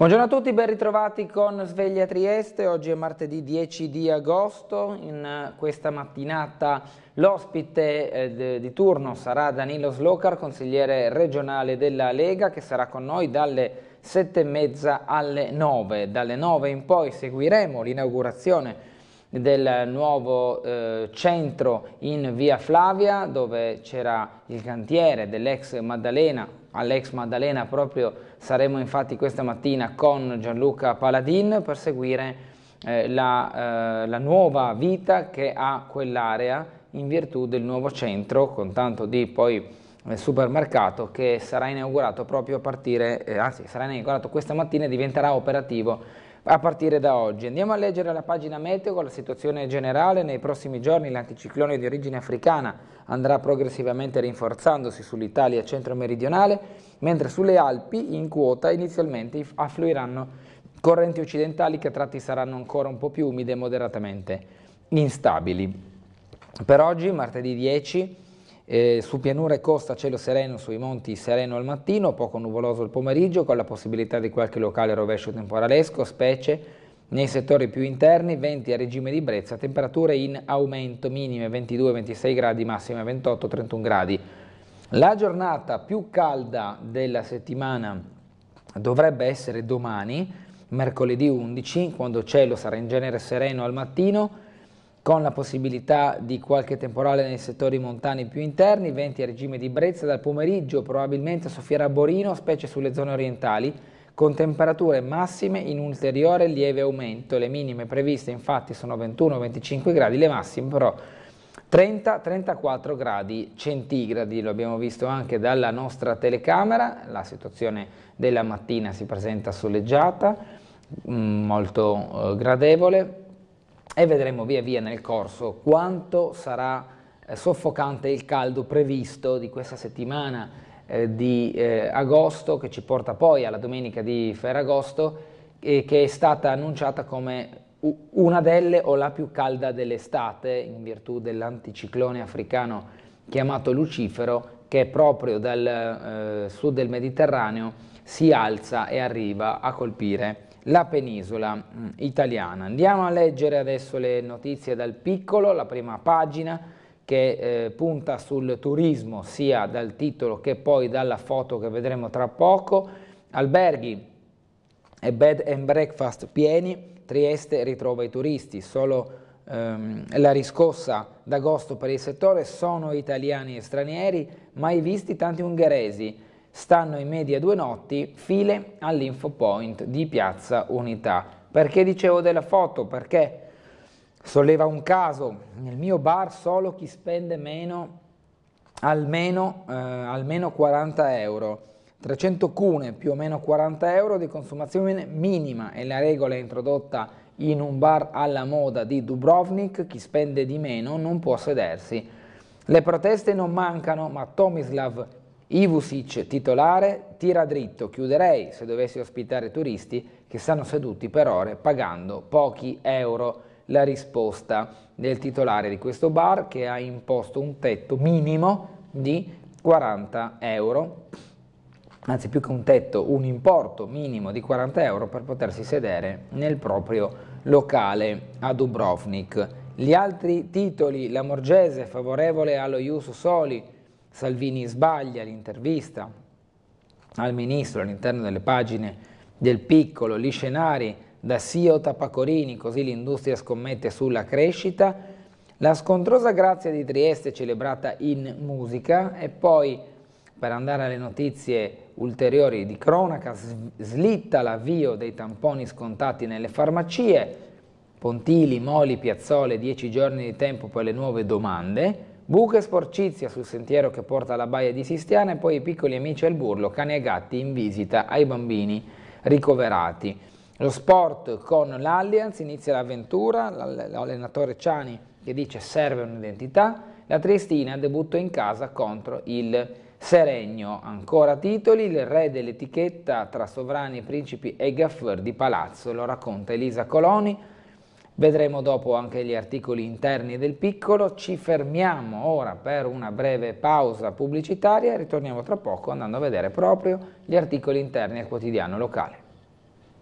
Buongiorno a tutti, ben ritrovati con Sveglia Trieste. Oggi è martedì 10 di agosto. In questa mattinata l'ospite di turno sarà Danilo Slocar, consigliere regionale della Lega, che sarà con noi dalle 7:30 alle 9. Dalle 9 in poi seguiremo l'inaugurazione del nuovo centro in via Flavia, dove c'era il cantiere dell'ex Maddalena. All'ex Maddalena proprio saremo infatti questa mattina con Gianluca Paladin per seguire la nuova vita che ha quell'area in virtù del nuovo centro, con tanto di poi supermercato che sarà inaugurato proprio a partire, anzi sarà inaugurato questa mattina e diventerà operativo a partire da oggi. Andiamo a leggere la pagina meteo con la situazione generale. Nei prossimi giorni l'anticiclone di origine africana andrà progressivamente rinforzandosi sull'Italia centro-meridionale, mentre sulle Alpi in quota inizialmente affluiranno correnti occidentali che a tratti saranno ancora un po' più umide e moderatamente instabili. Per oggi, martedì 10, su pianura e costa cielo sereno, sui monti sereno al mattino, poco nuvoloso il pomeriggio con la possibilità di qualche locale rovescio temporalesco, specie nei settori più interni, venti a regime di brezza, temperature in aumento, minime 22-26 gradi, massime 28-31 gradi. La giornata più calda della settimana dovrebbe essere domani, mercoledì 11, quando cielo sarà in genere sereno al mattino, con la possibilità di qualche temporale nei settori montani più interni, venti a regime di brezza. Dal pomeriggio probabilmente soffierà Borino, specie sulle zone orientali, con temperature massime in ulteriore lieve aumento. Le minime previste infatti sono 21-25 gradi, le massime però 30-34 gradi centigradi. Lo abbiamo visto anche dalla nostra telecamera, la situazione della mattina si presenta soleggiata, molto gradevole, e vedremo via via nel corso quanto sarà soffocante il caldo previsto di questa settimana di agosto, che ci porta poi alla domenica di Ferragosto, che è stata annunciata come una delle o la più calda dell'estate in virtù dell'anticiclone africano chiamato Lucifero, che proprio dal sud del Mediterraneo si alza e arriva a colpire la penisola italiana. Andiamo a leggere adesso le notizie dal Piccolo, la prima pagina che punta sul turismo sia dal titolo che poi dalla foto che vedremo tra poco. Alberghi e bed and breakfast pieni, Trieste ritrova i turisti, solo la riscossa d'agosto per il settore, sono italiani e stranieri, mai visti tanti ungheresi. Stanno in media 2 notti, file all'Info Point di Piazza Unità. Perché dicevo della foto? Perché solleva un caso: nel mio bar solo chi spende almeno 40 euro, 300 cune più o meno 40 euro di consumazione minima, è la regola introdotta in un bar alla moda di Dubrovnik. Chi spende di meno non può sedersi. Le proteste non mancano, ma Tomislav Ivusic, titolare, tira dritto: chiuderei se dovessi ospitare turisti che stanno seduti per ore pagando pochi euro. La risposta del titolare di questo bar, che ha imposto un tetto minimo di 40 euro, anzi più che un tetto, un importo minimo di 40 euro per potersi sedere nel proprio locale a Dubrovnik. Gli altri titoli: la Morgese favorevole allo Ius Soli, Salvini sbaglia, l'intervista al ministro all'interno delle pagine del Piccolo, gli scenari da CEO Tapacorini, così l'industria scommette sulla crescita, la scontrosa grazia di Trieste celebrata in musica. E poi, per andare alle notizie ulteriori di cronaca, slitta l'avvio dei tamponi scontati nelle farmacie, Pontili, Moli, Piazzole, 10 giorni di tempo per le nuove domande. Buca e sporcizia sul sentiero che porta alla baia di Sistiana, e poi i piccoli amici al burlo, cani e gatti in visita ai bambini ricoverati. Lo sport con l'Allianz, inizia l'avventura, l'allenatore Ciani che dice serve un'identità, la Triestina debutto in casa contro il Seregno. Ancora titoli: il re dell'etichetta tra sovrani, principi e gaffer di palazzo, lo racconta Elisa Coloni. Vedremo dopo anche gli articoli interni del Piccolo. Ci fermiamo ora per una breve pausa pubblicitaria e ritorniamo tra poco andando a vedere proprio gli articoli interni al quotidiano locale.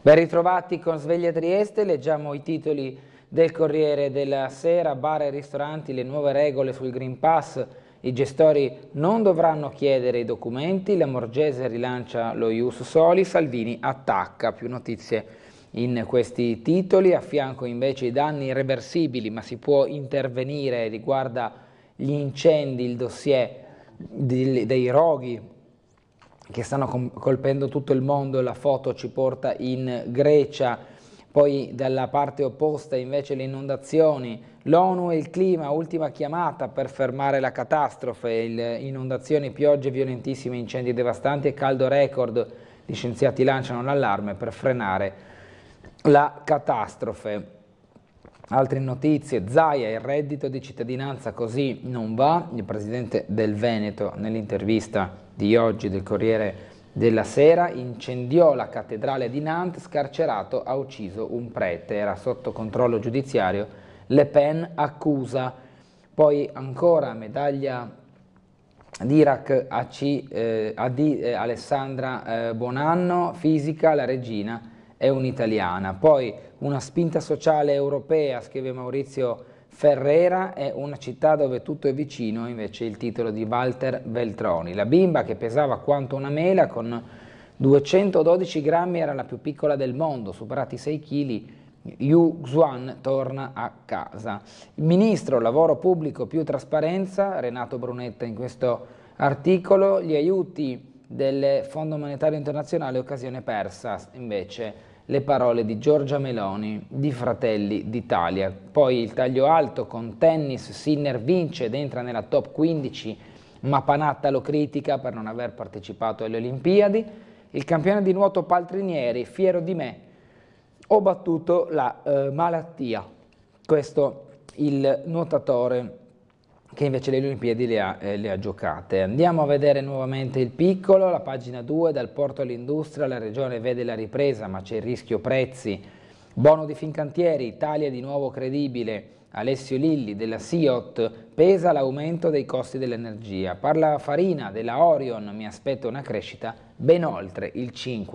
Ben ritrovati con Sveglia Trieste, leggiamo i titoli del Corriere della Sera. Bar e ristoranti, le nuove regole sul Green Pass, i gestori non dovranno chiedere i documenti, la Morgese rilancia lo Ius Soli, Salvini attacca, più notizie in questi titoli. A fianco invece i danni irreversibili, ma si può intervenire, riguarda gli incendi, il dossier dei roghi che stanno colpendo tutto il mondo. La foto ci porta in Grecia, poi dalla parte opposta invece le inondazioni, l'ONU e il clima, ultima chiamata per fermare la catastrofe, inondazioni, piogge violentissime, incendi devastanti e caldo record, gli scienziati lanciano l'allarme per frenare la catastrofe. Altre notizie, Zaia, il reddito di cittadinanza così non va, il presidente del Veneto nell'intervista di oggi del Corriere della Sera, incendiò la cattedrale di Nantes, scarcerato, ha ucciso un prete, era sotto controllo giudiziario, Le Pen accusa. Poi ancora medaglia d'Iraq Alessandra Buonanno, fisica, la regina è un'italiana. Poi una spinta sociale europea, scrive Maurizio Ferrera, è una città dove tutto è vicino, invece il titolo di Walter Veltroni. La bimba che pesava quanto una mela con 212 grammi era la più piccola del mondo, superati 6 kg, Yu Xuan torna a casa. Il ministro lavoro pubblico più trasparenza, Renato Brunetta in questo articolo, gli aiuti del Fondo Monetario Internazionale occasione persa, invece le parole di Giorgia Meloni di Fratelli d'Italia. Poi il taglio alto con tennis, Sinner vince ed entra nella top 15, ma Panatta lo critica per non aver partecipato alle Olimpiadi. Il campione di nuoto Paltrinieri, fiero di me, ho battuto la malattia. Questo il nuotatore che invece le Olimpiadi le ha giocate. Andiamo a vedere nuovamente il piccolo, la pagina 2, dal porto all'industria, la regione vede la ripresa ma c'è il rischio prezzi, bono di Fincantieri, Italia di nuovo credibile, Alessio Lilli della SIOT, pesa l'aumento dei costi dell'energia, parla Farina della Orion, mi aspetto una crescita ben oltre il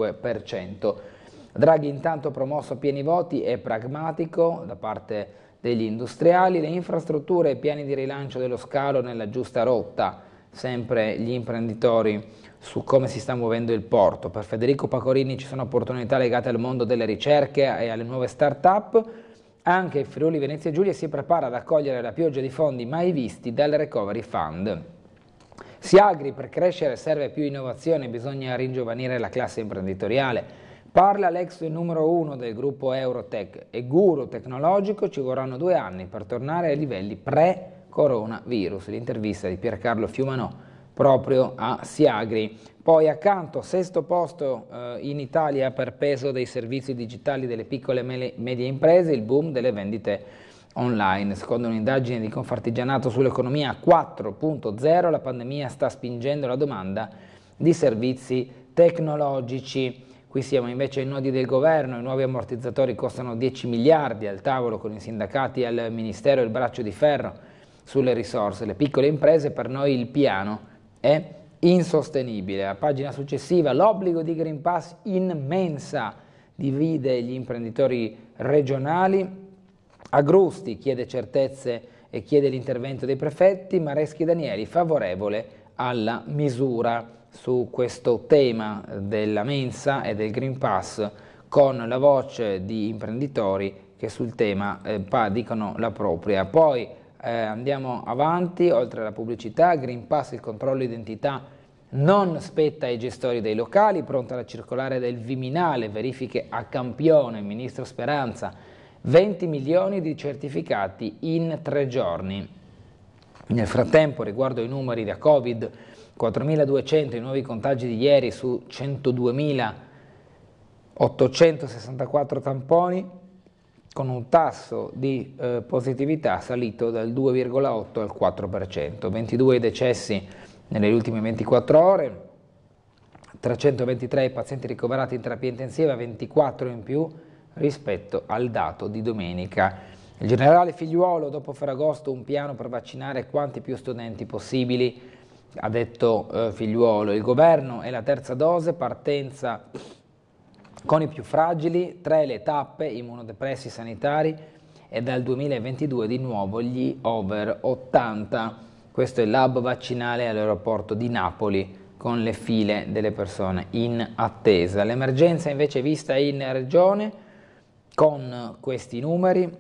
5%. Draghi intanto promosso a pieni voti e pragmatico da parte degli industriali, le infrastrutture e piani di rilancio dello scalo nella giusta rotta, sempre gli imprenditori su come si sta muovendo il porto. Per Federico Pacorini ci sono opportunità legate al mondo delle ricerche e alle nuove start-up. Anche il Friuli Venezia Giulia si prepara ad accogliere la pioggia di fondi mai visti dal Recovery Fund. Siagri, per crescere serve più innovazione, bisogna ringiovanire la classe imprenditoriale. Parla l'ex numero 1 del gruppo Eurotech e guru tecnologico, ci vorranno 2 anni per tornare ai livelli pre-coronavirus. L'intervista di Piercarlo Fiumanò proprio a Siagri. Poi accanto, 6° posto in Italia per peso dei servizi digitali delle piccole e medie imprese, il boom delle vendite online. Secondo un'indagine di Confartigianato sull'economia 4.0, la pandemia sta spingendo la domanda di servizi tecnologici. Qui siamo invece ai nodi del governo, i nuovi ammortizzatori costano 10 miliardi, al tavolo con i sindacati e al Ministero il braccio di ferro sulle risorse. Le piccole imprese, per noi il piano è insostenibile. A pagina successiva, l'obbligo di Green Pass in mensa divide gli imprenditori regionali. Agrusti chiede certezze e chiede l'intervento dei prefetti, Mareschi Danieli favorevole alla misura su questo tema della mensa e del Green Pass, con la voce di imprenditori che sul tema dicono la propria. Poi andiamo avanti, oltre alla pubblicità, Green Pass, il controllo identità non spetta ai gestori dei locali, pronta la circolare del Viminale, verifiche a campione, Ministro Speranza, 20 milioni di certificati in 3 giorni. Nel frattempo, riguardo ai numeri da Covid, 4.200 i nuovi contagi di ieri su 102.864 tamponi, con un tasso di positività salito dal 2,8 al 4%. 22 i decessi nelle ultime 24 ore, 323 i pazienti ricoverati in terapia intensiva, 24 in più rispetto al dato di domenica. Il generale Figliuolo, dopo Ferragosto, un piano per vaccinare quanti più studenti possibili. Ha detto Figliuolo, il governo è la terza dose, partenza con i più fragili, 3 le tappe, immunodepressi sanitari e dal 2022 di nuovo gli over 80. Questo è l'hub vaccinale all'aeroporto di Napoli con le file delle persone in attesa. L'emergenza invece vista in regione con questi numeri: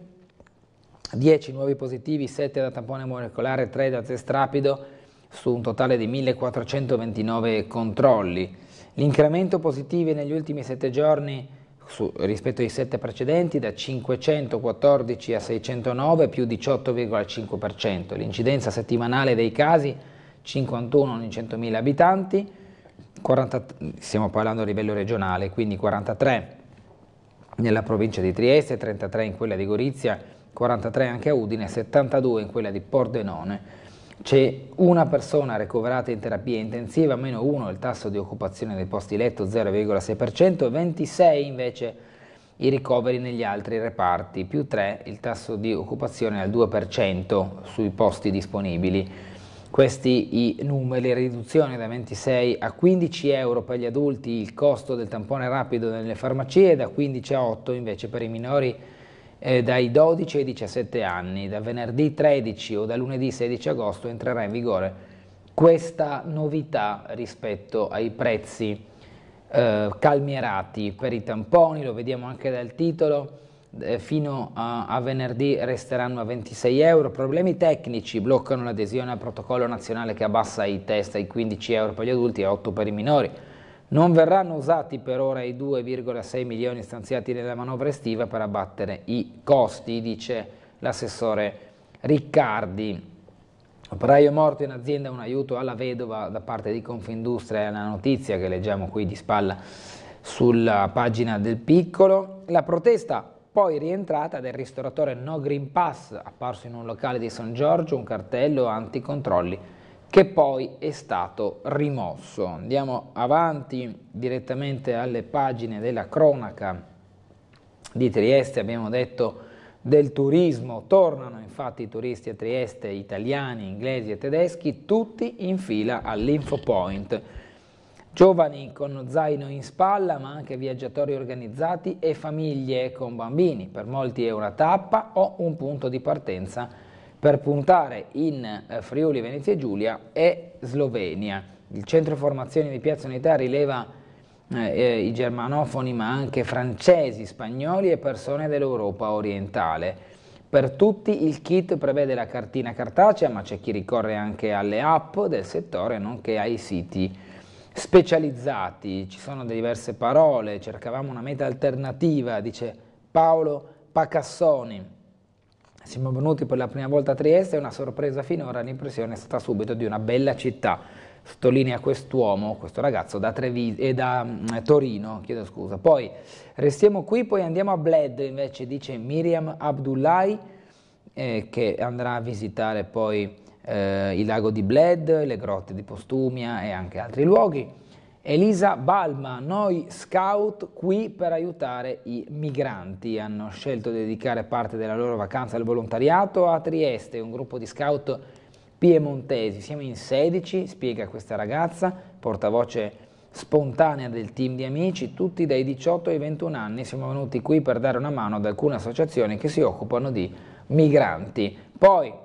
10 nuovi positivi, 7 da tampone molecolare, 3 da test rapido su un totale di 1429 controlli. L'incremento positivi negli ultimi 7 giorni rispetto ai 7 precedenti da 514 a 609 più 18,5%. L'incidenza settimanale dei casi 51 ogni 100.000 abitanti, 40, stiamo parlando a livello regionale, quindi 43 nella provincia di Trieste, 33 in quella di Gorizia, 43 anche a Udine, 72 in quella di Pordenone. C'è una persona ricoverata in terapia intensiva, meno 1 il tasso di occupazione dei posti letto, 0,6%, 26 invece i ricoveri negli altri reparti, più 3 il tasso di occupazione al 2% sui posti disponibili. Questi i numeri: riduzione da 26 a 15 euro per gli adulti il costo del tampone rapido nelle farmacie, da 15 a 8 invece per i minori dai 12 ai 17 anni. Da venerdì 13 o da lunedì 16 agosto entrerà in vigore questa novità rispetto ai prezzi calmierati per i tamponi. Lo vediamo anche dal titolo: fino a venerdì resteranno a 26 euro. Problemi tecnici bloccano l'adesione al protocollo nazionale che abbassa i test ai 15 euro per gli adulti e a 8 per i minori. Non verranno usati per ora i 2,6 milioni stanziati nella manovra estiva per abbattere i costi, dice l'assessore Riccardi. Operaio morto in azienda, un aiuto alla vedova da parte di Confindustria, è la notizia che leggiamo qui di spalla sulla pagina del Piccolo. La protesta poi rientrata del ristoratore No Green Pass, apparso in un locale di San Giorgio, un cartello anticontrolli che poi è stato rimosso. Andiamo avanti direttamente alle pagine della cronaca di Trieste. Abbiamo detto del turismo, tornano infatti i turisti a Trieste, italiani, inglesi e tedeschi, tutti in fila all'Infopoint. Giovani con zaino in spalla, ma anche viaggiatori organizzati e famiglie con bambini. Per molti è una tappa o un punto di partenza per puntare in Friuli, Venezia Giulia e Slovenia. Il centro formazione di Piazza Unità rileva i germanofoni, ma anche francesi, spagnoli e persone dell'Europa orientale. Per tutti il kit prevede la cartina cartacea, ma c'è chi ricorre anche alle app del settore, nonché ai siti specializzati. Ci sono diverse parole, cercavamo una meta alternativa, dice Paolo Pacassoni. Siamo venuti per la prima volta a Trieste, è una sorpresa finora, l'impressione è stata subito di una bella città, sottolinea quest'uomo, questo ragazzo da Torino, chiedo scusa. Poi restiamo qui, poi andiamo a Bled, invece dice Miriam Abdullahi, che andrà a visitare poi il lago di Bled, le grotte di Postumia e anche altri luoghi. Elisa Balma, noi scout qui per aiutare i migranti, hanno scelto di dedicare parte della loro vacanza al volontariato a Trieste, un gruppo di scout piemontesi, siamo in 16, spiega questa ragazza, portavoce spontanea del team di amici, tutti dai 18 ai 21 anni, siamo venuti qui per dare una mano ad alcune associazioni che si occupano di migranti. Poi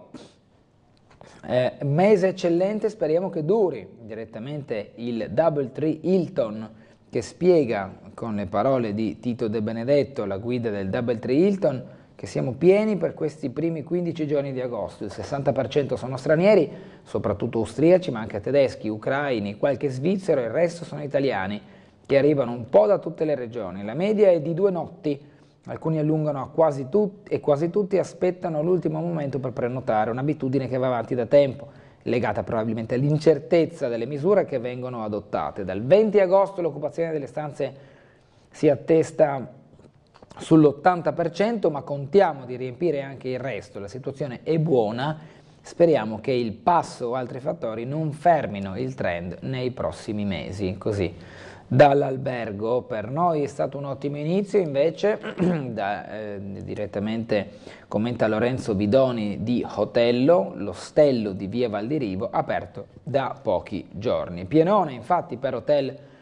mese eccellente, speriamo che duri, direttamente il Doubletree Hilton che spiega con le parole di Tito De Benedetto, la guida del Doubletree Hilton, che siamo pieni per questi primi 15 giorni di agosto, il 60% sono stranieri, soprattutto austriaci ma anche tedeschi, ucraini, qualche svizzero, il resto sono italiani che arrivano un po' da tutte le regioni, la media è di 2 notti. Alcuni allungano a quasi tutti e quasi tutti aspettano l'ultimo momento per prenotare, un'abitudine che va avanti da tempo, legata probabilmente all'incertezza delle misure che vengono adottate. Dal 20 agosto l'occupazione delle stanze si attesta sull'80%, ma contiamo di riempire anche il resto, la situazione è buona, speriamo che il passo o altri fattori non fermino il trend nei prossimi mesi. Così dall'albergo per noi è stato un ottimo inizio, invece direttamente commenta Lorenzo Bidoni di Hotello, l'ostello di via Valdirivo aperto da pochi giorni. Pienone infatti per Hotel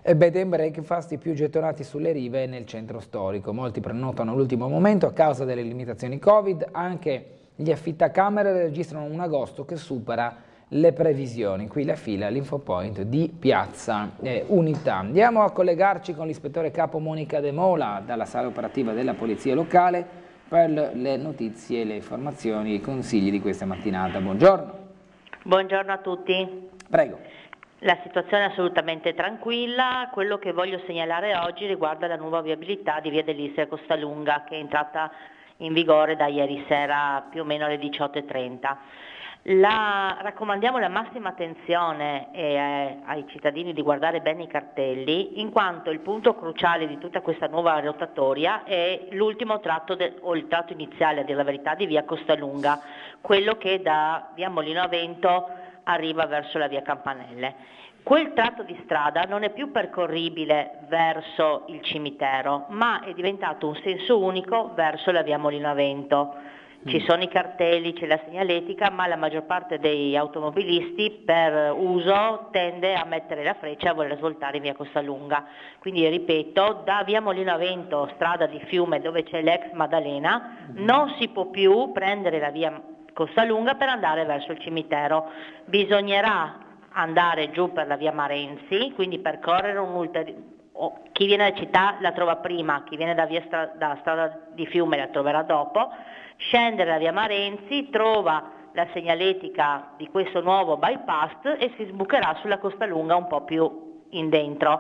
e bed and breakfast i più gettonati sulle rive nel centro storico. Molti prenotano all'ultimo momento a causa delle limitazioni Covid, anche gli affittacamere registrano un agosto che supera le previsioni. Qui la fila all'infopoint di Piazza Unità. Andiamo a collegarci con l'ispettore capo Monica De Mola dalla sala operativa della Polizia Locale per le notizie, le informazioni e i consigli di questa mattinata. Buongiorno. Buongiorno a tutti. Prego. La situazione è assolutamente tranquilla. Quello che voglio segnalare oggi riguarda la nuova viabilità di Via dell'Istria e Costalunga, che è entrata in vigore da ieri sera più o meno alle 18:30. Raccomandiamo la massima attenzione ai cittadini di guardare bene i cartelli, in quanto il punto cruciale di tutta questa nuova rotatoria è l'ultimo tratto o il tratto iniziale, a dire la verità, di via Costalunga, quello che da via Molino a Vento arriva verso la via Campanelle. Quel tratto di strada non è più percorribile verso il cimitero, ma è diventato un senso unico verso la via Molino a Vento. Ci sono i cartelli, c'è la segnaletica, ma la maggior parte dei automobilisti per uso tende a mettere la freccia e a voler svoltare in via Costalunga. Quindi ripeto, da via Molino a Vento, strada di Fiume dove c'è l'ex Maddalena, non si può più prendere la via Costalunga per andare verso il cimitero. Bisognerà andare giù per la via Marenzi, quindi percorrere chi viene da città la trova prima, chi viene da strada di Fiume la troverà dopo, scendere la via Marenzi, trova la segnaletica di questo nuovo bypass e si sbucherà sulla Costalunga un po' più in dentro.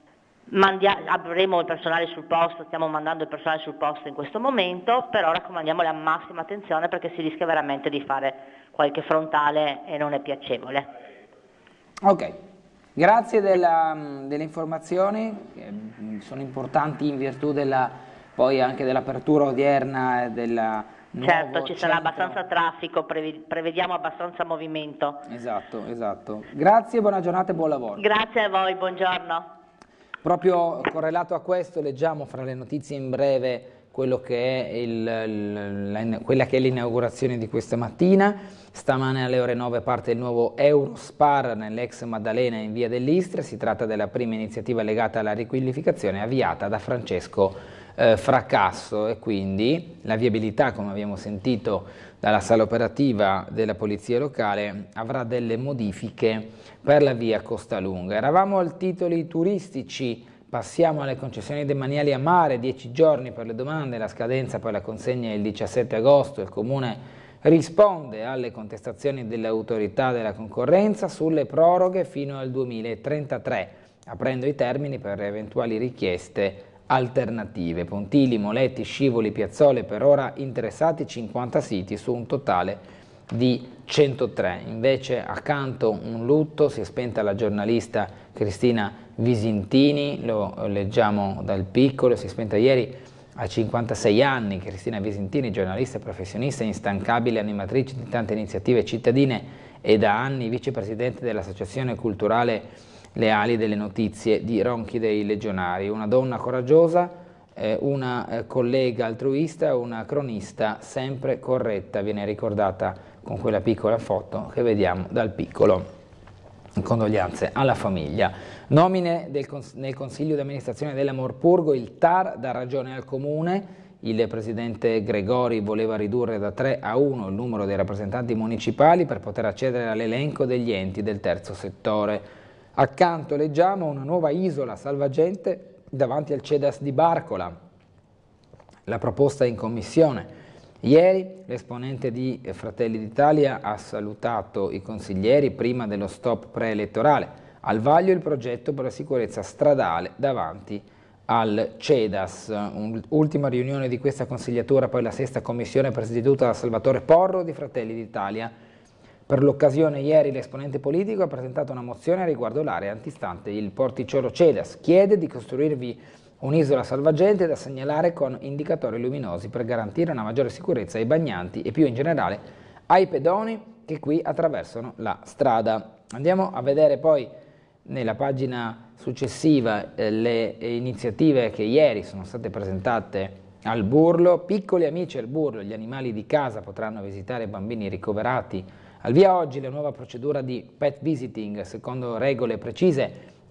Avremo il personale sul posto, stiamo mandando il personale sul posto in questo momento, però raccomandiamo la massima attenzione perché si rischia veramente di fare qualche frontale e non è piacevole. Ok, grazie delle informazioni, che sono importanti in virtù poi anche dell'apertura odierna e della Certo, ci sarà abbastanza traffico, prevediamo abbastanza movimento. Esatto, esatto. Grazie, buona giornata e buon lavoro. Grazie a voi, buongiorno. Proprio correlato a questo leggiamo fra le notizie in breve quello che è quella che è l'inaugurazione di questa mattina. Stamane alle ore 9 parte il nuovo Eurospar nell'ex Maddalena in via dell'Istria. Si tratta della prima iniziativa legata alla riqualificazione avviata da Francesco Fracasso, e quindi la viabilità, come abbiamo sentito dalla sala operativa della Polizia Locale, avrà delle modifiche per la via Costalunga. Eravamo al titoli turistici. Passiamo alle concessioni demaniali a mare, 10 giorni per le domande, la scadenza per la consegna è il 17 agosto, il Comune risponde alle contestazioni dell'autorità della concorrenza sulle proroghe fino al 2033, aprendo i termini per eventuali richieste alternative. Pontili, Moletti, Scivoli, Piazzole, per ora interessati 50 siti su un totale di 103. Invece accanto un lutto, si è spenta la giornalista Cristina Visintini, lo leggiamo dal Piccolo, si è spenta ieri a 56 anni. Cristina Visintini, giornalista professionista, instancabile, animatrice di tante iniziative cittadine e da anni vicepresidente dell'Associazione Culturale Le Ali delle Notizie di Ronchi dei Legionari. Una donna coraggiosa, una collega altruista, una cronista sempre corretta, viene ricordata con quella piccola foto che vediamo dal Piccolo. Condoglianze alla famiglia. Nomine nel Consiglio di amministrazione dell'Amorpurgo, il TAR dà ragione al Comune. Il presidente Gregori voleva ridurre da 3 a 1 il numero dei rappresentanti municipali per poter accedere all'elenco degli enti del terzo settore. Accanto leggiamo una nuova isola salvagente davanti al CEDAS di Barcola. La proposta è in commissione. Ieri l'esponente di Fratelli d'Italia ha salutato i consiglieri prima dello stop preelettorale. Al vaglio il progetto per la sicurezza stradale davanti al CEDAS. Ultima riunione di questa consigliatura, poi la sesta commissione presieduta da Salvatore Porro di Fratelli d'Italia. Per l'occasione ieri l'esponente politico ha presentato una mozione riguardo l'area antistante il porticciolo CEDAS. Chiede di costruirvi un'isola salvagente da segnalare con indicatori luminosi per garantire una maggiore sicurezza ai bagnanti e più in generale ai pedoni che qui attraversano la strada. Andiamo a vedere poi nella pagina successiva le iniziative che ieri sono state presentate al Burlo. Piccoli amici al Burlo, gli animali di casa potranno visitare bambini ricoverati. Al via oggi la nuova procedura di pet visiting secondo regole precise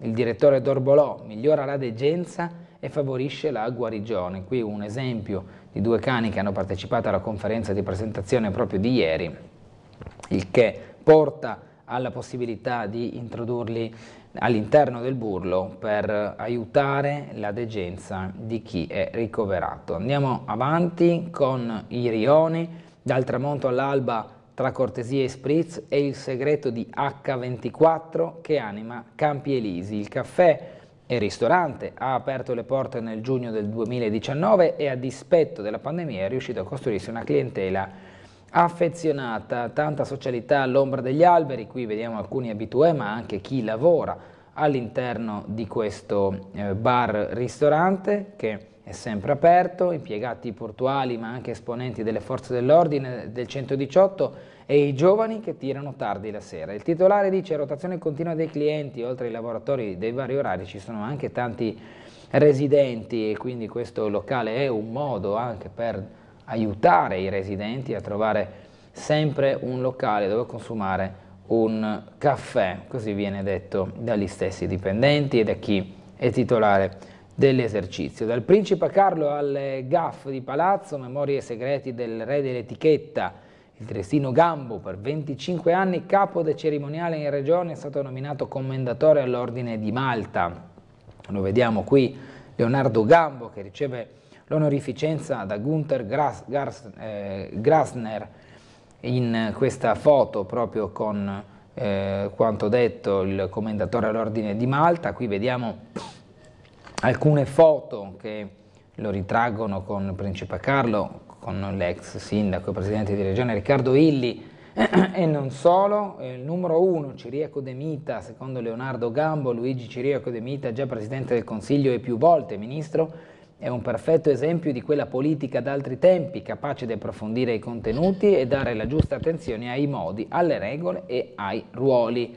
Il direttore Dorbolò: migliora la degenza e favorisce la guarigione. Qui un esempio di 2 cani che hanno partecipato alla conferenza di presentazione proprio di ieri, il che porta alla possibilità di introdurli all'interno del burlo per aiutare la degenza di chi è ricoverato. Andiamo avanti con i rioni. Dal tramonto all'alba, tra cortesie e spritz, è il segreto di H24 che anima Campi Elisi. Il caffè e ristorante ha aperto le porte nel giugno del 2019 e, a dispetto della pandemia, è riuscito a costruirsi una clientela affezionata. Tanta socialità all'ombra degli alberi. Qui vediamo alcuni abitué, ma anche chi lavora all'interno di questo bar-ristorante che è sempre aperto, impiegati portuali ma anche esponenti delle forze dell'ordine, del 118 e i giovani che tirano tardi la sera. Il titolare dice: rotazione continua dei clienti, oltre ai lavoratori dei vari orari ci sono anche tanti residenti, e quindi questo locale è un modo anche per aiutare i residenti a trovare sempre un locale dove consumare un caffè, così viene detto dagli stessi dipendenti e da chi è titolare dell'esercizio. Dal Principe Carlo al GAF di Palazzo, memorie segreti del re dell'etichetta, il triestino Gambo, per 25 anni capo del cerimoniale in regione, è stato nominato commendatore all'Ordine di Malta. Lo vediamo qui, Leonardo Gambo, che riceve l'onorificenza da Gunther Grassner in questa foto, proprio con quanto detto il commendatore all'Ordine di Malta. Qui vediamo alcune foto che lo ritraggono con il Principe Carlo, con l'ex sindaco e presidente di regione Riccardo Illy e non solo. Il numero 1, Ciriaco De Mita, secondo Leonardo Gambo, Luigi Ciriaco De Mita, già presidente del Consiglio e più volte ministro, è un perfetto esempio di quella politica d'altri tempi, capace di approfondire i contenuti e dare la giusta attenzione ai modi, alle regole e ai ruoli.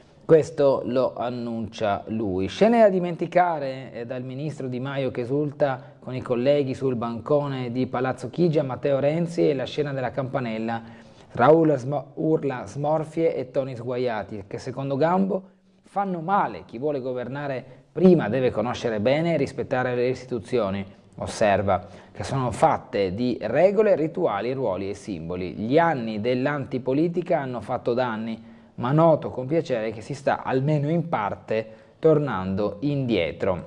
Questo lo annuncia lui. Scene da dimenticare dal ministro Di Maio che esulta con i colleghi sul bancone di Palazzo Chigi a Matteo Renzi, e la scena della campanella tra urla smorfie e toni sguaiati, che secondo Gambo fanno male. Chi vuole governare prima deve conoscere bene e rispettare le istituzioni. Osserva che sono fatte di regole, rituali, ruoli e simboli. Gli anni dell'antipolitica hanno fatto danni, ma noto con piacere che si sta almeno in parte tornando indietro.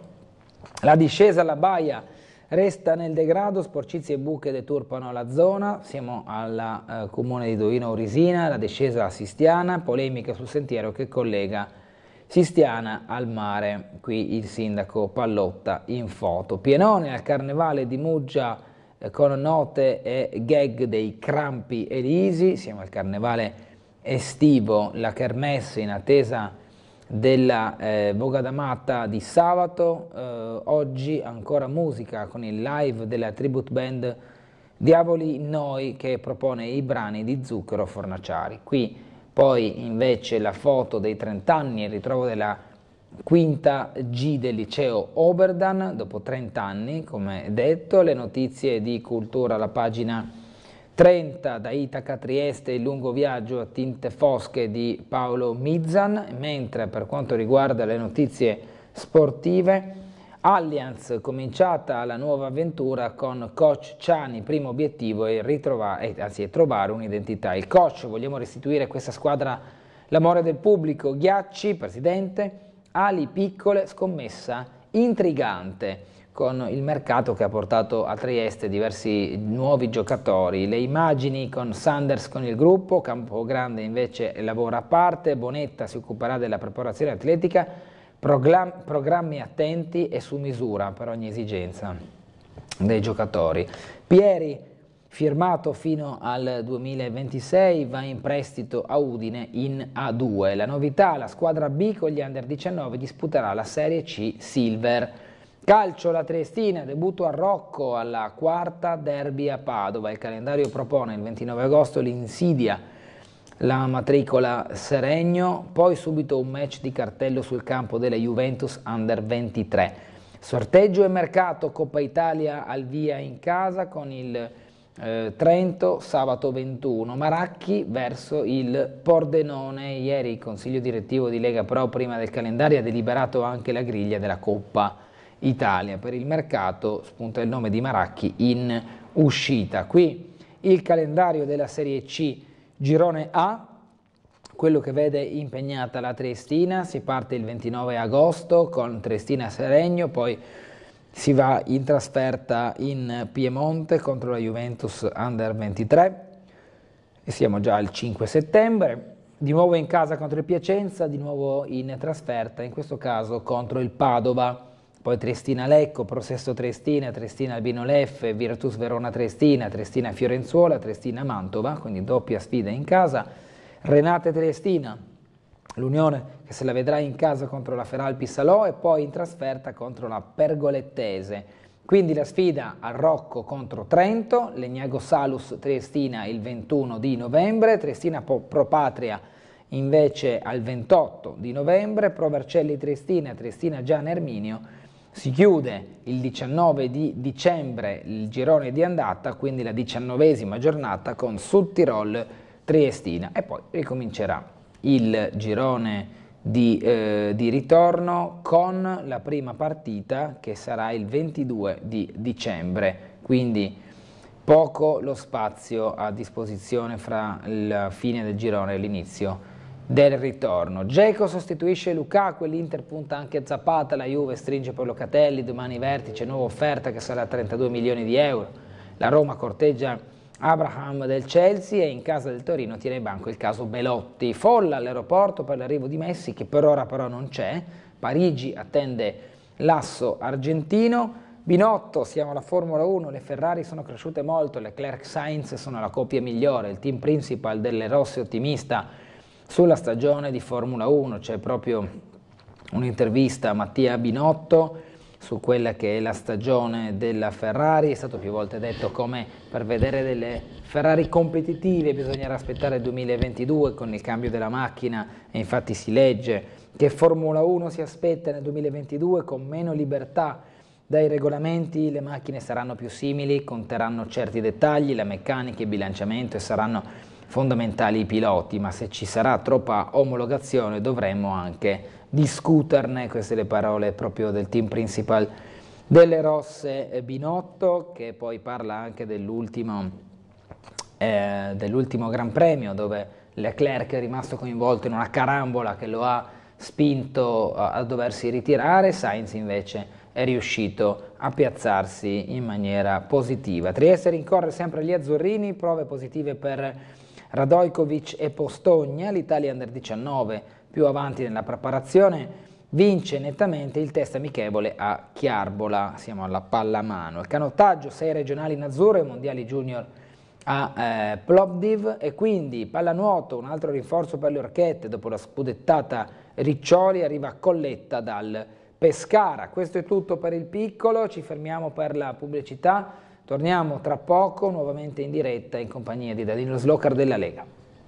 La discesa alla baia resta nel degrado, sporcizie e buche deturpano la zona. Siamo al comune di Duino Urisina, la discesa a Sistiana, polemiche sul sentiero che collega Sistiana al mare. Qui il sindaco Pallotta in foto. Pienone al carnevale di Muggia con note e gag dei Crampi Elisi. Siamo al carnevale estivo, la kermesse in attesa della Bogadamatta di sabato. Oggi ancora musica con il live della tribute band Diavoli Noi, che propone i brani di Zucchero Fornaciari. Qui poi invece la foto dei 30 anni, il ritrovo della quinta G del liceo Oberdan dopo 30 anni, come detto. Le notizie di cultura, la pagina 30, da Itaca a Trieste, il lungo viaggio a tinte fosche di Paolo Mizzan. Mentre per quanto riguarda le notizie sportive, Allianz, cominciata la nuova avventura con coach Ciani, primo obiettivo è trovare un'identità. Il coach: vogliamo restituire a questa squadra l'amore del pubblico. Ghiacci, presidente, ali piccole, scommessa intrigante, con il mercato che ha portato a Trieste diversi nuovi giocatori. Le immagini con Sanders con il gruppo, Campogrande invece lavora a parte, Bonetta si occuperà della preparazione atletica, programmi attenti e su misura per ogni esigenza dei giocatori. Pieri, firmato fino al 2026, va in prestito a Udine in A2. La novità: la squadra B con gli Under 19 disputerà la Serie C Silver. Calcio, la Triestina, debutto a Rocco alla quarta, derby a Padova. Il calendario propone il 29 agosto l'Insidia, la matricola Seregno, poi subito un match di cartello sul campo della Juventus Under 23. Sorteggio e mercato, Coppa Italia al via in casa con il Trento sabato 21, Maracchi verso il Pordenone. Ieri il consiglio direttivo di Lega Pro prima del calendario ha deliberato anche la griglia della Coppa Italia. Per il mercato spunta il nome di Maracchi in uscita. Qui il calendario della Serie C, girone A, quello che vede impegnata la Triestina. Si parte il 29 agosto con Triestina Seregno, poi si va in trasferta in Piemonte contro la Juventus Under 23 e siamo già al 5 settembre. Di nuovo in casa contro il Piacenza, di nuovo in trasferta, in questo caso contro il Padova. Poi Triestina Lecco, Prosesto Triestina, Triestina Albino Leffe, Virtus Verona Triestina, Triestina Fiorenzuola, Triestina Mantova, quindi doppia sfida in casa. Renate Triestina, l'Unione che se la vedrà in casa contro la Feralpi Salò e poi in trasferta contro la Pergolettese. Quindi la sfida al Rocco contro Trento, Legnago Salus Triestina il 21 di novembre, Triestina Pro Patria invece al 28 di novembre, Pro Vercelli Triestina, Triestina Gian Erminio. Si chiude il 19 di dicembre il girone di andata, quindi la 19ª giornata con Sud Tirol Triestina e poi ricomincerà il girone di ritorno con la prima partita che sarà il 22 di dicembre, quindi poco lo spazio a disposizione fra la fine del girone e l'inizio del ritorno. Dzeko sostituisce Lukaku, l'Inter punta anche Zapata, la Juve stringe poi Locatelli, domani vertice, nuova offerta che sarà 32 milioni di euro, la Roma corteggia Abraham del Chelsea e in casa del Torino tiene in banco il caso Belotti. Folla all'aeroporto per l'arrivo di Messi che per ora però non c'è, Parigi attende l'asso argentino. Binotto, siamo alla Formula 1, le Ferrari sono cresciute molto, Leclerc Sainz sono la coppia migliore, il team principal delle Rosse ottimista sulla stagione di Formula 1, c'è proprio un'intervista a Mattia Binotto su quella che è la stagione della Ferrari. È stato più volte detto come per vedere delle Ferrari competitive bisognerà aspettare il 2022 con il cambio della macchina e infatti si legge che Formula 1 si aspetta nel 2022 con meno libertà dai regolamenti, le macchine saranno più simili, conteranno certi dettagli, la meccanica, il bilanciamento e saranno fondamentali i piloti, ma se ci sarà troppa omologazione dovremmo anche discuterne. Queste le parole proprio del team principal delle Rosse Binotto, che poi parla anche dell'ultimo Gran Premio dove Leclerc è rimasto coinvolto in una carambola che lo ha spinto a doversi ritirare, Sainz invece è riuscito a piazzarsi in maniera positiva. Trieste rincorre sempre gli azzurrini, prove positive per Radojkovic e Postogna, l'Italia Under 19 più avanti nella preparazione, vince nettamente il test amichevole a Chiarbola, siamo alla pallamano. Il canottaggio, 6 regionali in azzurro e mondiali junior a Plovdiv e quindi pallanuoto, un altro rinforzo per le Orchette, dopo la spudettata Riccioli arriva Colletta dal Pescara. Questo è tutto per il piccolo, ci fermiamo per la pubblicità. Torniamo tra poco nuovamente in diretta in compagnia di Danilo Slocar della Lega.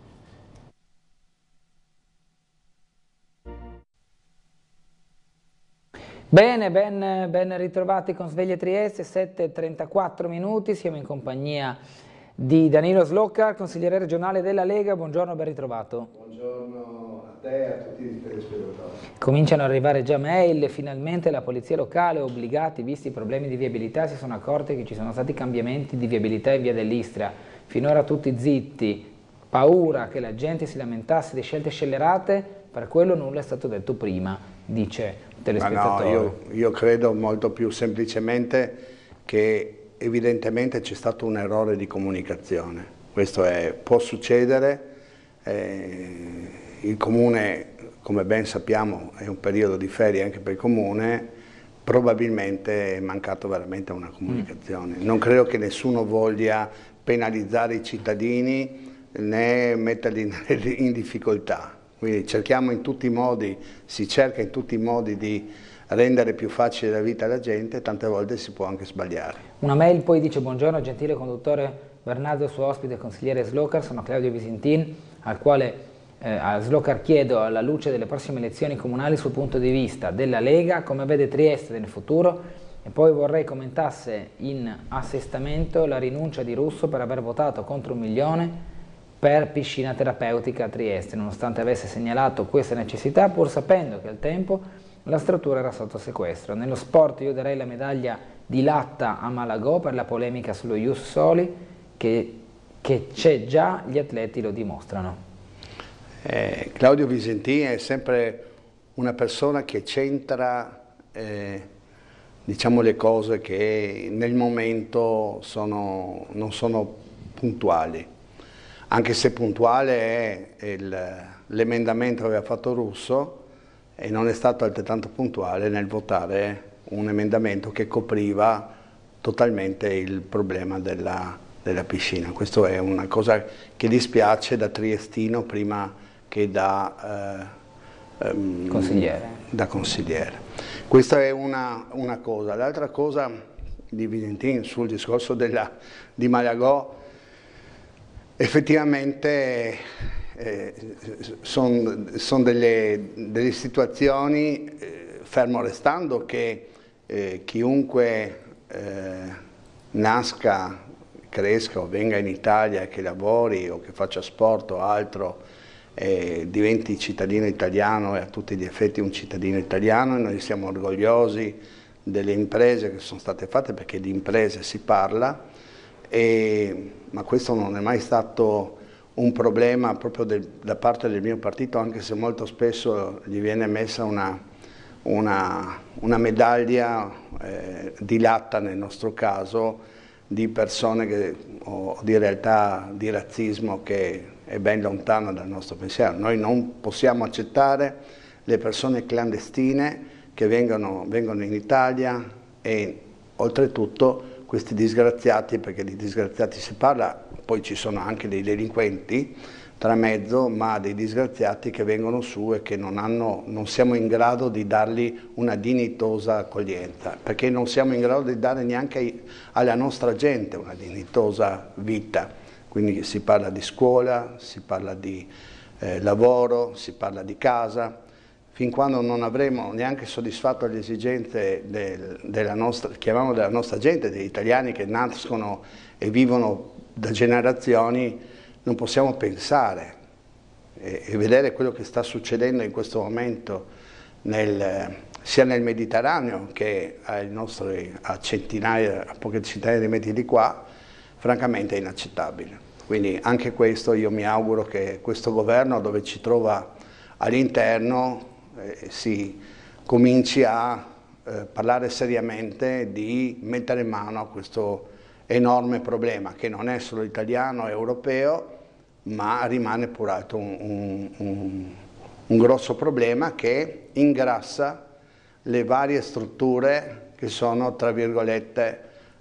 Bene, ben ritrovati con Sveglia Trieste, 7:34 minuti, siamo in compagnia di Danilo Slocar, consigliere regionale della Lega. Buongiorno, ben ritrovato. Buongiorno a te e a tutti i telespettatori. Cominciano ad arrivare già mail, finalmente la polizia locale, obbligati, visti i problemi di viabilità, si sono accorti che ci sono stati cambiamenti di viabilità in via dell'Istria, finora tutti zitti, paura che la gente si lamentasse di scelte scellerate, per quello nulla è stato detto prima, dice il telespettatore. No, io credo molto più semplicemente che evidentemente c'è stato un errore di comunicazione, questo può succedere, il Comune, come ben sappiamo, è un periodo di ferie anche per il Comune, probabilmente è mancato veramente una comunicazione. Non credo che nessuno voglia penalizzare i cittadini né metterli in difficoltà, quindi cerchiamo in tutti i modi, si cerca in tutti i modi di rendere più facile la vita alla gente, tante volte si può anche sbagliare. Una mail poi dice: buongiorno gentile conduttore Bernardo, suo ospite consigliere Slocar, sono Claudio Visintin, al quale a Slocar chiedo, alla luce delle prossime elezioni comunali, sul punto di vista della Lega, come vede Trieste nel futuro E poi vorrei commentasse in assestamento la rinuncia di Russo per aver votato contro 1 milione per piscina terapeutica a Trieste, nonostante avesse segnalato questa necessità, pur sapendo che al tempo la struttura era sotto sequestro. Nello sport io darei la medaglia di latta a Malagò per la polemica sullo Ius Soli, che c'è già, gli atleti lo dimostrano. Claudio Visentin è sempre una persona che centra diciamo le cose che nel momento non sono puntuali, anche se puntuale è l'emendamento che aveva fatto Russo, e non è stato altrettanto puntuale nel votare un emendamento che copriva totalmente il problema della piscina. Questo è una cosa che dispiace da triestino prima che da consigliere. Questa è una cosa. L'altra cosa di Visentin sul discorso di Malagò, effettivamente sono delle situazioni, fermo restando che chiunque nasca, cresca o venga in Italia, che lavori o che faccia sport o altro, diventi cittadino italiano e a tutti gli effetti un cittadino italiano, e noi siamo orgogliosi delle imprese che sono state fatte, perché di imprese si parla, ma questo non è mai stato un problema proprio da parte del mio partito, anche se molto spesso gli viene messa una medaglia di latta, nel nostro caso, di persone o di realtà di razzismo che è ben lontano dal nostro pensiero. Noi non possiamo accettare le persone clandestine che vengono in Italia, e oltretutto questi disgraziati, perché di disgraziati si parla, poi ci sono anche dei delinquenti tra mezzo, ma dei disgraziati che vengono su e che non siamo in grado di dargli una dignitosa accoglienza, perché non siamo in grado di dare neanche alla nostra gente una dignitosa vita. Quindi si parla di scuola, si parla di lavoro, si parla di casa. Fin quando non avremo neanche soddisfatto le esigenze della nostra gente, degli italiani che nascono e vivono da generazioni, non possiamo pensare e vedere quello che sta succedendo in questo momento sia nel Mediterraneo che a poche centinaia di metri di qua, francamente è inaccettabile. Quindi anche questo io mi auguro che questo governo, dove ci trova all'interno, si cominci a parlare seriamente di mettere mano a questo enorme problema, che non è solo italiano, è europeo, ma rimane pur altro un grosso problema che ingrassa le varie strutture che sono, tra virgolette,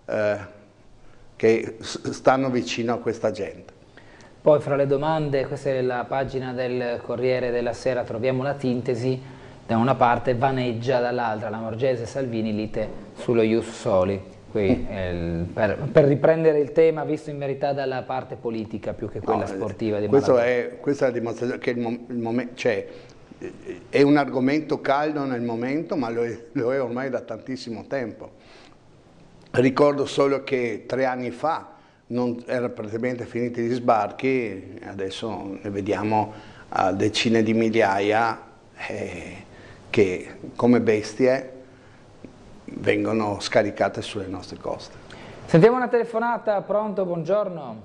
che stanno vicino a questa gente. Poi fra le domande, questa è la pagina del Corriere della Sera, troviamo la sintesi, da una parte vaneggia, dall'altra la Morgese e Salvini lite sullo Ius Soli. Qui, per riprendere il tema visto in verità dalla parte politica più che quella sportiva di Malagò. Questa è la dimostrazione che è un argomento caldo nel momento, ma lo è ormai da tantissimo tempo. Ricordo solo che 3 anni fa non erano praticamente finiti gli sbarchi, adesso ne vediamo a decine di migliaia che come bestie vengono scaricate sulle nostre coste. Sentiamo una telefonata, pronto, buongiorno.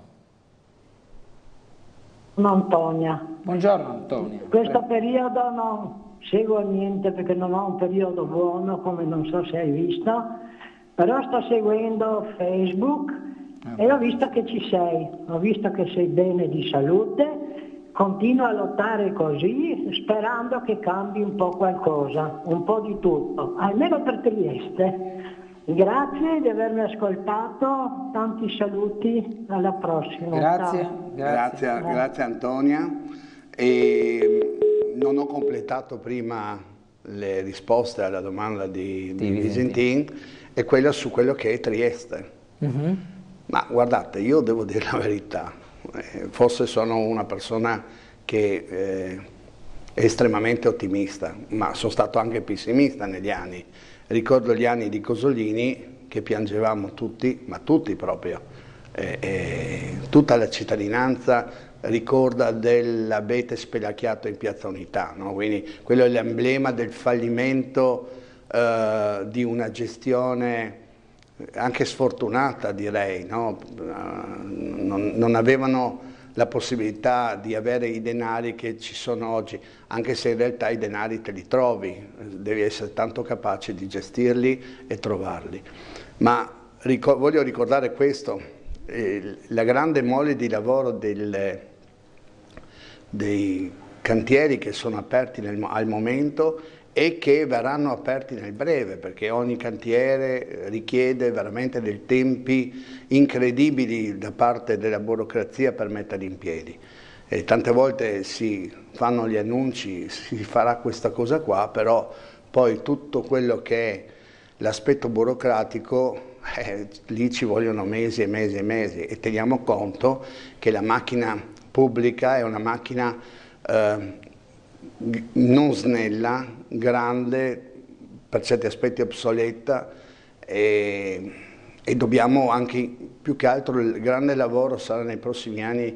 Sono Antonia. Buongiorno Antonia. Questo periodo non seguo niente perché non ho un periodo buono, come non so se hai visto, però sto seguendo Facebook e ho visto che ci sei, ho visto che sei bene di salute. Continua a lottare così, sperando che cambi un po' qualcosa, un po' di tutto, almeno per Trieste. Grazie di avermi ascoltato, tanti saluti, alla prossima. Grazie Antonia. E non ho completato prima le risposte alla domanda di Visentin, e quella su quello che è Trieste. Ma guardate, io devo dire la verità. Forse sono una persona che è estremamente ottimista, ma sono stato anche pessimista negli anni. Ricordo gli anni di Cosolini che piangevamo tutti, ma tutti proprio, tutta la cittadinanza ricorda dell'abete spelacchiato in Piazza Unità, no? Quindi quello è l'emblema del fallimento di una gestione anche sfortunata, direi, no? Non avevano la possibilità di avere i denari che ci sono oggi, anche se in realtà i denari te li trovi, devi essere tanto capace di gestirli e trovarli. Ma voglio ricordare questo, la grande mole di lavoro dei cantieri che sono aperti al momento e che verranno aperti nel breve, perché ogni cantiere richiede veramente dei tempi incredibili da parte della burocrazia per metterli in piedi. E tante volte si fanno gli annunci, si farà questa cosa qua, però poi tutto quello che è l'aspetto burocratico, lì ci vogliono mesi e mesi e mesi, e teniamo conto che la macchina pubblica è una macchina non snella, grande, per certi aspetti obsoleta, e dobbiamo anche, più che altro il grande lavoro sarà nei prossimi anni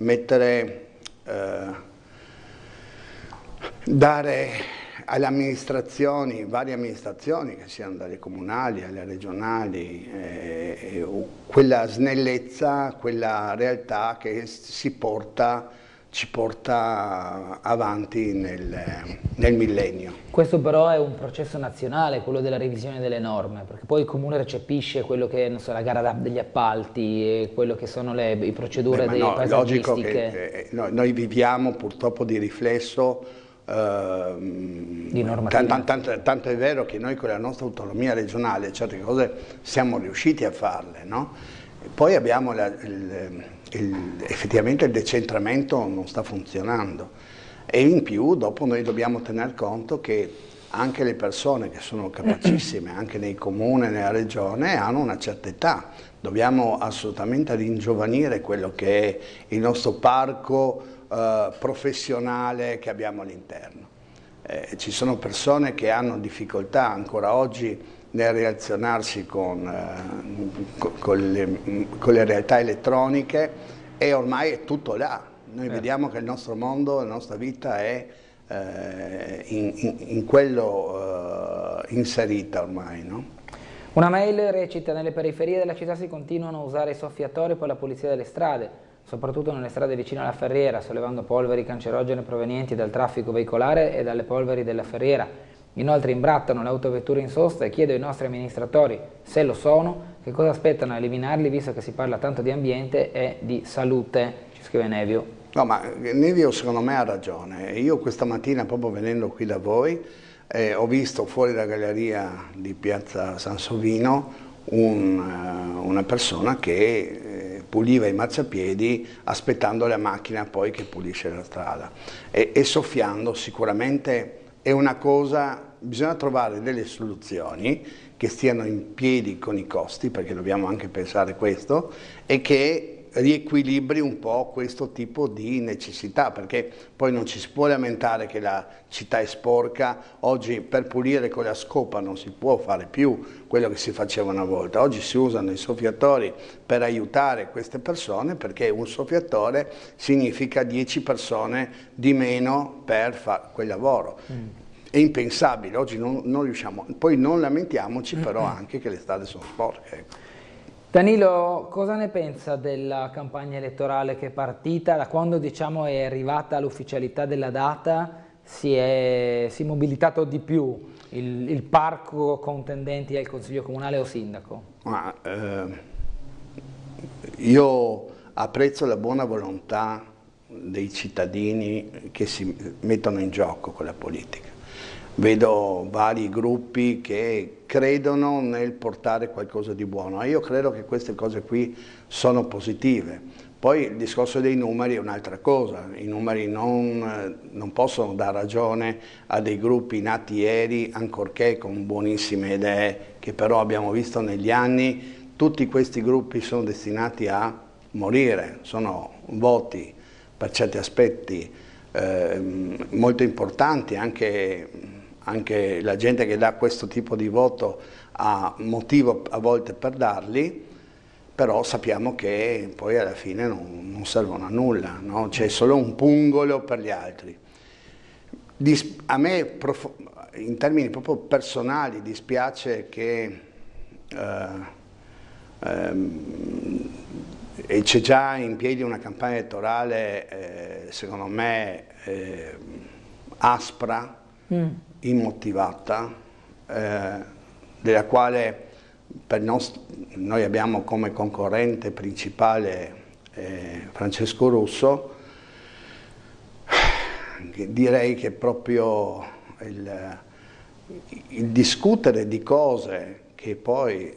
dare alle amministrazioni, varie amministrazioni, che siano dalle comunali alle regionali, quella snellezza, quella realtà che ci porta avanti nel millennio. Questo però è un processo nazionale, quello della revisione delle norme, perché poi il Comune recepisce quello che, non so, la gara degli appalti, e quello che sono le procedure paesaggistiche. Logico che noi viviamo purtroppo di riflesso, di normativa. Tanto è vero che noi con la nostra autonomia regionale certe cose siamo riusciti a farle, no? Poi abbiamo effettivamente il decentramento non sta funzionando, e in più dopo noi dobbiamo tener conto che anche le persone che sono capacissime anche nei comuni e nella regione hanno una certa età. Dobbiamo assolutamente ringiovanire quello che è il nostro parco professionale che abbiamo all'interno. Ci sono persone che hanno difficoltà ancora oggi nel relazionarsi con le realtà elettroniche, e ormai è tutto là. Noi vediamo che il nostro mondo, la nostra vita è in quello inserita ormai, no? Una mail recita: nelle periferie della città si continuano a usare i soffiatori per la pulizia delle strade, soprattutto nelle strade vicine alla Ferriera, sollevando polveri cancerogene provenienti dal traffico veicolare e dalle polveri della Ferriera. Inoltre imbrattano le autovetture in sosta, e chiedo ai nostri amministratori, se lo sono, che cosa aspettano a eliminarli, visto che si parla tanto di ambiente e di salute, ci scrive Nevio. No, ma Nevio secondo me ha ragione. Io questa mattina, proprio venendo qui da voi, ho visto fuori dalla galleria di Piazza Sansovino una persona che puliva i marciapiedi aspettando la macchina poi che pulisce la strada, e soffiando. Sicuramente è una cosa, bisogna trovare delle soluzioni che stiano in piedi con i costi, perché dobbiamo anche pensare questo, e che riequilibri un po' questo tipo di necessità, perché poi non ci si può lamentare che la città è sporca. Oggi per pulire con la scopa non si può fare più quello che si faceva una volta. Oggi si usano i soffiatori per aiutare queste persone, perché un soffiatore significa 10 persone di meno per fare quel lavoro. È impensabile, oggi non riusciamo. Poi non lamentiamoci però anche che le strade sono sporche. Danilo, cosa ne pensa della campagna elettorale che è partita? Da quando, diciamo, è arrivata l'ufficialità della data si è mobilitato di più il parco contendenti al Consiglio Comunale o Sindaco? Io apprezzo la buona volontà dei cittadini che si mettono in gioco con la politica. Vedo vari gruppi che credono nel portare qualcosa di buono, e io credo che queste cose qui sono positive. Poi il discorso dei numeri è un'altra cosa. I numeri non possono dar ragione a dei gruppi nati ieri, ancorché con buonissime idee, che però abbiamo visto negli anni. Tutti questi gruppi sono destinati a morire, sono voti per certi aspetti molto importanti, anche anche la gente che dà questo tipo di voto ha motivo a volte per darli, però sappiamo che poi alla fine non servono a nulla, no? C'è solo un pungolo per gli altri. A me, in termini proprio personali, dispiace che e c'è già in piedi una campagna elettorale, secondo me, aspra, immotivata, della quale noi abbiamo come concorrente principale Francesco Russo. Direi che proprio il discutere di cose che poi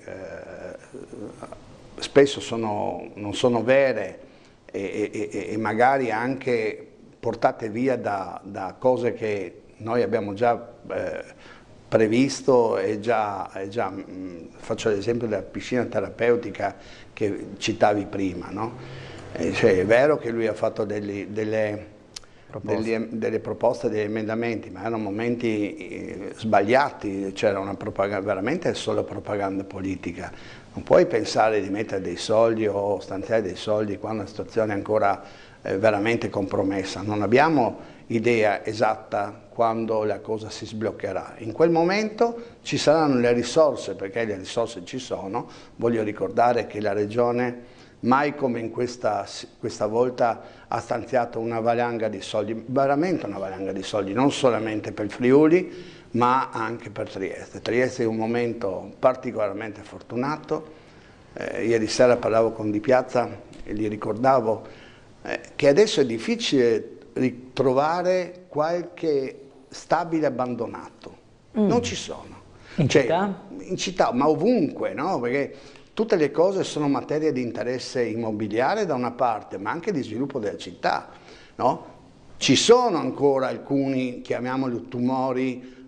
spesso non sono vere e magari anche portate via da cose che noi abbiamo già previsto e già faccio l'esempio della piscina terapeutica che citavi prima, no? Cioè, è vero che lui ha fatto delle proposte, degli emendamenti, ma erano momenti sbagliati, c'era una propaganda, veramente solo propaganda politica. Non puoi pensare di mettere dei soldi o stanziare dei soldi quando la situazione è ancora veramente compromessa. Non abbiamo idea esatta quando la cosa si sbloccherà. In quel momento ci saranno le risorse, perché le risorse ci sono. Voglio ricordare che la Regione mai come in questa volta ha stanziato una valanga di soldi, veramente una valanga di soldi, non solamente per Friuli, ma anche per Trieste. Trieste è un momento particolarmente fortunato. Ieri sera parlavo con Di Piazza e gli ricordavo che adesso è difficile ritrovare qualche stabile abbandonato. Non ci sono. In città? In città, ma ovunque, no? Perché tutte le cose sono materia di interesse immobiliare da una parte, ma anche di sviluppo della città, no? Ci sono ancora alcuni, chiamiamoli tumori,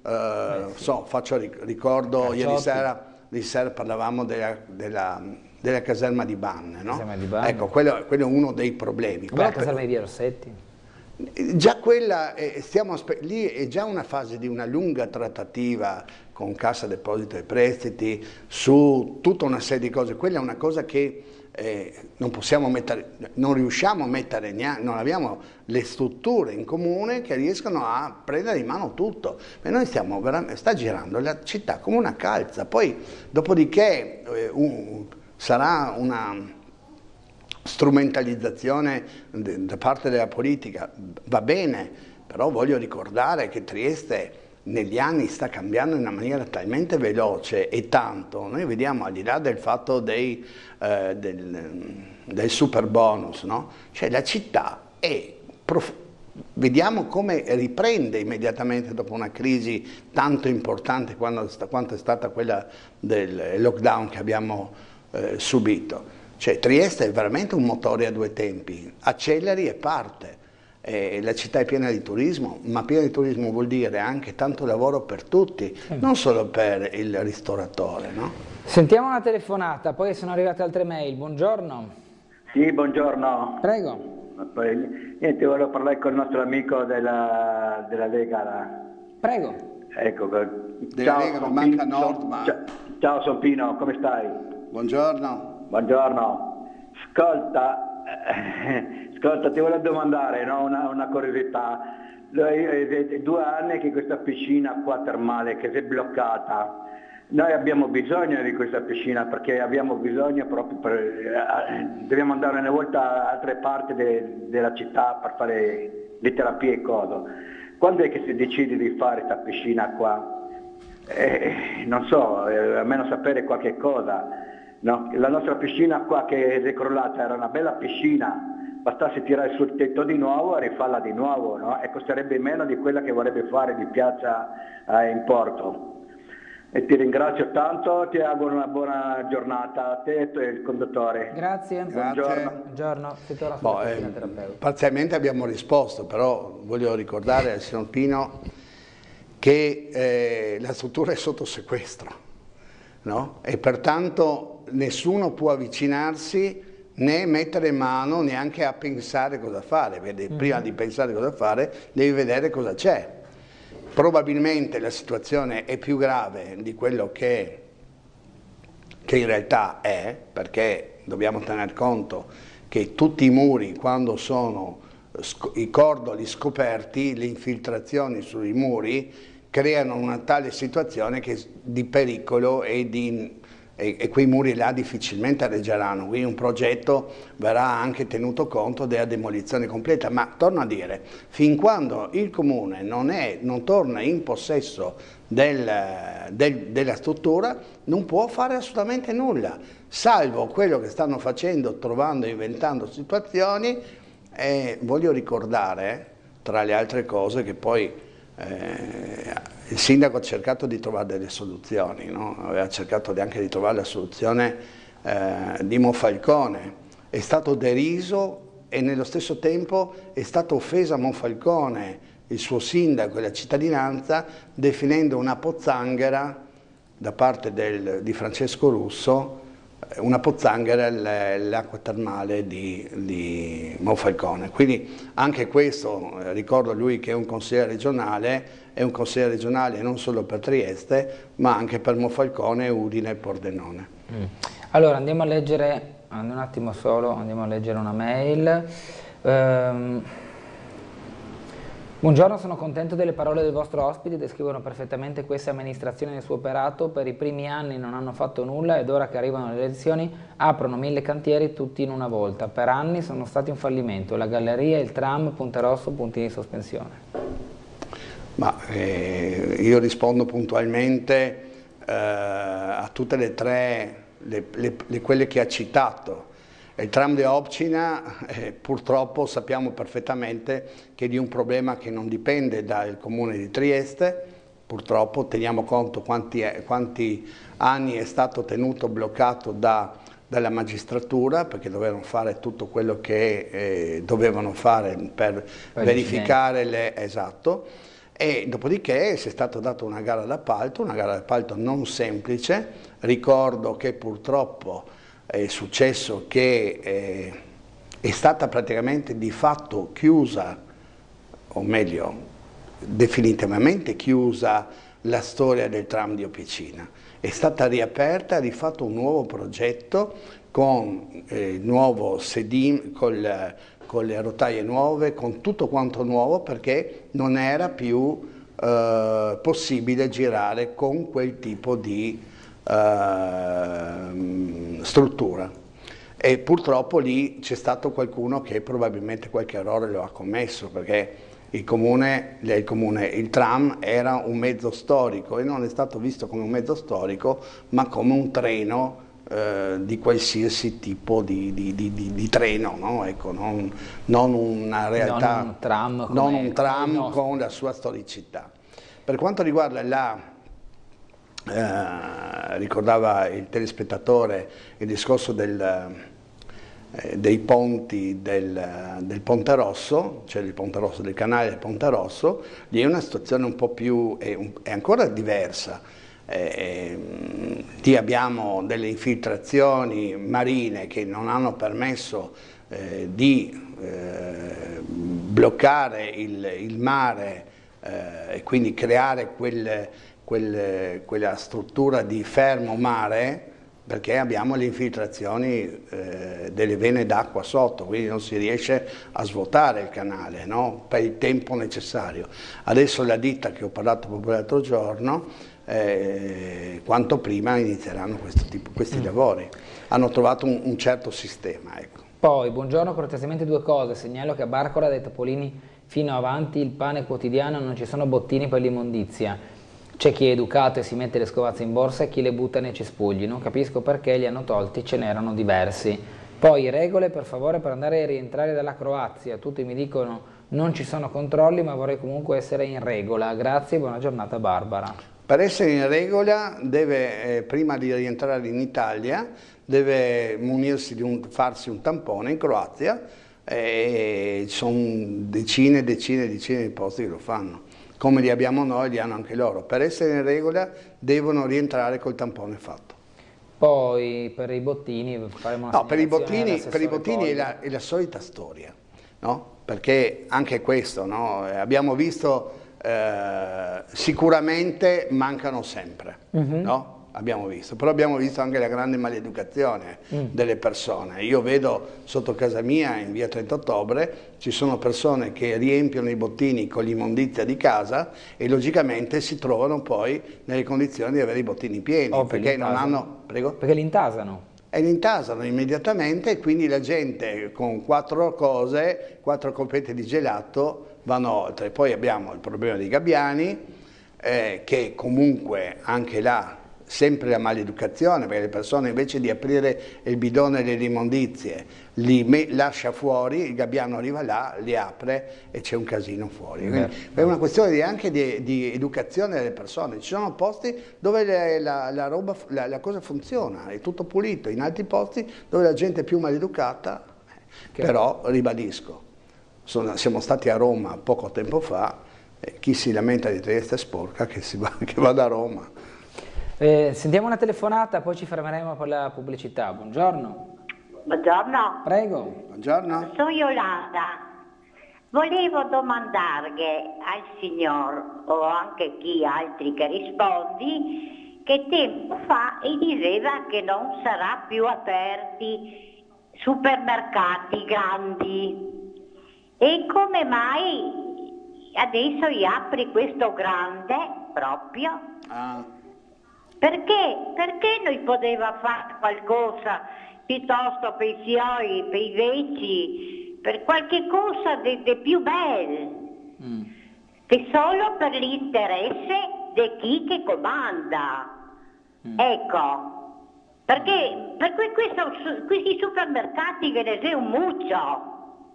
ricordo ieri sera parlavamo della caserma di Banne, no? Ecco, quello è uno dei problemi. La caserma di Via Rossetti? Già quella, lì è già una fase di una lunga trattativa con Cassa Deposito e Prestiti su tutta una serie di cose. Quella è una cosa che non riusciamo a mettere, non abbiamo le strutture in comune che riescono a prendere in mano tutto. E noi sta girando la città come una calza, poi dopodiché sarà una strumentalizzazione da parte della politica, va bene, però voglio ricordare che Trieste negli anni sta cambiando in una maniera talmente veloce e tanto. Noi vediamo, al di là del fatto del super bonus, no? Cioè la città vediamo come riprende immediatamente dopo una crisi tanto importante quanto è stata quella del lockdown che abbiamo subito. Cioè Trieste è veramente un motore a due tempi, acceleri e parte. La città è piena di turismo, ma piena di turismo vuol dire anche tanto lavoro per tutti, non solo per il ristoratore, no? Sentiamo una telefonata, poi sono arrivate altre mail. Buongiorno. Sì, buongiorno. Prego. Niente, volevo parlare con il nostro amico della Lega. Prego. Ecco, della Lega non manca Nord, ma... Ciao, sono Pino, come stai? Buongiorno. Buongiorno. Ascolta, ti volevo domandare, no? una curiosità. 2 anni che questa piscina qua termale che si è bloccata. Noi abbiamo bisogno di questa piscina perché abbiamo bisogno proprio dobbiamo andare una volta a altre parti della città per fare le terapie e cose. Quando è che si decide di fare questa piscina qua? Non so, almeno sapere qualche cosa. No, la nostra piscina qua che è crollata era una bella piscina, bastasse tirare sul tetto di nuovo e rifarla di nuovo, no? E costerebbe meno di quella che vorrebbe fare di Piazza in Porto. E ti ringrazio tanto, ti auguro una buona giornata a te e il conduttore. Grazie. Buongiorno. Parzialmente abbiamo risposto, però voglio ricordare al signor Pino che la struttura è sotto sequestro, no? E pertanto nessuno può avvicinarsi né mettere mano neanche a pensare cosa fare, perché prima di pensare cosa fare devi vedere cosa c'è. probabilmente la situazione è più grave di quello che in realtà è, perché dobbiamo tener conto che tutti i muri, quando sono i cordoli scoperti, le infiltrazioni sui muri creano una tale situazione di pericolo e quei muri là difficilmente reggeranno. Quindi un progetto verrà anche tenuto conto della demolizione completa, ma torno a dire, fin quando il comune non torna in possesso della struttura, non può fare assolutamente nulla, salvo quello che stanno facendo, trovando e inventando situazioni. E voglio ricordare, tra le altre cose, che poi il sindaco ha cercato di trovare delle soluzioni, no? Aveva cercato anche di trovare la soluzione di Monfalcone, è stato deriso e nello stesso tempo è stato offesa Monfalcone, il suo sindaco e la cittadinanza, definendo una pozzanghera da parte di Francesco Russo, una pozzanghera l'acqua termale di Monfalcone. Quindi anche questo, ricordo lui che è un consigliere regionale non solo per Trieste, ma anche per Monfalcone, Udine e Pordenone. Allora andiamo a leggere, un attimo solo, andiamo a leggere una mail. Buongiorno, sono contento delle parole del vostro ospite, descrivono perfettamente questa amministrazione nel suo operato. Per i primi anni non hanno fatto nulla ed ora che arrivano le elezioni aprono 1000 cantieri tutti in una volta. Per anni sono stati un fallimento, la galleria, il tram, Ponte Rosso, punti di sospensione. Ma io rispondo puntualmente a tutte le tre, quelle che ha citato. Il tram di Opcina, purtroppo sappiamo perfettamente che è di un problema che non dipende dal comune di Trieste, purtroppo teniamo conto quanti anni è stato tenuto bloccato dalla magistratura, perché dovevano fare tutto quello che dovevano fare per verificare esatto, e dopodiché si è stata data una gara d'appalto non semplice. Ricordo che purtroppo è successo che è stata praticamente di fatto chiusa, o meglio, definitivamente chiusa la storia del tram di Opicina. È stata riaperta, ha rifatto un nuovo progetto con nuovo sedime, con le rotaie nuove, con tutto quanto nuovo, perché non era più possibile girare con quel tipo di struttura, e purtroppo lì c'è stato qualcuno che probabilmente qualche errore lo ha commesso, perché il tram era un mezzo storico e non è stato visto come un mezzo storico ma come un treno di qualsiasi tipo di treno, no? Ecco, non una realtà, non un tram con la sua storicità. Per quanto riguarda ricordava il telespettatore il discorso dei ponti del Ponte Rosso, cioè il Ponte Rosso, del canale del Ponte Rosso, lì è una situazione un po' più, è ancora diversa. Lì abbiamo delle infiltrazioni marine che non hanno permesso di bloccare il mare e quindi creare quella struttura di fermo mare, perché abbiamo le infiltrazioni delle vene d'acqua sotto, quindi non si riesce a svuotare il canale, no? Per il tempo necessario. Adesso la ditta che ho parlato proprio l'altro giorno, quanto prima inizieranno questi lavori. Hanno trovato un certo sistema. Ecco. Poi, buongiorno, cortesemente due cose. Segnalo che a Barcola dai Topolini fino avanti il pane quotidiano non ci sono bottini per l'immondizia. C'è chi è educato e si mette le scovazze in borsa e chi le butta nei cespugli. Non capisco perché li hanno tolti, ce n'erano diversi. Poi regole per favore per andare e rientrare dalla Croazia. Tutti mi dicono non ci sono controlli, ma vorrei comunque essere in regola. Grazie e buona giornata Barbara. Per essere in regola deve, prima di rientrare in Italia, deve munirsi farsi un tampone in Croazia, e ci sono decine e decine di posti che lo fanno. Come li abbiamo noi, li hanno anche loro. Per essere in regola devono rientrare col tampone fatto. Poi per i bottini faremo una segnalazione. Per i bottini è la solita storia, no? Perché anche questo, no? Abbiamo visto sicuramente mancano sempre, no? Abbiamo visto, però abbiamo visto anche la grande maleducazione delle persone. Io vedo sotto casa mia, in via 30 ottobre, ci sono persone che riempiono i bottini con l'immondizia di casa e logicamente si trovano poi nelle condizioni di avere i bottini pieni, perché non hanno... Prego? Perché li intasano. E li intasano immediatamente e quindi la gente con 4 cose, 4 copette di gelato vanno oltre. Poi abbiamo il problema dei gabbiani, che comunque anche là sempre la maleducazione, perché le persone invece di aprire il bidone delle immondizie li lascia fuori, il gabbiano arriva là, li apre e c'è un casino fuori. Quindi è una questione anche di educazione delle persone. Ci sono posti dove la cosa funziona, è tutto pulito, in altri posti dove la gente è più maleducata, però ribadisco, siamo stati a Roma poco tempo fa, chi si lamenta di Trieste sporca che vada a Roma. Sentiamo una telefonata, poi ci fermeremo per la pubblicità. Buongiorno. Buongiorno. Prego. Buongiorno. Sono Yolanda. Volevo domandargli al signor o anche chi altri che rispondi che tempo fa e diceva che non sarà più aperti supermercati grandi e come mai adesso gli apri questo grande proprio? Perché noi poteva fare qualcosa piuttosto per i fiori, per i vecchi, per qualche cosa di più bello, che solo per l'interesse di chi che comanda. Ecco, perché questi supermercati che ne sono un muccio.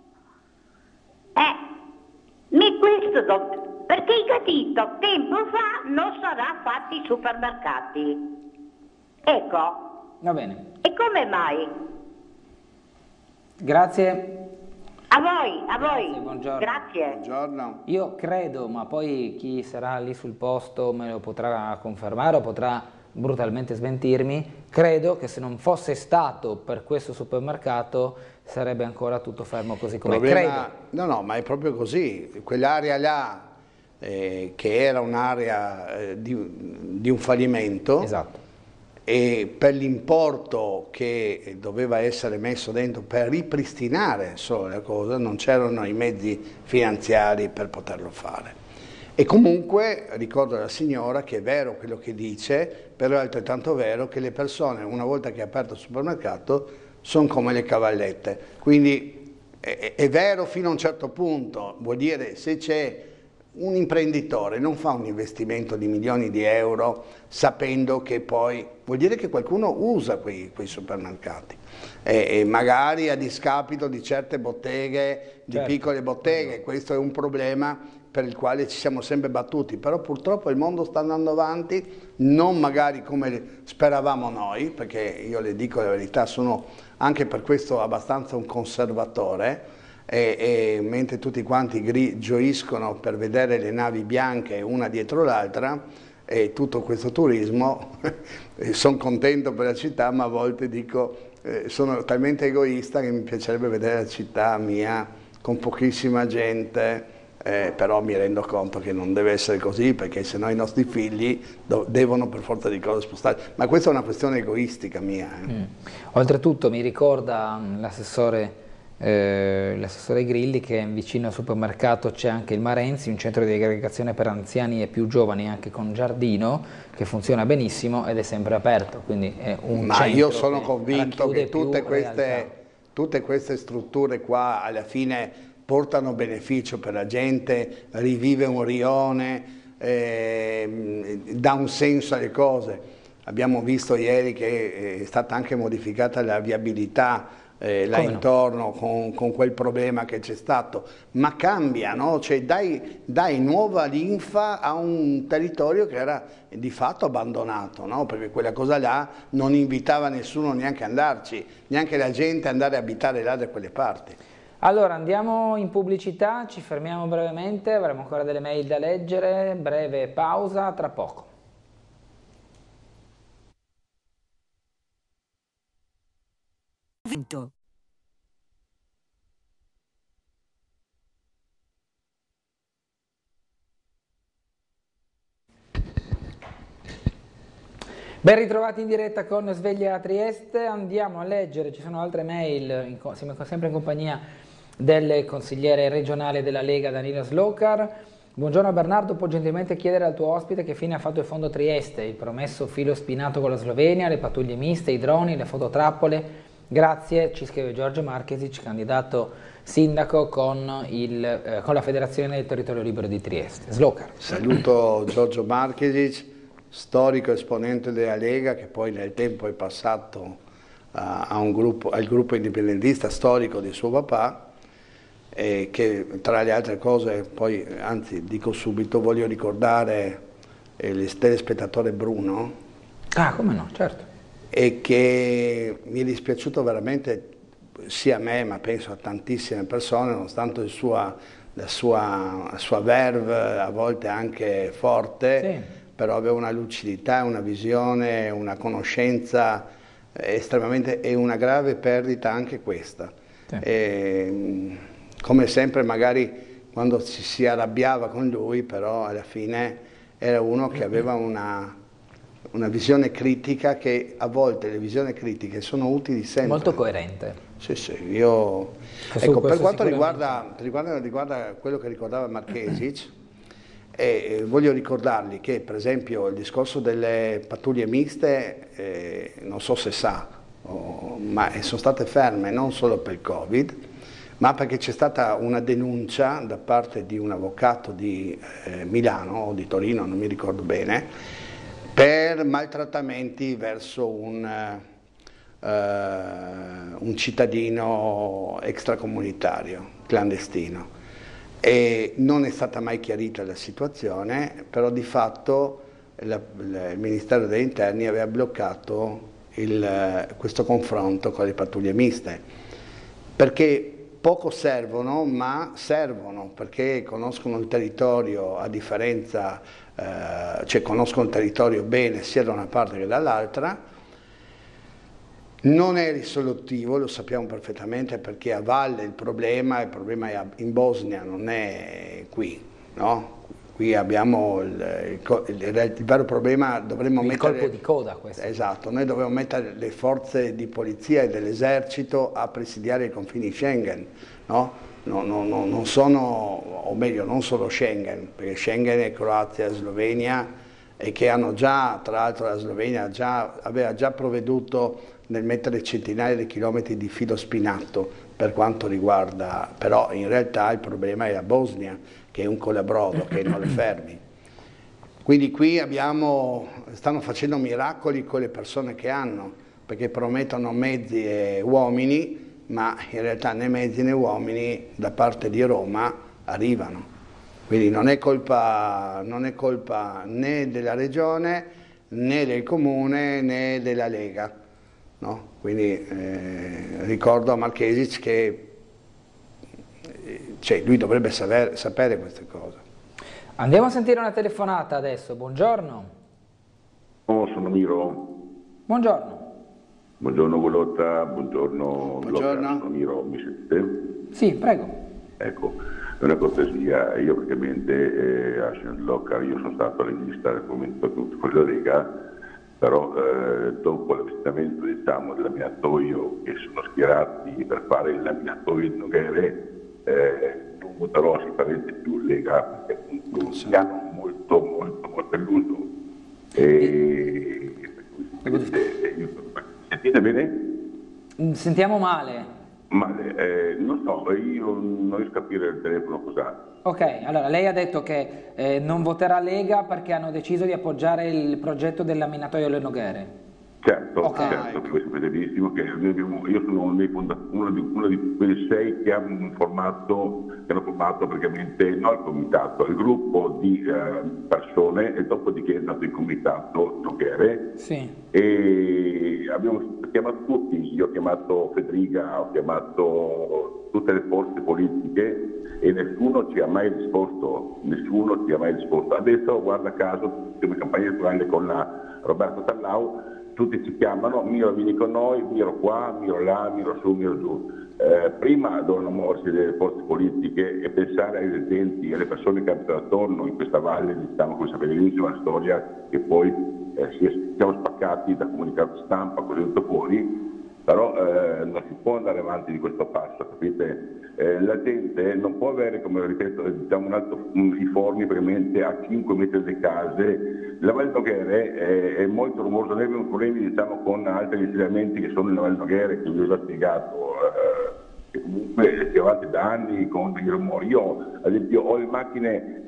Perché hai capito, tempo fa non sarà fatti i supermercati. Ecco. Va bene. E come mai? Grazie. A voi. Grazie, buongiorno. Grazie. Buongiorno. Io credo, ma poi chi sarà lì sul posto me lo potrà confermare o potrà brutalmente smentirmi, credo che se non fosse stato per questo supermercato sarebbe ancora tutto fermo così come credo. No, ma è proprio così. Quell'area là, che era un'area di un fallimento, esatto, e per l'importo che doveva essere messo dentro per ripristinare solo la cosa non c'erano i mezzi finanziari per poterlo fare. E comunque ricordo alla signora che è vero quello che dice, però è altrettanto vero che le persone una volta che è aperto il supermercato sono come le cavallette, quindi è vero fino a un certo punto, vuol dire se c'è un imprenditore non fa un investimento di milioni di euro sapendo che poi, vuol dire che qualcuno usa quei supermercati e magari a discapito di certe botteghe, di piccole botteghe, questo è un problema per il quale ci siamo sempre battuti, però purtroppo il mondo sta andando avanti, non magari come speravamo noi, perché io le dico la verità, sono anche per questo abbastanza un conservatore, e mentre tutti quanti gioiscono per vedere le navi bianche una dietro l'altra e tutto questo turismo, sono contento per la città, ma a volte dico sono talmente egoista che mi piacerebbe vedere la città mia con pochissima gente, però mi rendo conto che non deve essere così, perché sennò i nostri figli devono per forza di cose spostare, ma questa è una questione egoistica mia. Oltretutto mi ricorda l'assessore Grilli che vicino al supermercato c'è anche il Marenzi, un centro di aggregazione per anziani e più giovani anche con giardino che funziona benissimo ed è sempre aperto, quindi è un ma centro io sono convinto che tutte queste strutture qua alla fine portano beneficio per la gente, rivive un rione, dà un senso alle cose. Abbiamo visto ieri che è stata anche modificata la viabilità là intorno con quel problema che c'è stato, ma cambia, no? Cioè dai nuova linfa a un territorio che era di fatto abbandonato, no? Perché quella cosa là non invitava nessuno neanche ad andarci, neanche la gente ad andare a abitare là da quelle parti. Allora andiamo in pubblicità, ci fermiamo brevemente, avremo ancora delle mail da leggere, breve pausa, tra poco. Vinto. Ben ritrovati in diretta con Sveglia Trieste, andiamo a leggere, ci sono altre mail, siamo sempre in compagnia del consigliere regionale della Lega Danilo Slokar. Buongiorno Bernardo, può gentilmente chiedere al tuo ospite che fine ha fatto il fondo Trieste, il promesso filo spinato con la Slovenia, le pattuglie miste, i droni, le fototrappole? Grazie, ci scrive Giorgio Marchesic, candidato sindaco con la Federazione del Territorio Libero di Trieste. Slokar. Saluto Giorgio Marchesic, storico esponente della Lega, che poi nel tempo è passato al gruppo indipendentista storico di suo papà, e che tra le altre cose, poi anzi dico subito, voglio ricordare il telespettatore Bruno. Ah, come no, certo. E che mi è dispiaciuto veramente sia a me, ma penso a tantissime persone, nonostante la sua verve a volte anche forte, sì, però aveva una lucidità, una visione, una conoscenza estremamente, e una grave perdita anche questa. Sì. Come sempre magari quando si arrabbiava con lui, però alla fine era uno che aveva una visione critica, che a volte le visioni critiche sono utili sempre. Molto coerente. Sì, sì, ecco, per quanto riguarda quello che ricordava Marchesic, voglio ricordargli che per esempio il discorso delle pattuglie miste, non so se sa, ma sono state ferme non solo per il Covid, ma perché c'è stata una denuncia da parte di un avvocato di Milano o di Torino, non mi ricordo bene, per maltrattamenti verso un cittadino extracomunitario, clandestino. E non è stata mai chiarita la situazione, però di fatto il Ministero degli Interni aveva bloccato questo confronto con le pattuglie miste, perché poco servono, ma servono perché conoscono il territorio, a differenza, cioè conoscono il territorio bene sia da una parte che dall'altra. Non è risolutivo, lo sappiamo perfettamente, perché a valle il problema è in Bosnia, non è qui, no? Qui abbiamo il vero problema, dovremmo mettere... Il colpo di coda questo. Esatto, noi dovremmo mettere le forze di polizia e dell'esercito a presidiare i confini Schengen, no? Non sono, o meglio, non solo Schengen, perché Schengen è Croazia e Slovenia, e che hanno già, tra l'altro la Slovenia aveva già provveduto nel mettere centinaia di chilometri di filo spinato per quanto riguarda, però in realtà il problema è la Bosnia, che è un colabrodo, che non le fermi. Quindi qui stanno facendo miracoli con le persone che hanno, perché promettono mezzi e uomini, ma in realtà né mezzi né uomini da parte di Roma arrivano. Quindi non è colpa né della Regione, né del Comune, né della Lega. No? Quindi ricordo a Marchesic che lui dovrebbe sapere queste cose. Andiamo a sentire una telefonata adesso. Buongiorno. Oh, sono Miro. Buongiorno. Buongiorno Golotta, buongiorno. Buongiorno. Sono Miro, mi sentite? Sì, prego. Ecco, è una cortesia. Io praticamente a Slokar, io sono stato regista del momento con la Lega, però dopo l'avvistamento, diciamo, del laminatoio, che sono schierati per fare il laminatoio di Noghere, non voterò assolutamente più Lega, perché appunto un piano molto all'uso. Sentite bene? Sentiamo male. Male, non so, io non riesco a capire il telefono cos'ha. Ok, allora lei ha detto che non voterà Lega perché hanno deciso di appoggiare il progetto del laminatoio alle Noghere. Certo, okay. Certo, voi sapete benissimo che io sono uno di quei 6 che hanno formato praticamente, non il comitato, il gruppo di persone, e dopodiché è andato in comitato Noghere. Sì. E abbiamo chiamato tutti, io ho chiamato Federica, ho chiamato tutte le forze politiche, e nessuno ci ha mai risposto, Adesso, guarda caso, come campagna elettorale con la Roberto Tallau, tutti ci chiamano, Miro vieni con noi, Miro qua, Miro là, Miro su, Miro giù. Prima dovevano muoversi le forze politiche e pensare ai residenti, alle persone che abitano attorno in questa valle, diciamo, come sapete all'inizio, una storia che poi siamo spaccati da comunicato stampa, così tutto fuori, però non si può andare avanti di questo passo, capite? La gente non può avere, come ripeto, diciamo, i forni praticamente a 5 metri dalle case. La Val Noghere è molto rumorosa, noi abbiamo problemi, diciamo, con altri insediamenti che sono nella Val Noghere, che vi ho già spiegato, che comunque si avanti da anni con i rumori. Io ad esempio ho le macchine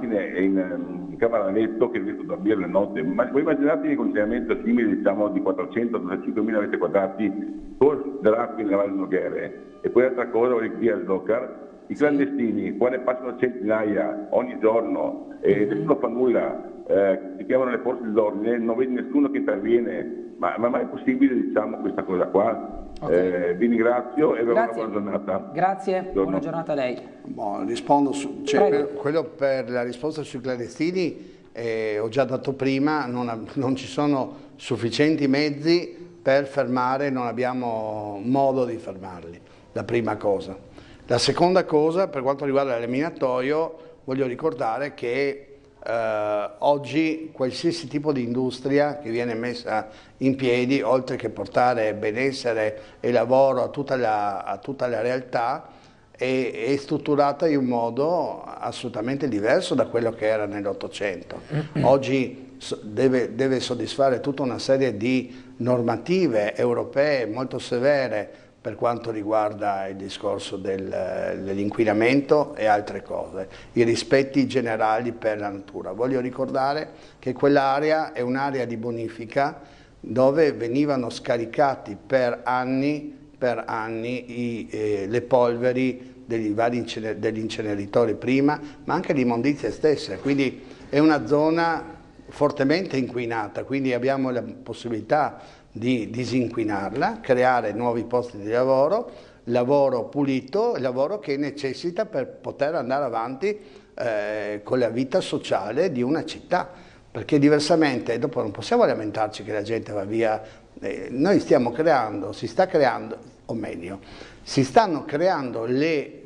in camera da letto che riesco a dormire le notte, ma voi immaginatevi un insediamento simile, diciamo, di 400-5.000 metri quadrati con dell'acqua nella Val Noghere. E poi altra cosa, voglio dire a Slokar, i clandestini, qua ne passano centinaia ogni giorno e nessuno fa nulla, si chiamano le forze dell'ordine, non vede nessuno che interviene, ma mai è possibile, diciamo, questa cosa qua? Okay. Vi ringrazio e vi auguro una buona giornata. Grazie, buona giornata a lei. Rispondo quello per la risposta sui clandestini, ho già dato prima, non ci sono sufficienti mezzi per fermare, non abbiamo modo di fermarli, la prima cosa. La seconda cosa, per quanto riguarda l'eliminatoio, voglio ricordare che oggi qualsiasi tipo di industria che viene messa in piedi, oltre che portare benessere e lavoro a tutta la realtà, è strutturata in un modo assolutamente diverso da quello che era nell'Ottocento. Oggi deve soddisfare tutta una serie di normative europee molto severe per quanto riguarda il discorso dell'inquinamento e altre cose, i rispetti generali per la natura. Voglio ricordare che quell'area è un'area di bonifica dove venivano scaricati per anni le polveri degli inceneritori prima, ma anche le immondizie stesse, quindi è una zona fortemente inquinata, quindi abbiamo la possibilità di disinquinarla, creare nuovi posti di lavoro pulito, lavoro che necessita per poter andare avanti con la vita sociale di una città, perché diversamente dopo non possiamo lamentarci che la gente va via. Noi stiamo creando, si stanno creando le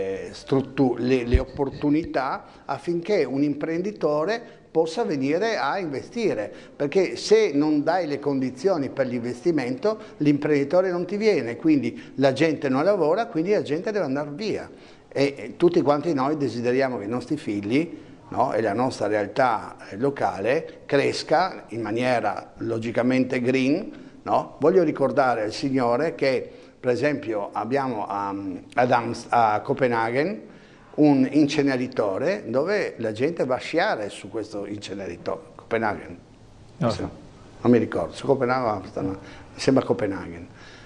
opportunità affinché un imprenditore possa venire a investire, perché se non dai le condizioni per l'investimento l'imprenditore non ti viene, quindi la gente non lavora, quindi la gente deve andare via e tutti quanti noi desideriamo che i nostri figli, no, e la nostra realtà locale cresca in maniera logicamente green, no? Voglio ricordare al Signore che per esempio abbiamo a Copenaghen un inceneritore dove la gente va a sciare su questo inceneritore. Copenaghen? No. Non mi ricordo, su Copenaghen, mi sembra Copenaghen.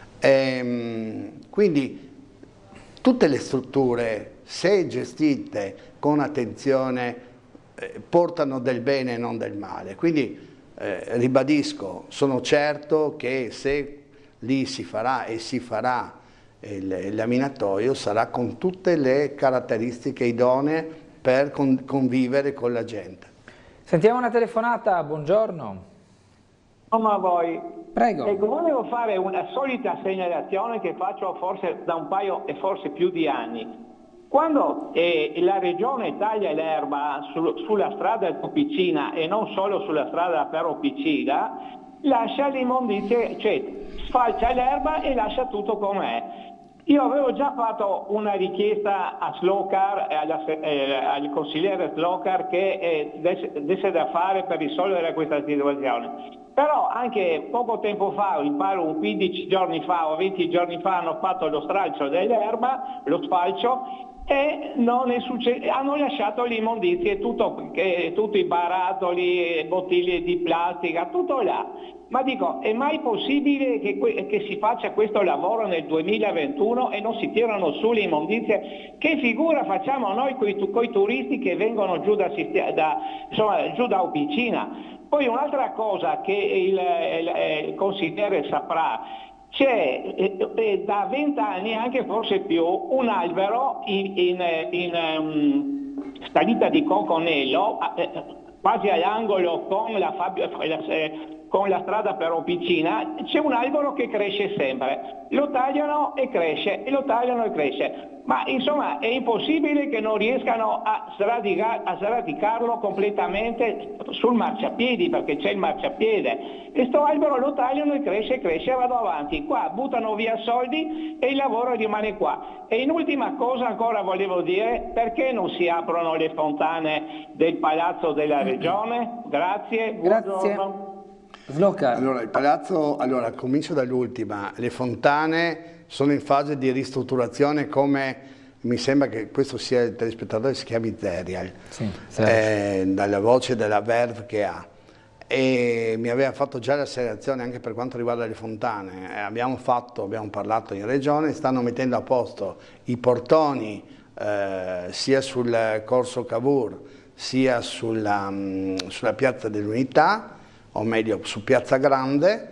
Quindi tutte le strutture, se gestite con attenzione, portano del bene e non del male. Quindi ribadisco, sono certo che se lì si farà e si farà il laminatoio sarà con tutte le caratteristiche idonee per convivere con la gente. Sentiamo una telefonata, buongiorno. Ma voi. Prego. Ecco, volevo fare una solita segnalazione che faccio forse da un paio e forse più di anni. Quando la regione taglia l'erba sulla strada di Opicina e non solo sulla strada per Opicina, lascia l'immondizia, cioè sfalcia l'erba e lascia tutto com'è. Io avevo già fatto una richiesta a Slokar, al consigliere Slokar, che desse da fare per risolvere questa situazione. Però anche poco tempo fa, mi pare un 15 giorni fa o 20 giorni fa, hanno fatto lo stralcio dell'erba, lo sfalcio, e non è hanno lasciato l'immondizia, tutti i barattoli, bottiglie di plastica, tutto là. Ma dico, è mai possibile che si faccia questo lavoro nel 2021 e non si tirano su le immondizie? Che figura facciamo noi con i turisti che vengono giù giù da Opicina? Poi un'altra cosa che il consigliere saprà, c'è da 20 anni, anche forse più, un albero in Stallita di Conconello, quasi all'angolo con con la strada per Opicina, c'è un albero che cresce sempre, lo tagliano e cresce, e lo tagliano e cresce, ma insomma è impossibile che non riescano a sradicarlo completamente sul marciapiedi, perché c'è il marciapiede, e sto albero lo tagliano e cresce, vado avanti, qua buttano via soldi e il lavoro rimane qua. E in ultima cosa ancora volevo dire, perché non si aprono le fontane del Palazzo della Regione? Grazie, buongiorno. Slokar. Allora, il palazzo, comincio dall'ultima, le fontane sono in fase di ristrutturazione, come mi sembra che questo sia il telespettatore, si chiami Zerial, sì, dalla voce della Verve che ha, e mi aveva fatto già la segnalazione anche per quanto riguarda le fontane. Abbiamo parlato in regione, stanno mettendo a posto i portoni sia sul corso Cavour sia sulla piazza dell'Unità, o meglio su Piazza Grande,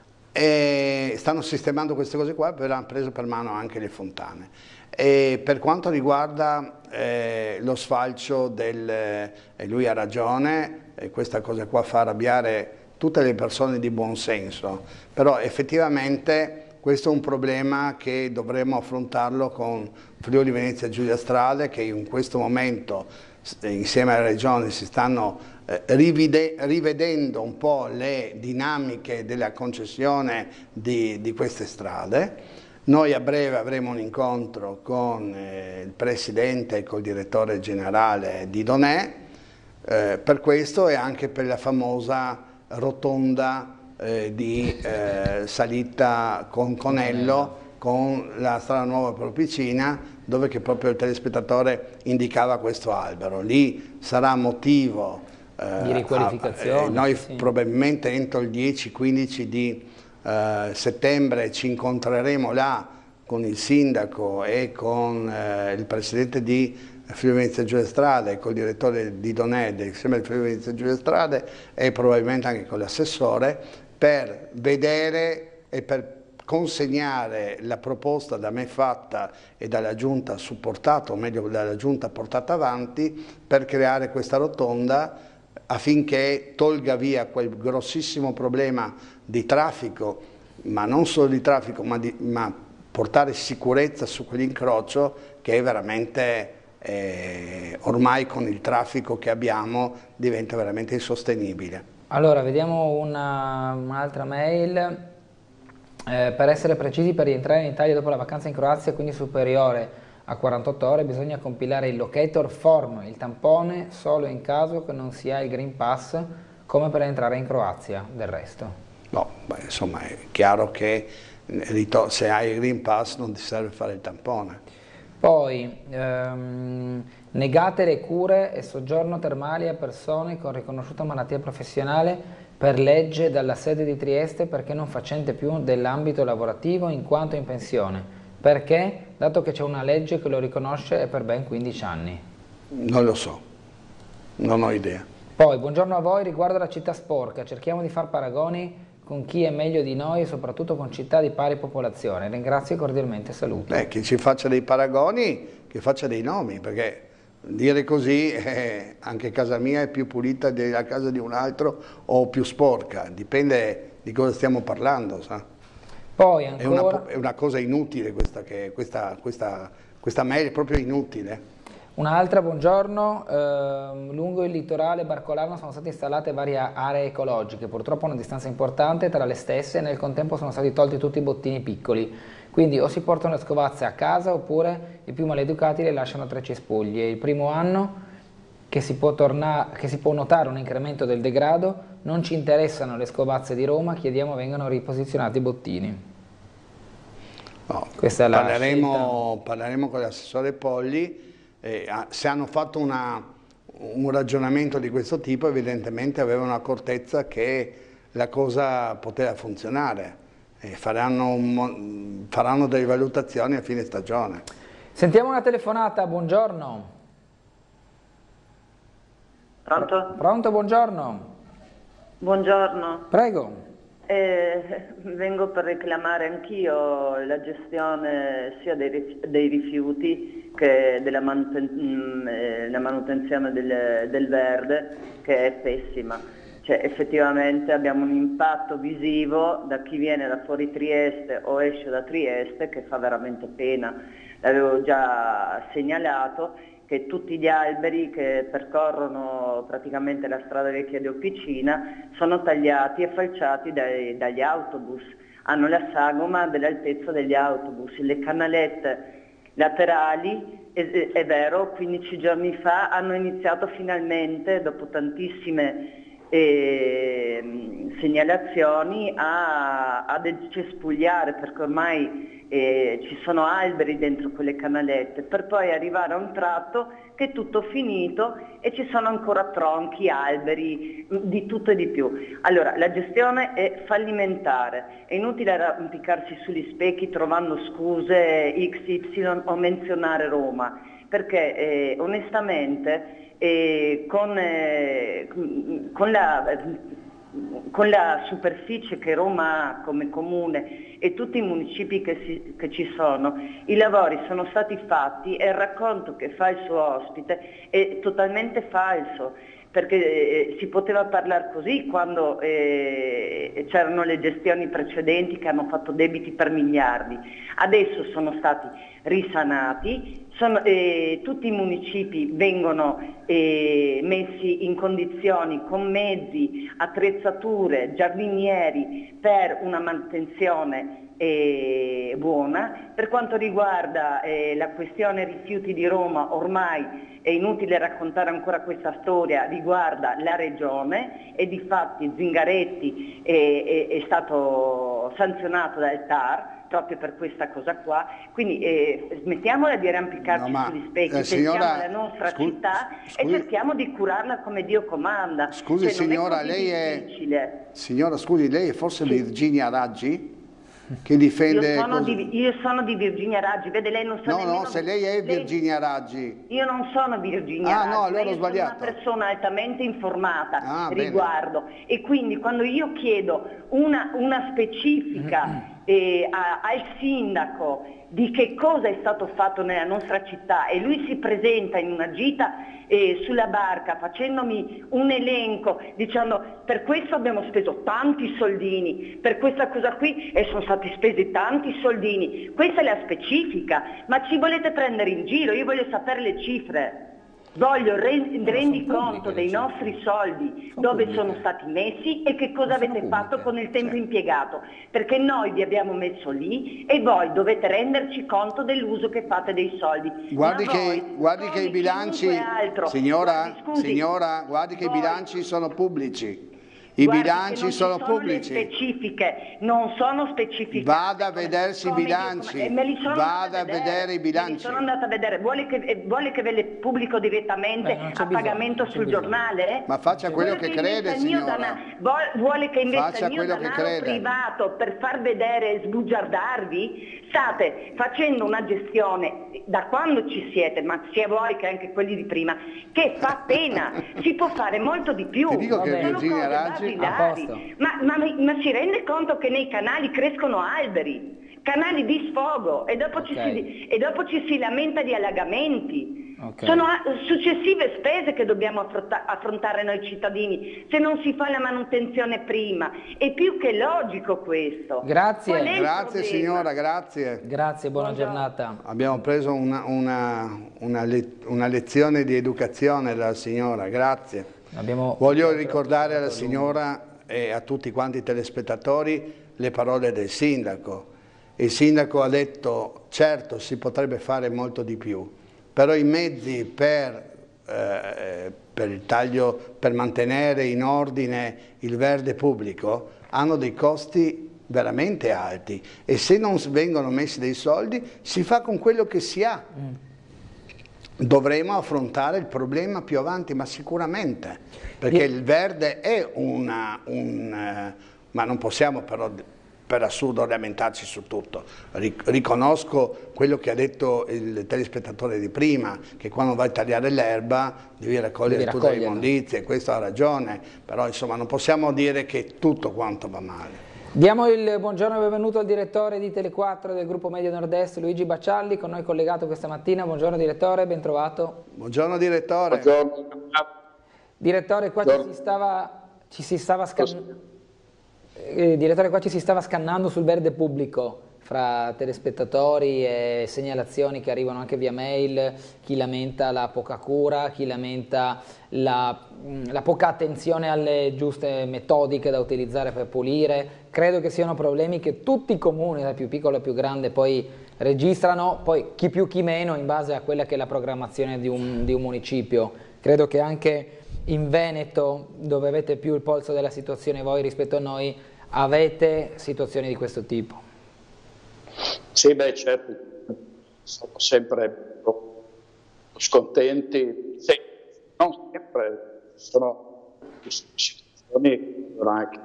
e stanno sistemando queste cose qua, poi hanno preso per mano anche le fontane. E per quanto riguarda lo sfalcio lui ha ragione, questa cosa qua fa arrabbiare tutte le persone di buon senso, però effettivamente questo è un problema che dovremo affrontarlo con Friuli Venezia Giulia Strade, che in questo momento insieme alla Regione si stanno rivedendo un po' le dinamiche della concessione di queste strade. Noi a breve avremo un incontro con il Presidente e col Direttore Generale di Donè per questo, e anche per la famosa rotonda di salita con Conello, con la strada nuova per Opicina, dove che proprio il telespettatore indicava questo albero. Lì sarà motivo di riqualificazione. Noi sì. Probabilmente entro il 10-15 di settembre ci incontreremo là con il sindaco e con il presidente di Friuli Venezia Giulia Strade e col direttore di Donè insieme al Friuli Venezia Giulia Strade, e probabilmente anche con l'assessore, per vedere e per consegnare la proposta da me fatta e dalla Giunta supportata, o meglio dalla Giunta portata avanti, per creare questa rotonda affinché tolga via quel grossissimo problema di traffico, ma non solo di traffico, ma portare sicurezza su quell'incrocio che è veramente, ormai con il traffico che abbiamo, diventa veramente insostenibile. Allora, vediamo un'altra mail. Per essere precisi, per rientrare in Italia dopo la vacanza in Croazia, quindi superiore a 48 ore, bisogna compilare il locator form, il tampone, solo in caso che non si ha il Green Pass, come per entrare in Croazia, del resto. No, insomma è chiaro che se hai il Green Pass non ti serve fare il tampone. Poi, negate le cure e soggiorno termali a persone con riconosciuta malattia professionale per legge dalla sede di Trieste, perché non facente più dell'ambito lavorativo in quanto in pensione. Perché? Dato che c'è una legge che lo riconosce e per ben 15 anni. Non lo so, non ho idea. Poi, buongiorno a voi, riguardo alla città sporca, cerchiamo di far paragoni con chi è meglio di noi e soprattutto con città di pari popolazione. Ringrazio e cordialmente saluto. Chi ci faccia dei paragoni, che faccia dei nomi, perché dire così anche casa mia è più pulita della casa di un altro o più sporca, dipende di cosa stiamo parlando, sa? Poi ancora... È una cosa inutile questa mail, è proprio inutile. Un'altra, buongiorno, lungo il litorale barcolano sono state installate varie aree ecologiche, purtroppo a una distanza importante tra le stesse, e nel contempo sono stati tolti tutti i bottini piccoli, quindi o si portano le scovazze a casa oppure i più maleducati le lasciano tra i cespugli. È il primo anno che si può notare un incremento del degrado, non ci interessano le scovazze di Roma, chiediamo vengano riposizionati i bottini. No, questa è la parleremo con l'assessore Polli. Se hanno fatto un ragionamento di questo tipo, evidentemente avevano accortezza che la cosa poteva funzionare, e faranno delle valutazioni a fine stagione. Sentiamo una telefonata, buongiorno. Pronto? Pronto, buongiorno. Buongiorno. Prego. Vengo per reclamare anch'io la gestione sia dei rifiuti che della la manutenzione del verde, che è pessima. cioè, effettivamente abbiamo un impatto visivo da chi viene da fuori Trieste o esce da Trieste che fa veramente pena. L'avevo già segnalato che tutti gli alberi che percorrono praticamente la strada vecchia di Officina sono tagliati e falciati dagli autobus, hanno la sagoma dell'altezza degli autobus, le canalette laterali, è vero, 15 giorni fa hanno iniziato finalmente, dopo tantissime segnalazioni, a decespugliare, perché ormai ci sono alberi dentro quelle canalette, per poi arrivare a un tratto che è tutto finito e ci sono ancora tronchi, alberi, di tutto e di più. Allora, la gestione è fallimentare, è inutile arrampicarsi sugli specchi trovando scuse XY o menzionare Roma, perché onestamente con la superficie che Roma ha come comune e tutti i municipi che ci sono, i lavori sono stati fatti e il racconto che fa il suo ospite è totalmente falso, perché si poteva parlare così quando c'erano le gestioni precedenti che hanno fatto debiti per miliardi. Adesso sono stati risanati, tutti i municipi vengono messi in condizioni con mezzi, attrezzature, giardinieri per una manutenzione buona. Per quanto riguarda la questione rifiuti di Roma, ormai è inutile raccontare ancora questa storia, riguarda la regione e difatti Zingaretti è stato sanzionato dal TAR proprio per questa cosa qua, quindi smettiamola di arrampicarci sugli specchi, pensiamo alla nostra città e cerchiamo di curarla come Dio comanda. Scusi, signora, lei è forse Virginia Raggi? Che difende io sono di Virginia Raggi, vede, lei non sa nemmeno... No, se lei è Virginia Raggi. Io non sono Virginia Raggi, no, allora ho sbagliato. Sono una persona altamente informata riguardo, bene. E quindi quando io chiedo una specifica al sindaco di che cosa è stato fatto nella nostra città e lui si presenta in una gita sulla barca facendomi un elenco dicendo per questo abbiamo speso tanti soldini, per questa cosa qui e sono stati spesi tanti soldini, questa è la specifica, ma ci volete prendere in giro? Io voglio sapere le cifre. Voglio rendiconto dei nostri soldi, dove sono stati messi e che cosa avete fatto con il tempo impiegato, perché noi vi abbiamo messo lì e voi dovete renderci conto dell'uso che fate dei soldi. Guardi che i bilanci, signora, guardi che i bilanci sono pubblici. I bilanci sono pubblici. Le specifiche, non sono specifiche. Vada a vedersi i bilanci. Vada a vedere i bilanci. Mi sono andata a vedere. Vuole che ve le pubblico direttamente a pagamento sul giornale? Ma faccia quello che crede, signora. Vuole che investa il mio denaro privato per far vedere e sbugiardarvi? State facendo una gestione da quando ci siete, ma sia voi che anche quelli di prima, che fa pena. Si può fare molto di più. Ti dico che Virginia Raggi ma si rende conto che nei canali crescono alberi, canali di sfogo e dopo ci si lamenta di allagamenti. Sono successive spese che dobbiamo affrontare noi cittadini se non si fa la manutenzione prima. È più che logico questo. Grazie signora, grazie. Grazie, buona giornata. Abbiamo preso una lezione di educazione dalla signora, grazie. Voglio ricordare alla signora e a tutti quanti i telespettatori le parole del sindaco. Il sindaco ha detto, certo si potrebbe fare molto di più, però i mezzi per il taglio, per mantenere in ordine il verde pubblico hanno dei costi veramente alti e se non vengono messi dei soldi si fa con quello che si ha. Dovremo affrontare il problema più avanti, ma sicuramente, perché il verde è ma non possiamo però per assurdo lamentarci su tutto. Riconosco quello che ha detto il telespettatore di prima, che quando vai a tagliare l'erba devi raccogliere tutte le immondizie, questo ha ragione, però insomma non possiamo dire che tutto quanto va male. Diamo il buongiorno e benvenuto al direttore di Tele4 del gruppo Media Nord-Est, Luigi Baccialli, con noi collegato questa mattina. Buongiorno direttore, ben trovato. Buongiorno direttore. Buongiorno. Direttore, qua ci si stava ci si stava direttore, qua ci si stava scannando sul verde pubblico fra telespettatori e segnalazioni che arrivano anche via mail, chi lamenta la poca cura, chi lamenta la poca attenzione alle giuste metodiche da utilizzare per pulire. Credo che siano problemi che tutti i comuni, dal più piccolo al più grande, poi registrano, poi chi più chi meno in base a quella che è la programmazione di un municipio. Credo che anche in Veneto, dove avete più il polso della situazione voi rispetto a noi, avete situazioni di questo tipo. Sì, beh, certo, siamo sempre scontenti, sì, non sempre, sono situazioni che sono anche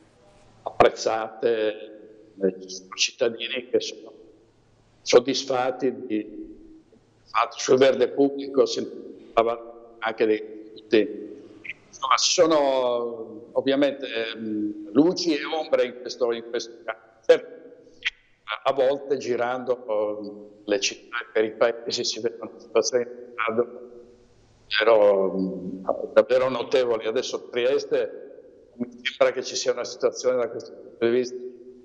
apprezzate dai cittadini che sono soddisfatti di fatto sul verde pubblico, si parla anche dei tutti. Insomma, ci sono ovviamente luci e ombre in questo caso. A volte girando le città per i paesi si vedono situazioni davvero notevoli. Adesso a Trieste mi sembra che ci sia una situazione da questo punto di vista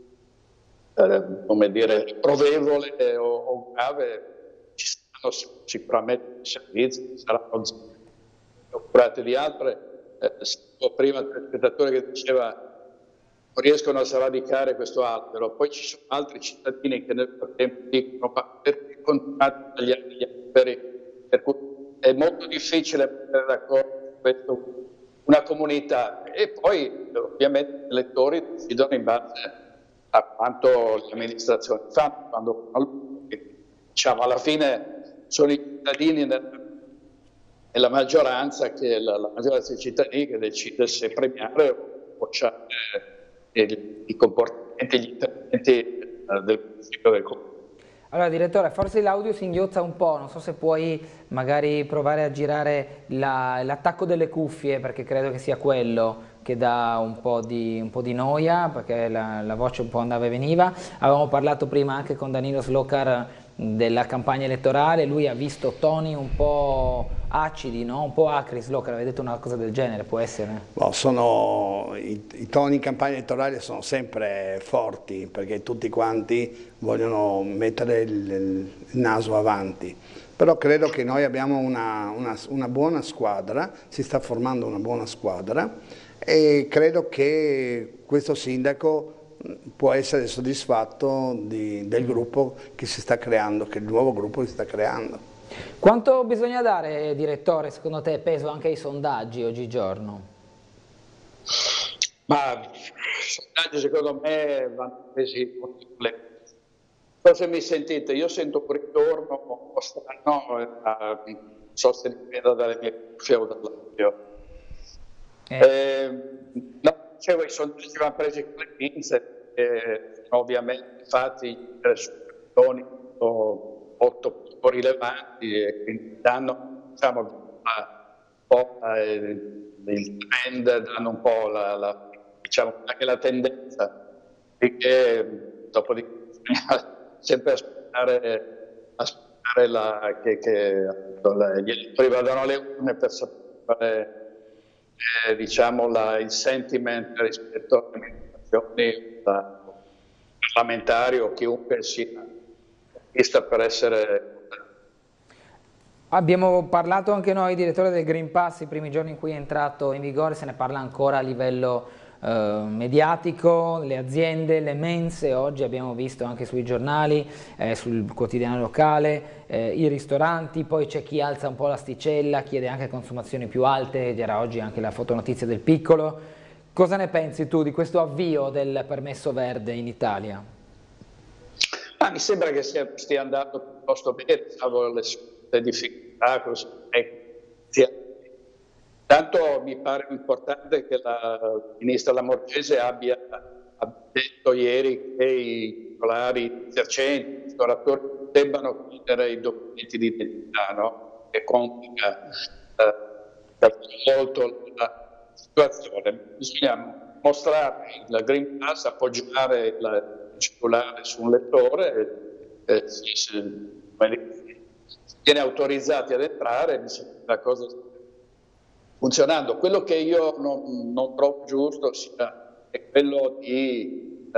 come dire provevole o grave. Ci saranno sicuramente servizi, saranno occupati di altre. Prima il spettatore che diceva riescono a sradicare questo albero, poi ci sono altri cittadini che nel frattempo dicono perché continuate a tagliare gli alberi, per cui è molto difficile mettere d'accordo su questo una comunità, e poi ovviamente gli elettori decidono in base a quanto le amministrazioni fanno, quando diciamo alla fine sono i cittadini nella maggioranza, che la maggioranza dei cittadini che decide se premiare o bocciare i comportamenti, gli interventi del Consiglio del Comune. Allora direttore, forse l'audio si inghiozza un po', non so se puoi magari provare a girare l'attacco delle cuffie, perché credo che sia quello che dà un po' di noia, perché la voce un po' andava e veniva. Avevamo parlato prima anche con Danilo Slocar della campagna elettorale, lui ha visto toni un po' acidi, no? Un po' acri. Slocar, avete detto una cosa del genere, può essere? I toni in campagna elettorale sono sempre forti, perché tutti quanti vogliono mettere il naso avanti, però credo che noi abbiamo una buona squadra, si sta formando una buona squadra, e credo che questo sindaco può essere soddisfatto del gruppo che si sta creando, che il nuovo gruppo si sta creando. Quanto bisogna dare, direttore, secondo te, peso anche ai sondaggi oggigiorno? Ma i sondaggi secondo me vanno presi molto completi. Cosa mi sentite? Io sento un ritorno un po' strano a sostenimento dalle mie cuffie o dall'audio. No, dicevo, i sondaggi vanno presi con le pinze, ovviamente fatti su questioni molto rilevanti e quindi danno, diciamo, un po' il trend, danno un po' diciamo, anche la tendenza, perché dopodiché bisogna sempre aspettare che gli elettori vadano alle urne per sapere diciamo il sentiment rispetto alle amministrazioni parlamentari o chiunque sia vista per essere. Abbiamo parlato anche noi, direttore, del Green Pass, i primi giorni in cui è entrato in vigore, se ne parla ancora a livello mediatico, le aziende, le mense, oggi abbiamo visto anche sui giornali, sul quotidiano locale, i ristoranti, poi c'è chi alza un po' l'asticella, chiede anche consumazioni più alte, ed era oggi anche la fotonotizia del Piccolo. Cosa ne pensi tu di questo avvio del permesso verde in Italia? Mi sembra che stia andando piuttosto bene, salvo le difficoltà così. Tanto mi pare importante che la ministra Lamorgese abbia detto ieri che i titolari, i esercenti, i ristoratori debbano chiedere i documenti di identità, no? Che complica molto la situazione. Bisogna mostrare il Green Pass, appoggiare il cellulare su un lettore e viene autorizzati ad entrare, mi sembra una cosa funzionando. Quello che io non trovo giusto è quello di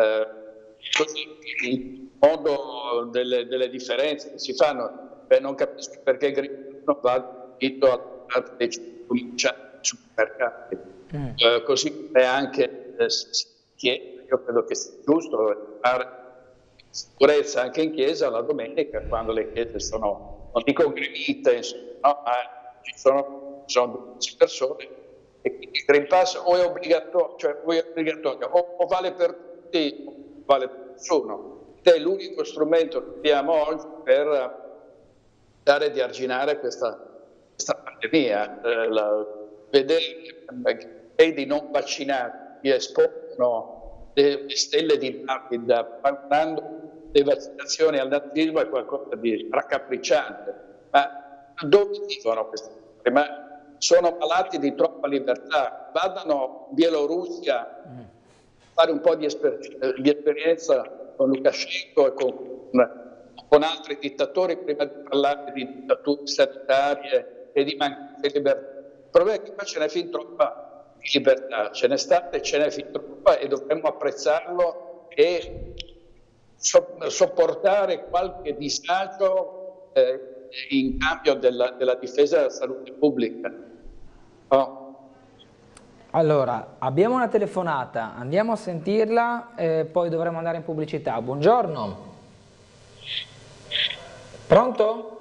il modo delle differenze che si fanno. Non capisco perché Grillo non va a dei supermercati, così come anche io credo che sia giusto fare sicurezza anche in chiesa la domenica, quando le chiese sono, non dico gremite, no, ma ci sono 12 persone, e quindi il Green Pass o è obbligatorio, o vale per tutti o vale per nessuno. Ed è l'unico strumento che abbiamo oggi per dare di arginare questa pandemia. Vedere che di non vaccinati espongono le stelle di David parlando le vaccinazioni al nazismo è qualcosa di raccapricciante. Ma dove vivono queste persone? Ma sono malati di troppa libertà. Vadano in Bielorussia a fare un po' di esperienza con Lukashenko e con altri dittatori, prima di parlare di dittature sanitarie e di mancanza di libertà. Il problema è che qua ce n'è fin troppa libertà, ce n'è stata e ce n'è fin troppa, e dovremmo apprezzarlo e sopportare qualche disagio in cambio della difesa della salute pubblica. Allora, abbiamo una telefonata, andiamo a sentirla, poi dovremo andare in pubblicità. Buongiorno. Pronto?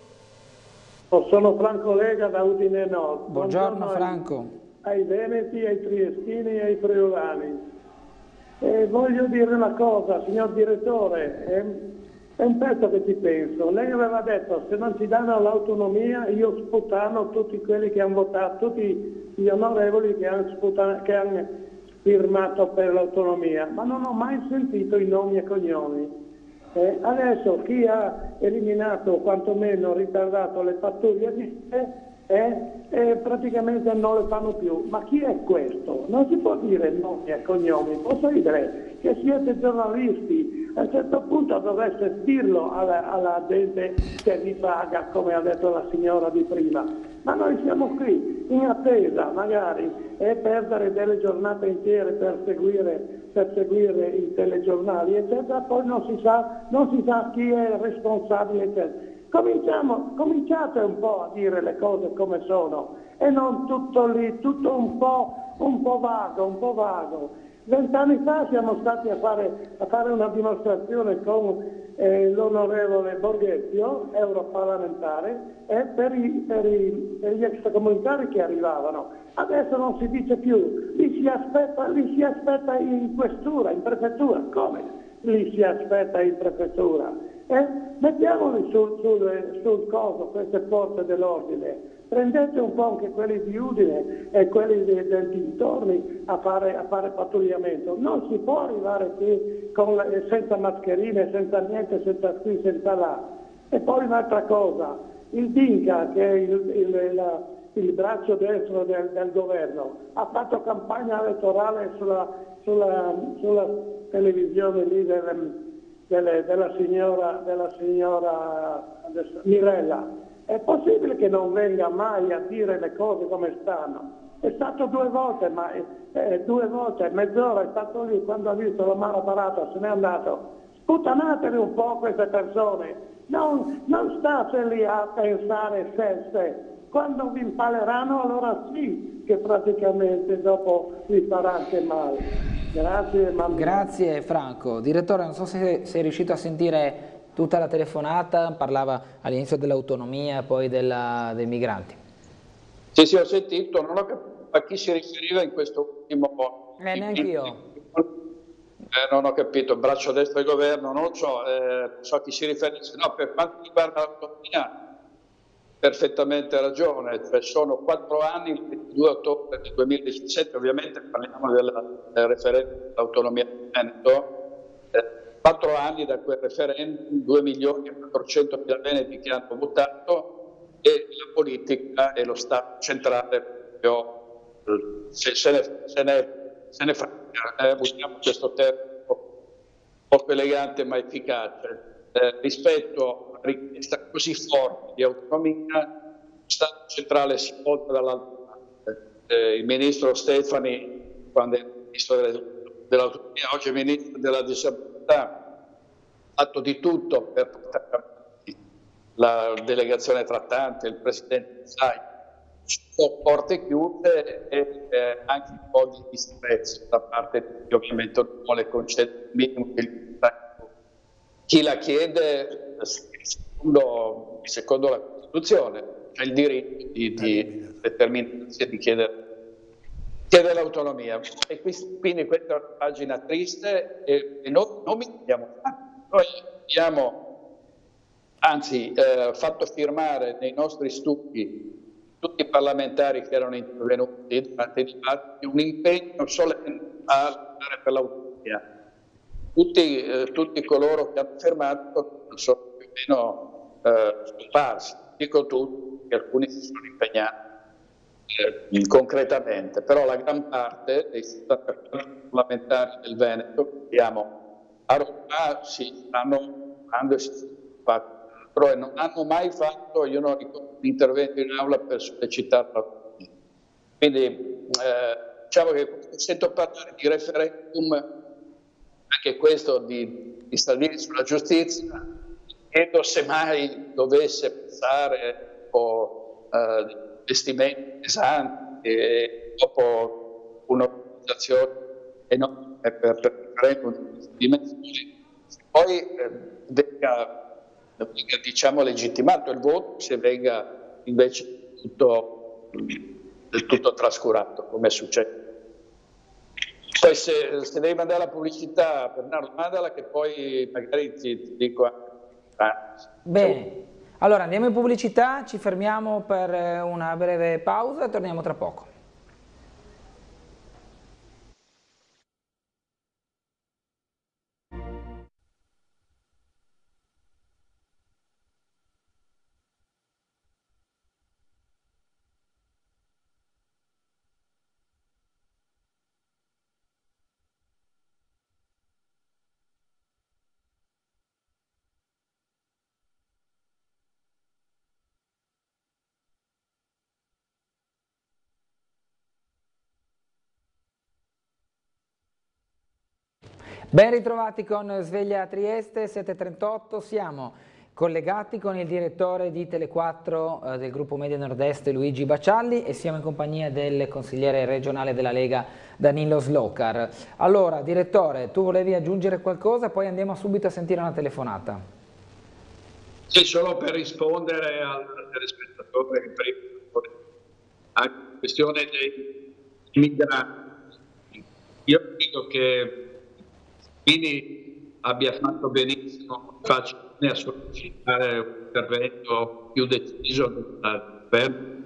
Sono Franco Lega da Udine Nord. Buongiorno Franco. Ai Veneti, ai Triestini e ai Friulani. Voglio dire una cosa, signor direttore, è un pezzo che ci penso. Lei aveva detto, se non ci danno l'autonomia io sputano tutti quelli che hanno votato, tutti gli onorevoli che hanno firmato per l'autonomia, ma non ho mai sentito i nomi e cognomi. Adesso chi ha eliminato o quantomeno ritardato le pattuglie praticamente non le fanno più. Ma chi è questo? Non si può dire nomi e cognomi. Posso dire che siete giornalisti, a un certo punto dovreste dirlo alla gente che vi paga, come ha detto la signora di prima. Ma noi siamo qui in attesa magari e perdere delle giornate intere per seguire i telegiornali eccetera, poi non si sa chi è responsabile eccetera. Cominciate un po' a dire le cose come sono e non tutto lì, tutto un po' vago. 20 anni fa siamo stati a fare una dimostrazione con l'onorevole Borghezio, europarlamentare, per gli extracomunitari che arrivavano. Adesso non si dice più, li si aspetta in questura, in prefettura. Come li si aspetta in prefettura? Mettiamoli sul coso, queste forze dell'ordine, prendete un po' anche quelli di Udine e quelli del dintorni a fare pattugliamento. Non si può arrivare qui senza mascherine, senza niente, senza qui, senza là. E poi un'altra cosa, il Dinca, che è il braccio destro del governo, ha fatto campagna elettorale sulla televisione lì della signora Mirella. È possibile che non venga mai a dire le cose come stanno? È stato 2 volte, mezz'ora è stato lì, quando ha visto la mano parata se n'è andato. Sputanateli un po' queste persone, non state lì a pensare se. Quando vi impaleranno allora sì che praticamente dopo vi farà anche male. Grazie. Grazie Franco. Direttore, non so se sei riuscito a sentire tutta la telefonata, parlava all'inizio dell'autonomia e poi dei migranti. Sì, ho sentito, non ho capito a chi si riferiva in questo ultimo... Neanche io. Non ho capito, braccio destro del governo, non lo so a chi si riferisce. No, per quanto riguarda l'autonomia, perfettamente ragione, cioè sono 4 anni, il 22 ottobre del 2017, ovviamente parliamo del referendum dell'autonomia del Veneto, 4 anni da quel referendum, 2.400.000 veneti che hanno votato, e la politica e lo Stato centrale se ne frega, usiamo questo termine poco elegante ma efficace, rispetto a una richiesta così forte di autonomia, lo Stato centrale si volta dall'altra parte. il ministro Stefani, quando è ministro dell'autonomia, oggi è ministro della disabilità, ha fatto di tutto per portare avanti la delegazione trattante, il presidente SAI, porte chiuse e anche un po' di disprezzo da parte di chi ovviamente non vuole concedere il minimo di chi la chiede secondo la Costituzione, c'è il diritto di determinarsi e di chiedere l'autonomia. E quindi questa è una pagina triste e noi non mi abbiamo fatto. Noi abbiamo anzi fatto firmare nei nostri studi tutti i parlamentari che erano intervenuti durante i dibattiti un impegno solenne a lottare per l'autonomia. Tutti coloro che hanno firmato sono più o meno scomparsi, dico tutti, che alcuni si sono impegnati concretamente, però la gran parte dei 74 parlamentari del Veneto che abbiamo a Roma si stanno occupando e si sono occupati, però non hanno mai fatto, io non ricordo, un intervento in aula per sollecitare l'autonomia. Quindi diciamo che quando sento parlare di referendum, anche questo di stabilire sulla giustizia, chiedo se mai dovesse passare o investimenti pesanti e dopo un'organizzazione enorme per referendum di queste dimensioni, poi venga diciamo legittimato il voto, se venga invece del tutto trascurato, come è successo. Poi se devi mandare la pubblicità, Bernardo, mandala, che poi magari ti dico anche. Bene, allora andiamo in pubblicità, ci fermiamo per una breve pausa e torniamo tra poco. Ben ritrovati con Sveglia Trieste, 7:38, siamo collegati con il direttore di Tele4 del gruppo Media Nord-Est Luigi Bacialli e siamo in compagnia del consigliere regionale della Lega Danilo Slocar. Allora direttore, tu volevi aggiungere qualcosa, poi andiamo subito a sentire una telefonata. Sì, solo per rispondere al telespettatore che prima a questione dei migranti. Io dico che quindi abbia fatto benissimo a sollecitare un intervento più deciso del governo,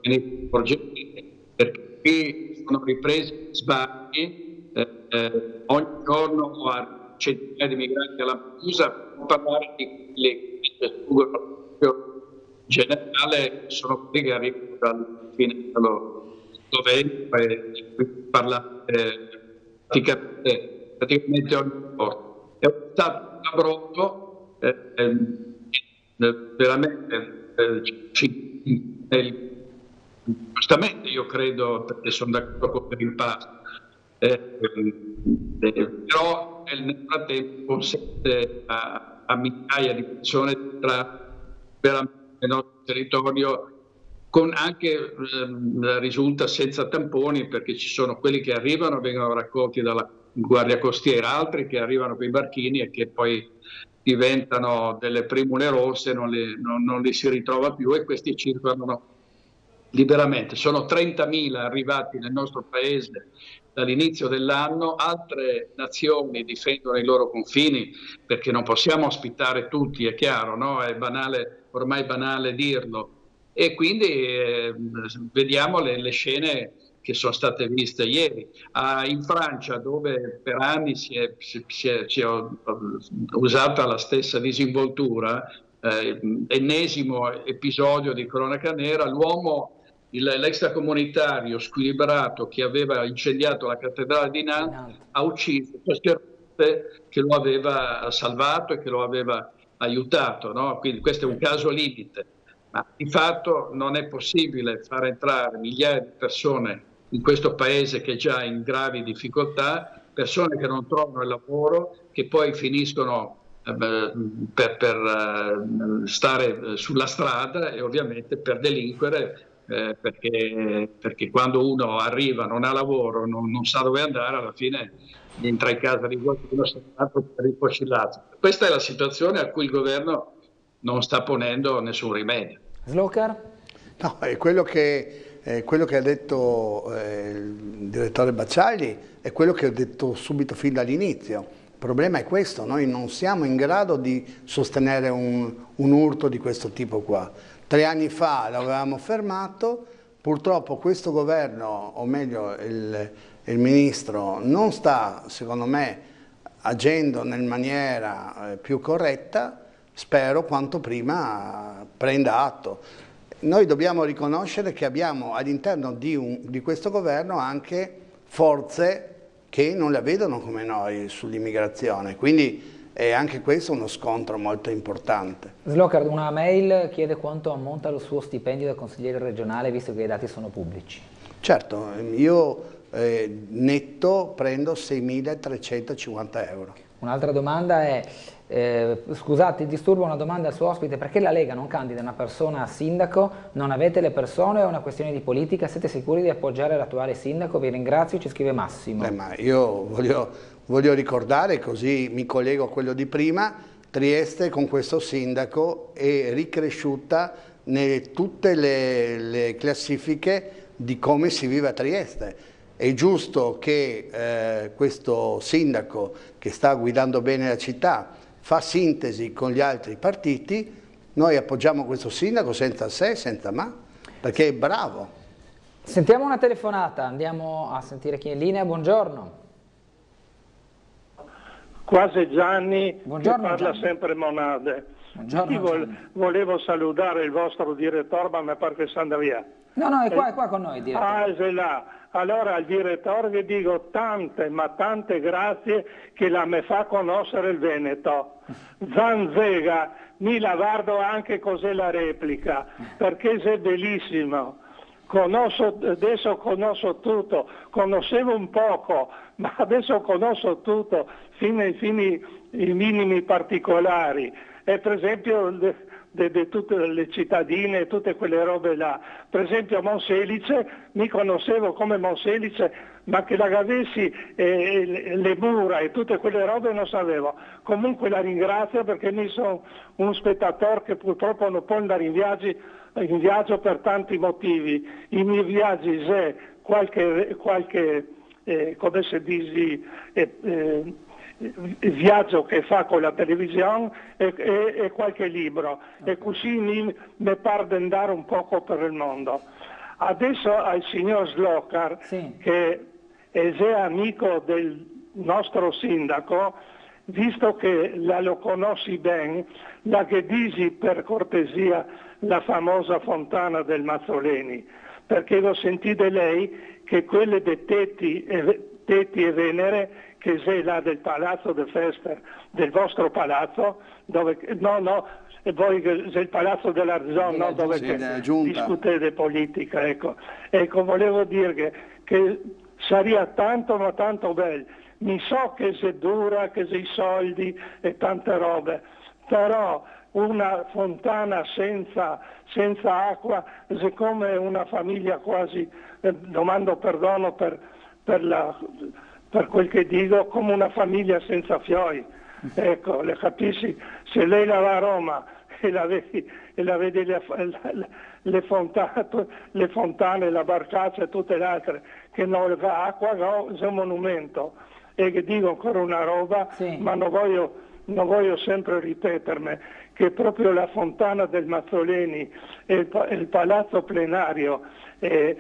perché qui sono ripresi sbagli, ogni giorno a centinaia di migranti alla Lampedusa, per parlare di quelli che fuggono in generale, sono quelli che arrivano dal fine dello Slovenia e qui parlate praticamente ogni giorno. È stato un lavoro veramente giustamente, io credo, perché sono d'accordo con il passo, però nel frattempo consente a migliaia di persone tra veramente nel nostro territorio, con anche risulta senza tamponi, perché ci sono quelli che arrivano, vengono raccolti dalla Guardia Costiera, altri che arrivano con i barchini e che poi diventano delle primule rosse, non li si ritrova più e questi circolano liberamente. Sono 30.000 arrivati nel nostro paese dall'inizio dell'anno, altre nazioni difendono i loro confini perché non possiamo ospitare tutti, è chiaro, no? È banale, ormai banale dirlo, e quindi vediamo le scene che sono state viste ieri. In Francia, dove per anni si è usata la stessa disinvoltura, ennesimo episodio di cronaca nera, l'uomo, l'extracomunitario squilibrato che aveva incendiato la cattedrale di Nantes, ha ucciso che lo aveva salvato e che lo aveva aiutato, no? Quindi questo è un caso limite. ma di fatto non è possibile far entrare migliaia di persone in questo paese che è già in gravi difficoltà, persone che non trovano il lavoro, che poi finiscono per stare sulla strada e ovviamente per delinquere, perché quando uno arriva, non ha lavoro, non sa dove andare, alla fine entra in casa di qualcuno per rifocillato. Questa è la situazione a cui il governo non sta ponendo nessun rimedio. Slocar? No, è quello che ha detto il direttore Bacciagli, è quello che ho detto subito fin dall'inizio. Il problema è questo: noi non siamo in grado di sostenere un urto di questo tipo qua. 3 anni fa l'avevamo fermato, purtroppo questo governo, o meglio il ministro, non sta, secondo me, agendo in maniera più corretta. Spero quanto prima prenda atto. Noi dobbiamo riconoscere che abbiamo all'interno di questo governo anche forze che non la vedono come noi sull'immigrazione, quindi è anche questo uno scontro molto importante. Slocar, una mail chiede quanto ammonta lo suo stipendio da consigliere regionale, visto che i dati sono pubblici. Certo, io netto prendo 6.350 euro. Un'altra domanda è, scusate, disturbo una domanda al suo ospite, perché la Lega non candida una persona a sindaco? Non avete le persone o è una questione di politica? Siete sicuri di appoggiare l'attuale sindaco? Vi ringrazio, ci scrive Massimo. Ma io voglio ricordare, così mi collego a quello di prima, Trieste con questo sindaco è ricresciuta in tutte le classifiche di come si vive a Trieste. È giusto che questo sindaco che sta guidando bene la città fa sintesi con gli altri partiti. Noi appoggiamo questo sindaco senza se, senza ma, perché è bravo. Sentiamo una telefonata, andiamo a sentire chi è in linea. Buongiorno. Quasi Gianni, buongiorno, che parla Gianni. sempre monade. Buongiorno, Io volevo salutare il vostro direttore, ma mi pare che sta andando via. No, è qua con noi, direttore. Ah, è là. Allora al direttore vi dico tante, ma tante grazie che la me fa conoscere il Veneto. Zanzega, mi la guardo anche cos'è la replica, perché è bellissimo. Adesso conosco tutto, conoscevo un poco, ma adesso conosco tutto, fino ai minimi particolari. E per esempio di tutte le cittadine, tutte quelle robe là. Per esempio Monselice, mi conoscevo come Monselice, ma che la avessi le mura e tutte quelle robe non sapevo. Comunque la ringrazio, perché mi sono un spettatore che purtroppo non può andare in viaggio per tanti motivi. I miei viaggi, se qualche come si dice, viaggio che fa con la televisione e qualche libro, e così mi pare di andare un poco per il mondo. Adesso al signor Slocar, sì, che è amico del nostro sindaco, visto che lo conosci bene, la che dici per cortesia la famosa fontana del Mazzoleni, perché lo sentite lei che quelle dei tetti e Venere, che sei là del palazzo del Fester, del vostro palazzo, dove e poi c'è il palazzo della zona, no, dove discutete politica, ecco, volevo dire che sarebbe tanto ma tanto bello. Mi so che sei dura, che sei soldi e tante robe, però una fontana senza acqua è come una famiglia quasi, domando perdono per quel che dico, come una famiglia senza fiori. Ecco, le capisci? Se lei la va a Roma e la vedi le fontane, la barcaccia e tutte le altre che non va acqua, no, è un monumento. E che dico ancora una roba, sì, ma non voglio sempre ripetermi, che proprio la fontana del Mazzoleni e il palazzo plenario e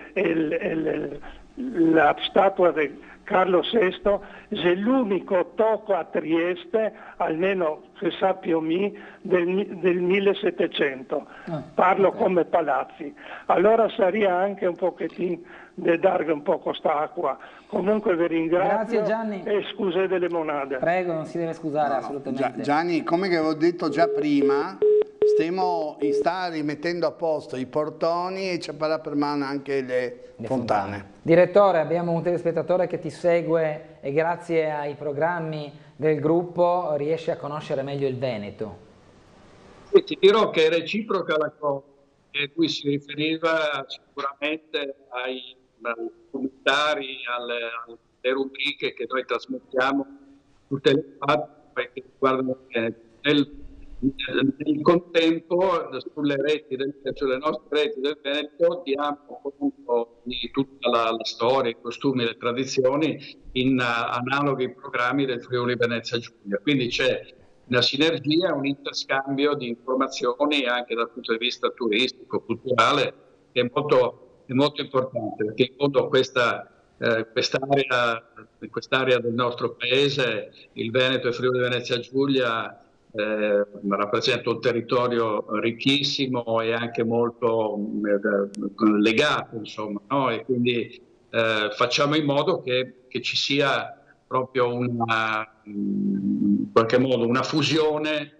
la statua di Carlo VI è l'unico tocco a Trieste, almeno che sappio del 1700. Parlo come palazzi. Allora sarebbe anche un pochettino di dare un po' quest'acqua. Comunque vi ringrazio. Grazie, Gianni. E scuse delle monade. Prego, non si deve scusare assolutamente. Gianni, come che avevo detto già prima, sta rimettendo a posto i portoni e ci farà per mano anche le fontane. Direttore, abbiamo un telespettatore che ti segue e grazie ai programmi del gruppo riesce a conoscere meglio il Veneto. E ti dirò che è reciproca la cosa, e lui si riferiva sicuramente ai commentari, alle rubriche che noi trasmettiamo tutte le parti che riguardano nel contempo sulle nostre reti del Veneto diamo conto di tutta la storia, i costumi, le tradizioni in analoghi programmi del Friuli Venezia Giulia. Quindi c'è una sinergia, un interscambio di informazioni anche dal punto di vista turistico, culturale, che è molto importante, perché in fondo quest'area del nostro paese, il Veneto e Friuli Venezia Giulia, rappresenta un territorio ricchissimo e anche molto legato, insomma, no? E quindi facciamo in modo che ci sia proprio in qualche modo una fusione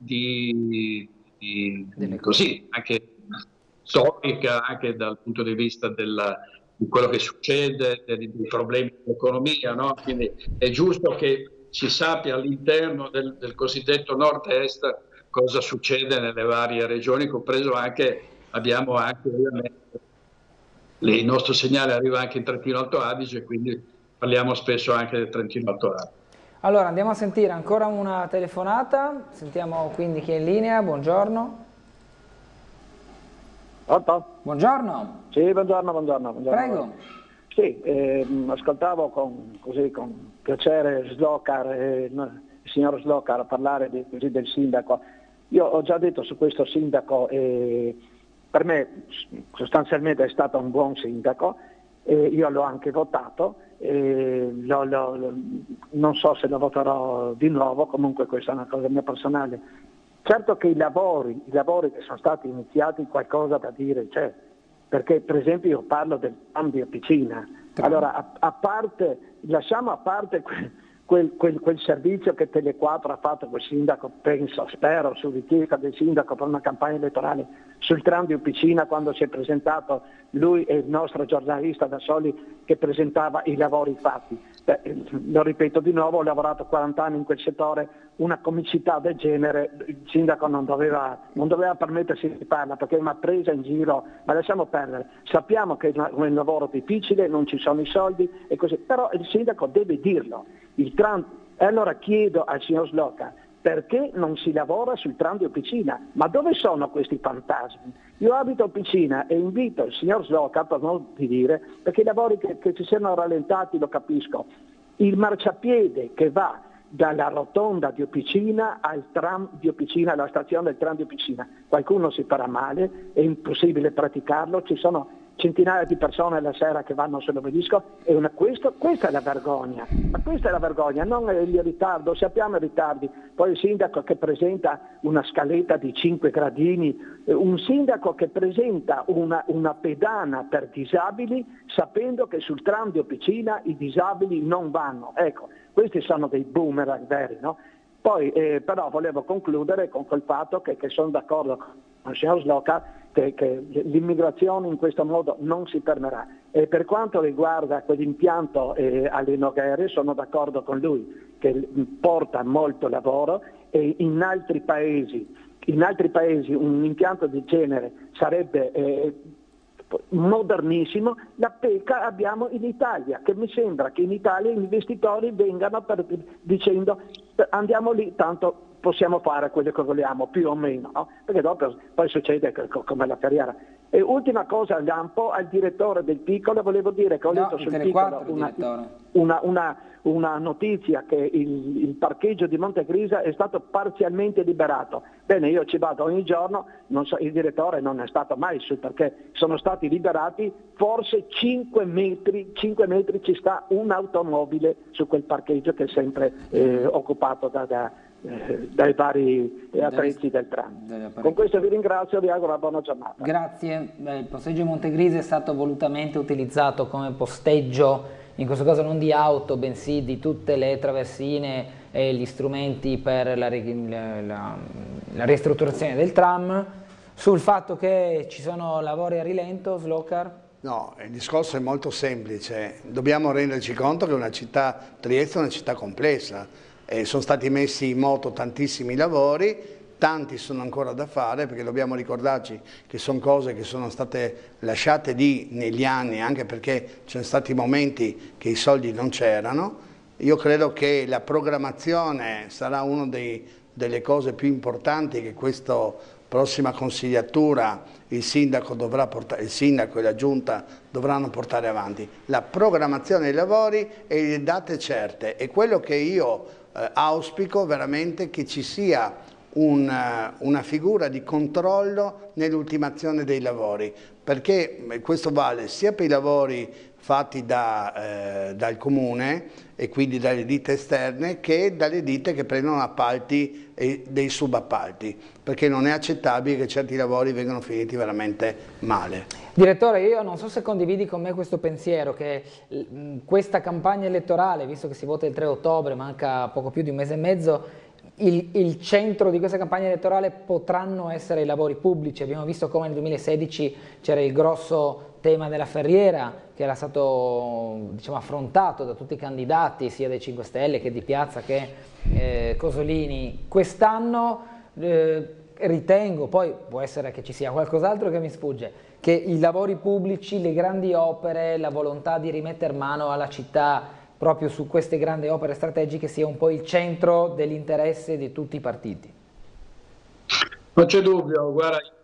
così, anche storica, anche dal punto di vista di quello che succede, dei problemi dell'economia, no? Quindi è giusto che si sappia all'interno del cosiddetto nord-est cosa succede nelle varie regioni, compreso abbiamo anche ovviamente il nostro segnale arriva anche in Trentino Alto Adige, quindi parliamo spesso anche del Trentino Alto Adige. Allora andiamo a sentire ancora una telefonata, sentiamo quindi chi è in linea. Buongiorno. Pronto? Buongiorno. Sì, buongiorno. Prego. Sì, ascoltavo con piacere il signor Slokar parlare del sindaco. Io ho già detto su questo sindaco, per me sostanzialmente è stato un buon sindaco, io l'ho anche votato, non so se lo voterò di nuovo, comunque questa è una cosa mia personale. Certo che i lavori che sono stati iniziati, qualcosa da dire c'è, perché per esempio io parlo del tram di Opicina. Allora, lasciamo a parte quel servizio che Tele4 ha fatto col sindaco, spero, su richiesta del sindaco per una campagna elettorale sul tram di Opicina, quando si è presentato lui e il nostro giornalista da Soli che presentava i lavori fatti. Lo ripeto di nuovo, ho lavorato 40 anni in quel settore, una comicità del genere il sindaco non doveva permettersi di parla, perché è una presa in giro, ma lasciamo perdere. Sappiamo che è un lavoro difficile, non ci sono i soldi e così, però il sindaco deve dirlo. E allora chiedo al signor Slokar, perché non si lavora sul tram di Opicina? Ma dove sono questi fantasmi? Io abito a Opicina e invito il signor Slokar, per non di dire, perché i lavori che ci siano rallentati lo capisco. Il marciapiede che va dalla rotonda di Opicina al tram di Opicina, alla stazione del tram di Opicina, qualcuno si farà male, è impossibile praticarlo, ci sono centinaia di persone alla sera che vanno sull'obelisco e questa è la vergogna, ma questa è la vergogna, non il ritardo, sappiamo i ritardi, poi il sindaco che presenta una scaletta di 5 gradini, un sindaco che presenta una pedana per disabili sapendo che sul tram di Opicina i disabili non vanno, ecco, questi sono dei boomerang veri, no? Poi però volevo concludere con quel fatto che sono d'accordo con il signor Slokar che l'immigrazione in questo modo non si fermerà. E per quanto riguarda quell'impianto alle Noghere, sono d'accordo con lui che porta molto lavoro e in altri paesi un impianto del genere sarebbe modernissimo. La PECA abbiamo in Italia, che mi sembra che in Italia gli investitori vengano dicendo andiamo lì, tanto possiamo fare quello che vogliamo, più o meno, no? Perché dopo poi succede come la carriera. E ultima cosa, Lampo, al direttore del Piccolo, volevo dire che ho letto sul Piccolo una notizia che il parcheggio di Montegrisa è stato parzialmente liberato. Bene, io ci vado ogni giorno, non so, il direttore non è stato mai su, perché sono stati liberati forse 5 metri ci sta un'automobile su quel parcheggio che è sempre occupato dai vari attrezzi del tram. Con questo vi ringrazio e vi auguro una buona giornata. Grazie. Il posteggio Montegrisa è stato volutamente utilizzato come posteggio, in questo caso non di auto, bensì di tutte le traversine e gli strumenti per la ristrutturazione del tram, sul fatto che ci sono lavori a rilento, Slokar? No, il discorso è molto semplice, dobbiamo renderci conto che Trieste è una città complessa, sono stati messi in moto tantissimi lavori, tanti sono ancora da fare, perché dobbiamo ricordarci che sono cose che sono state lasciate lì negli anni, anche perché ci sono stati momenti che i soldi non c'erano. Io credo che la programmazione sarà una delle cose più importanti che questa prossima consigliatura il sindaco e la giunta dovranno portare avanti. La programmazione dei lavori e le date certe, e quello che io auspico veramente che ci sia una figura di controllo nell'ultimazione dei lavori, perché questo vale sia per i lavori fatti dal comune e quindi dalle ditte esterne, che dalle ditte che prendono appalti e dei subappalti, perché non è accettabile che certi lavori vengano finiti veramente male. Direttore, io non so se condividi con me questo pensiero, che questa campagna elettorale, visto che si vota il 3 ottobre, manca poco più di un mese e mezzo, il centro di questa campagna elettorale potranno essere i lavori pubblici. Abbiamo visto come nel 2016 c'era il grosso tema della Ferriera, che era stato, diciamo, affrontato da tutti i candidati, sia dei 5 Stelle che di Piazza che Cosolini. Quest'anno ritengo, poi può essere che ci sia qualcos'altro che mi sfugge, che i lavori pubblici, le grandi opere, la volontà di rimettere mano alla città proprio su queste grandi opere strategiche sia un po' il centro dell'interesse di tutti i partiti. Non c'è dubbio, guarda, io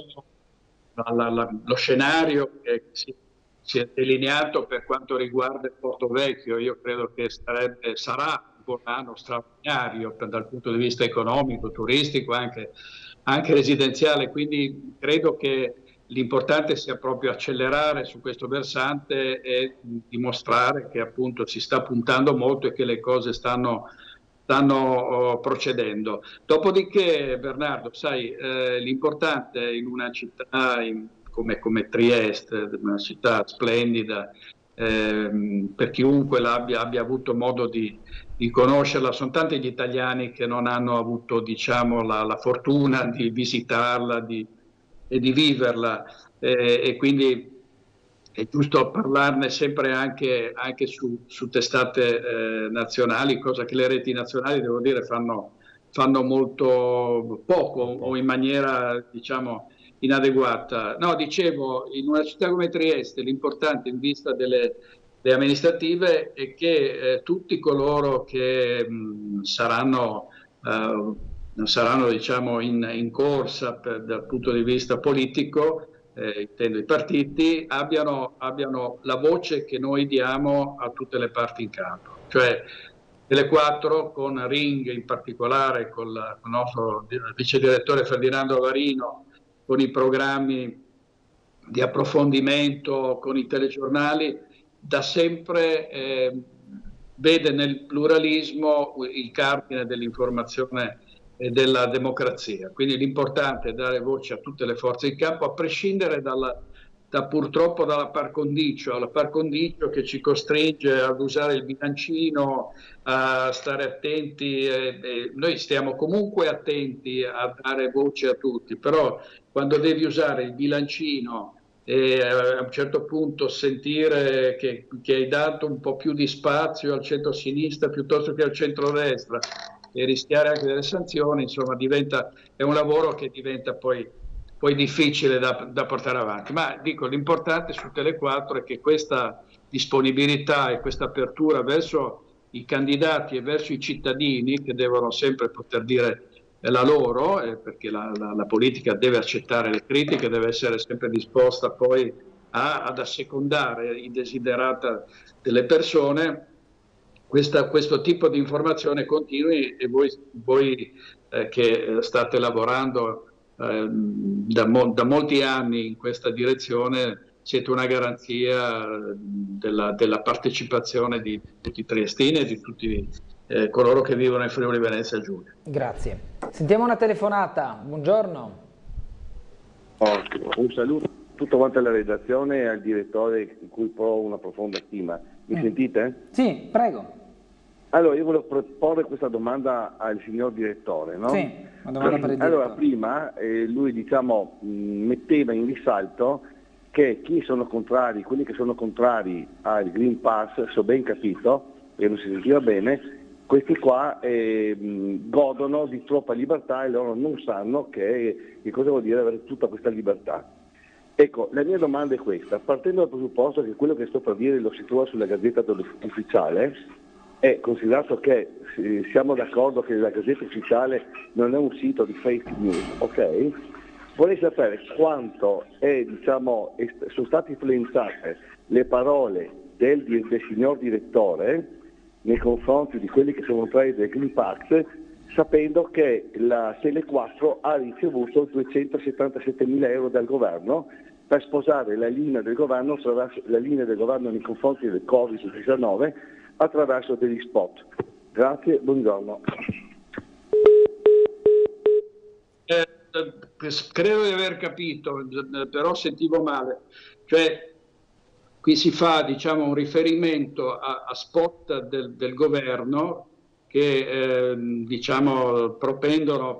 penso lo scenario che si è delineato per quanto riguarda il Porto Vecchio. Io credo che sarà un anno straordinario dal punto di vista economico, turistico, anche residenziale, quindi credo che l'importante sia proprio accelerare su questo versante e dimostrare che appunto si sta puntando molto e che le cose stanno procedendo. Dopodiché, Bernardo, sai, l'importante in una città come Trieste, una città splendida, per chiunque abbia avuto modo di conoscerla, sono tanti gli italiani che non hanno avuto, diciamo, la fortuna di visitarla e di viverla, e quindi è giusto parlarne sempre anche su testate nazionali, cosa che le reti nazionali, devo dire, fanno molto poco o in maniera, diciamo, inadeguata. No, dicevo, in una città come Trieste l'importante in vista delle amministrative è che tutti coloro che saranno diciamo in corsa dal punto di vista politico, intendo i partiti, abbiano la voce che noi diamo a tutte le parti in campo, cioè delle 4, con Ring in particolare, con il nostro vice direttore Ferdinando Avarino, con i programmi di approfondimento, con i telegiornali, da sempre vede nel pluralismo il cardine dell'informazione e della democrazia. Quindi l'importante è dare voce a tutte le forze in campo, a prescindere purtroppo dalla par condicio, la par condicio che ci costringe ad usare il bilancino, a stare attenti. Noi stiamo comunque attenti a dare voce a tutti, però quando devi usare il bilancino e a un certo punto sentire che hai dato un po' più di spazio al centro-sinistra piuttosto che al centro-destra e rischiare anche delle sanzioni, insomma, è un lavoro che diventa poi difficile da portare avanti. Ma dico, l'importante su Tele4 è che questa disponibilità e questa apertura verso i candidati e verso i cittadini, che devono sempre poter dire la loro, perché la politica deve accettare le critiche, deve essere sempre disposta poi ad assecondare i desiderata delle persone. Questo tipo di informazione continui, e voi che state lavorando da molti anni in questa direzione siete una garanzia della partecipazione di tutti i triestini e di tutti coloro che vivono in Friuli Venezia Giulia. Grazie. Sentiamo una telefonata. Buongiorno. Un saluto a tutta quanta la redazione e al direttore, in cui provo una profonda stima. Mi sentite? Sì, prego. Allora, io volevo proporre questa domanda al signor direttore, no? Sì, una domanda per il direttore. Allora, prima lui, diciamo, metteva in risalto che chi sono contrari, quelli che sono contrari al Green Pass, se ho ben capito, e non si sentiva bene, questi qua godono di troppa libertà e loro non sanno che cosa vuol dire avere tutta questa libertà. Ecco, la mia domanda è questa: partendo dal presupposto che quello che sto per dire lo si trova sulla Gazzetta Ufficiale, e considerato che siamo d'accordo che la Gazzetta Ufficiale non è un sito di fake news, ok? Vorrei sapere quanto sono state influenzate le parole del signor direttore nei confronti di quelli che sono contrari del Green Pass, sapendo che la Tele4 ha ricevuto 277.000 euro dal governo per sposare la linea del governo nei confronti del Covid-19 attraverso degli spot. Grazie, buongiorno. Credo di aver capito, però sentivo male. Cioè, qui si fa, diciamo, un riferimento a spot del governo che diciamo propendono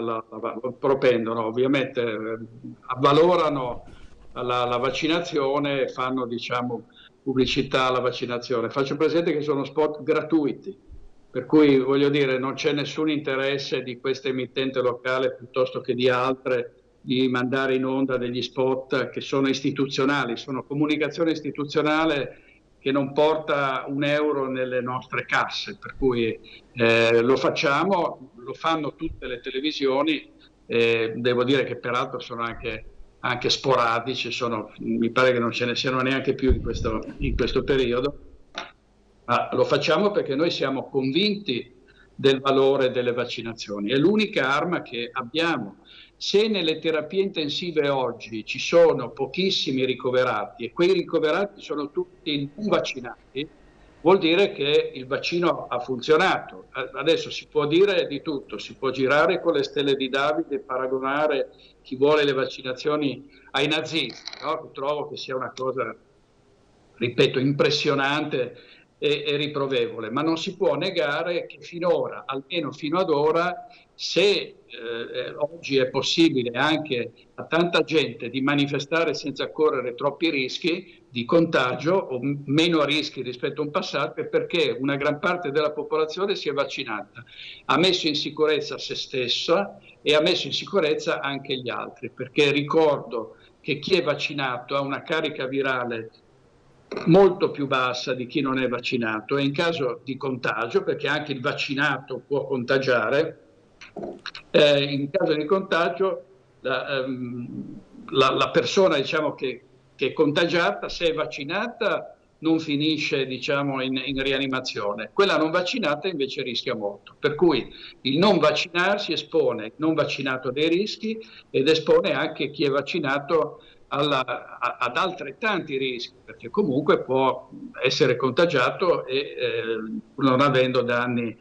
ovviamente avvalorano la vaccinazione e fanno, diciamo, pubblicità alla vaccinazione. Faccio presente che sono spot gratuiti, per cui voglio dire non c'è nessun interesse di questa emittente locale piuttosto che di altre di mandare in onda degli spot che sono istituzionali, sono comunicazione istituzionale che non porta un euro nelle nostre casse, per cui lo facciamo, lo fanno tutte le televisioni, devo dire che peraltro sono anche sporadici, mi pare che non ce ne siano neanche più in questo periodo, ma lo facciamo perché noi siamo convinti del valore delle vaccinazioni, è l'unica arma che abbiamo. Se nelle terapie intensive oggi ci sono pochissimi ricoverati e quei ricoverati sono tutti non vaccinati, vuol dire che il vaccino ha funzionato. Adesso si può dire di tutto, si può girare con le stelle di Davide e paragonare chi vuole le vaccinazioni ai nazisti, no? Trovo che sia una cosa, ripeto, impressionante e riprovevole, ma non si può negare che finora, almeno fino ad ora, se oggi è possibile anche a tanta gente di manifestare senza correre troppi rischi di contagio o meno rischi rispetto a un passato, è perché una gran parte della popolazione si è vaccinata, ha messo in sicurezza se stessa e ha messo in sicurezza anche gli altri, perché ricordo che chi è vaccinato ha una carica virale molto più bassa di chi non è vaccinato e in caso di contagio, perché anche il vaccinato può contagiare, in caso di contagio la persona, diciamo, che è contagiata, se è vaccinata non finisce, diciamo, in rianimazione, quella non vaccinata invece rischia molto, per cui il non vaccinarsi espone il non vaccinato dei rischi ed espone anche chi è vaccinato ad altrettanti rischi, perché comunque può essere contagiato e non avendo danni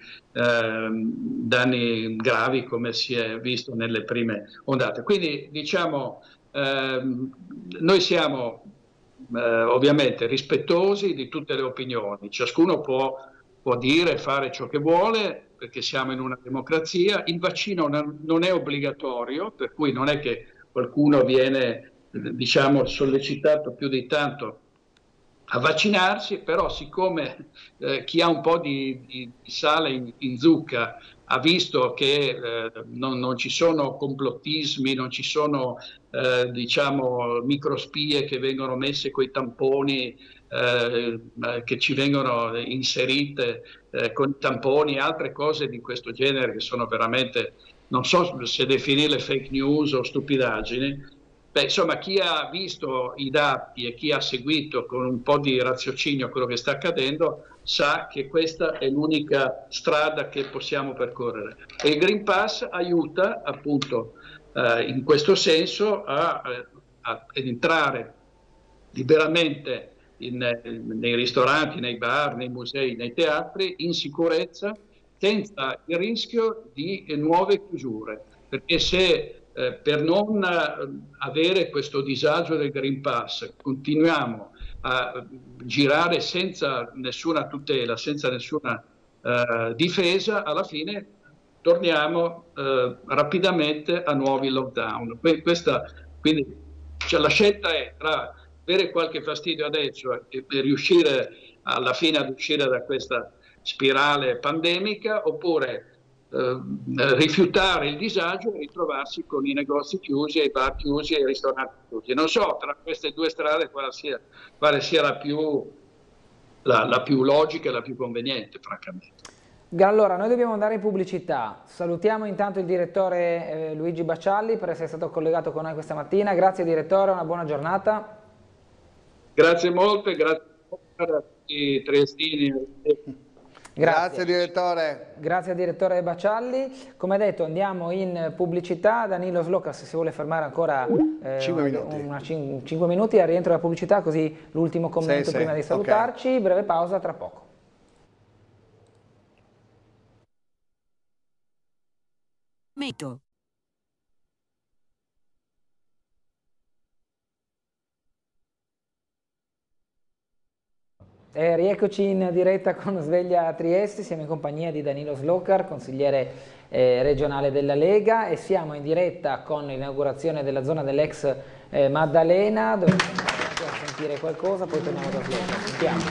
gravi come si è visto nelle prime ondate. Quindi, diciamo, noi siamo ovviamente rispettosi di tutte le opinioni, ciascuno può dire e fare ciò che vuole perché siamo in una democrazia, il vaccino non è obbligatorio, per cui non è che qualcuno viene, diciamo, sollecitato più di tanto a vaccinarsi, però siccome chi ha un po' di sale in zucca ha visto che non ci sono complottismi, non ci sono diciamo microspie che vengono messe coi tamponi, che ci vengono inserite con i tamponi e altre cose di questo genere che sono veramente, non so se definirle fake news o stupidaggini. Beh, insomma, chi ha visto i dati e chi ha seguito con un po' di raziocinio quello che sta accadendo sa che questa è l'unica strada che possiamo percorrere. E il Green Pass aiuta appunto in questo senso ad entrare liberamente nei ristoranti, nei bar, nei musei, nei teatri, in sicurezza, senza il rischio di nuove chiusure. Perché se per non avere questo disagio del Green Pass continuiamo a girare senza nessuna tutela, senza nessuna difesa, alla fine torniamo rapidamente a nuovi lockdown. Quindi la scelta è tra avere qualche fastidio adesso e riuscire alla fine ad uscire da questa spirale pandemica, oppure rifiutare il disagio e ritrovarsi con i negozi chiusi, i bar chiusi e i ristoranti chiusi. Non so tra queste due strade quale sia la più logica e la più conveniente, francamente. Allora, noi dobbiamo andare in pubblicità. Salutiamo intanto il direttore Luigi Baccialli per essere stato collegato con noi questa mattina. Grazie direttore, una buona giornata. Grazie molte, grazie a tutti i triestini. Grazie direttore. Grazie direttore Baccialli. Come detto, andiamo in pubblicità. Danilo Slokar, se si vuole fermare ancora 5 minuti al rientro della pubblicità, così l'ultimo commento prima di salutarci. Okay. Breve pausa, tra poco. Metto. Rieccoci in diretta con Sveglia Trieste, siamo in compagnia di Danilo Slokar, consigliere regionale della Lega, e siamo in diretta con l'inaugurazione della zona dell'ex Maddalena, dove possiamo sentire qualcosa, poi torniamo da Slokar. Sentiamo.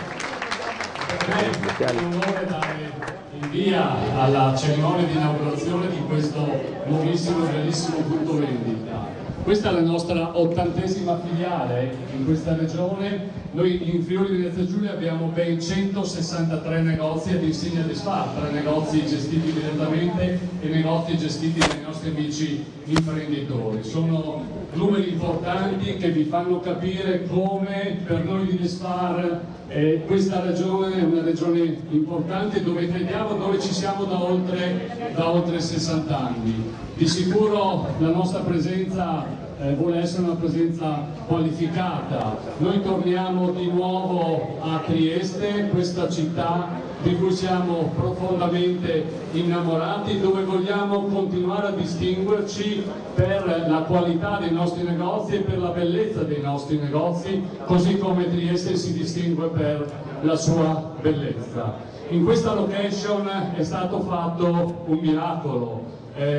È un onore dare il via alla cerimonia di inaugurazione di questo nuovissimo e bellissimo punto vendita. Questa è la nostra 80ª filiale in questa regione. Noi in Friuli Venezia Giulia abbiamo ben 163 negozi ad insegna di Spar, 3 negozi gestiti direttamente e negozi gestiti dai nostri amici imprenditori. Sono numeri importanti che vi fanno capire come per noi di Spar questa regione è una regione importante dove crediamo, dove ci siamo da oltre 60 anni. Di sicuro la nostra presenza vuole essere una presenza qualificata. Noi torniamo di nuovo a Trieste, questa città di cui siamo profondamente innamorati, dove vogliamo continuare a distinguerci per la qualità dei nostri negozi e per la bellezza dei nostri negozi, così come Trieste si distingue per la sua bellezza. In questa location è stato fatto un miracolo.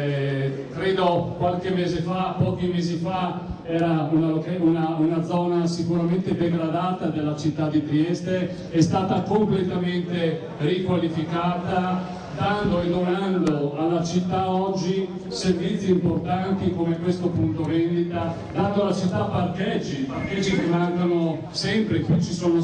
Credo pochi mesi fa era una zona sicuramente degradata della città di Trieste, è stata completamente riqualificata, dando e donando alla città oggi servizi importanti come questo punto vendita, dando alla città parcheggi che mancano sempre, qui ci sono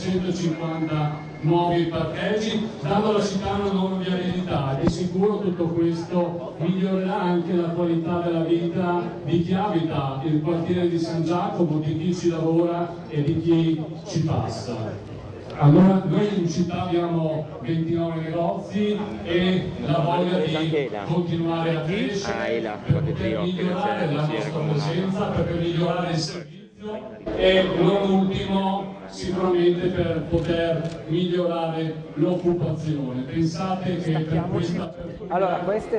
750 nuovi parcheggi, dando alla città una nuova viabilità, e di sicuro tutto questo migliorerà anche la qualità della vita di chi abita il quartiere di San Giacomo, di chi ci lavora e di chi ci passa. Allora, noi in città abbiamo 29 negozi e la voglia di continuare a crescere per poter migliorare la nostra presenza, per migliorare il servizio e non ultimo sicuramente per poter migliorare l'occupazione. Pensate che per questa allora,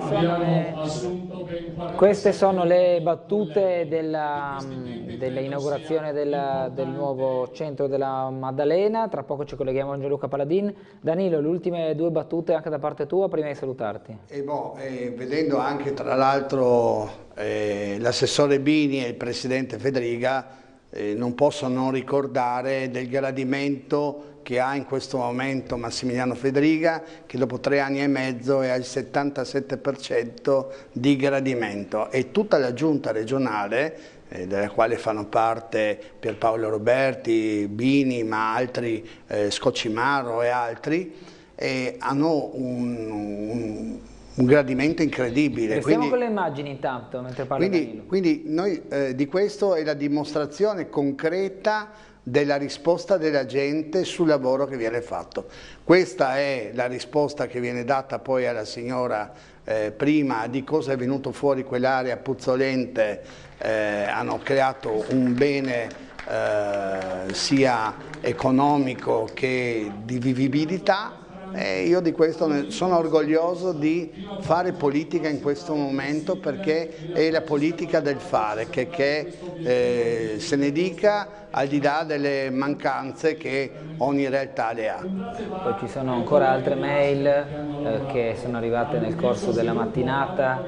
queste sono le battute dell'inaugurazione del nuovo centro della Maddalena. Tra poco ci colleghiamo a Gianluca Paladin. Danilo, le ultime 2 battute anche da parte tua prima di salutarti. Vedendo anche tra l'altro l'assessore Bini e il presidente Federiga, non posso non ricordare del gradimento che ha in questo momento Massimiliano Federiga, che dopo 3 anni e mezzo è al 77% di gradimento, e tutta la giunta regionale, della quale fanno parte Pierpaolo Roberti, Bini, ma altri, Scocimaro e altri, hanno un gradimento incredibile. Restiamo con le immagini intanto mentre parla Danilo. Quindi noi di questo è la dimostrazione concreta della risposta della gente sul lavoro che viene fatto. Questa è la risposta che viene data poi alla signora prima di cosa è venuto fuori quell'area puzzolente. Hanno creato un bene sia economico che di vivibilità. E io di questo sono orgoglioso di fare politica in questo momento, perché è la politica del fare, che se ne dica al di là delle mancanze che ogni realtà le ha. Poi ci sono ancora altre mail che sono arrivate nel corso della mattinata,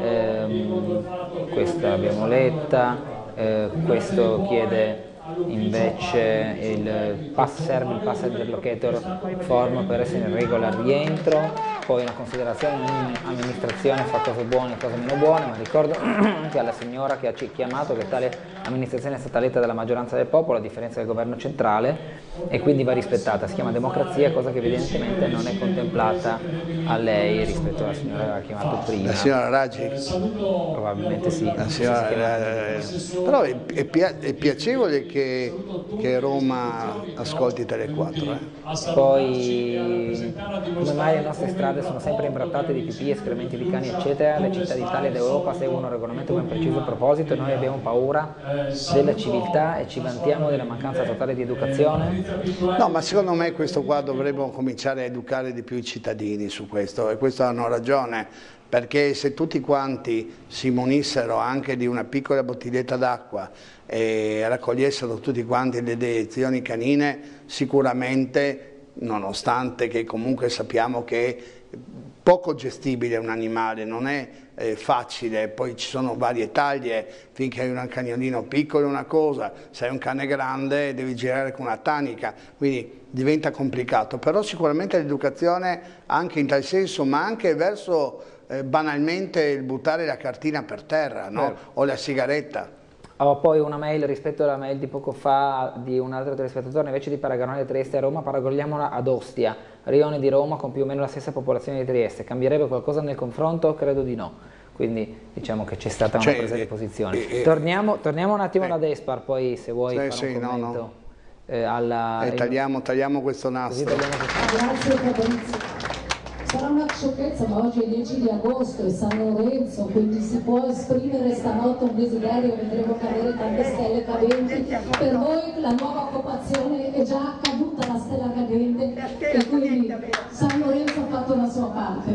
questa abbiamo letta, questo chiede invece il passenger locator form per essere in regola al rientro. Poi una considerazione: ogni amministrazione fa cose buone e cose meno buone, ma ricordo anche alla signora che ha chiamato che tale amministrazione è stata eletta dalla maggioranza del popolo a differenza del governo centrale e quindi va rispettata, si chiama democrazia, cosa che evidentemente non è contemplata a lei rispetto alla signora che aveva chiamato prima. La signora Raggi? Probabilmente sì. La signora, però è piacevole che Roma ascolti Tele 4. Poi come mai le nostre strade sono sempre imbrattate di pipì, escrementi di cani eccetera? Le città d'Italia ed Europa seguono un regolamento con preciso proposito e noi abbiamo paura della civiltà e ci vantiamo della mancanza totale di educazione? No, ma secondo me questo qua dovremmo cominciare a educare di più i cittadini su questo, e questo hanno ragione, perché se tutti quanti si munissero anche di una piccola bottiglietta d'acqua e raccogliessero tutti quanti le deiezioni canine, sicuramente, nonostante che comunque sappiamo che è poco gestibile un animale, non è facile, poi ci sono varie taglie, finché hai un cagnolino piccolo è una cosa, se hai un cane grande devi girare con una tanica, quindi diventa complicato, però sicuramente l'educazione anche in tal senso, ma anche verso banalmente il buttare la cartina per terra, no? O la sigaretta. Ho poi una mail rispetto alla mail di poco fa di un altro telespettatore: invece di paragonare Trieste a Roma, paragoniamola ad Ostia, rione di Roma con più o meno la stessa popolazione di Trieste. Cambierebbe qualcosa nel confronto? Credo di no. Quindi diciamo che c'è stata una presa di posizione. Torniamo un attimo ad Espar, poi se vuoi fare un commento. Tagliamo questo nastro. Grazie Fabrizio. Sarà una sciocchezza, ma oggi è il 10 di agosto e San Lorenzo, quindi si può esprimere stanotte un desiderio, vedremo cadere tante stelle cadenti. Per voi la nuova occupazione è già caduta, la stella cadente, e quindi San Lorenzo ha fatto la sua parte.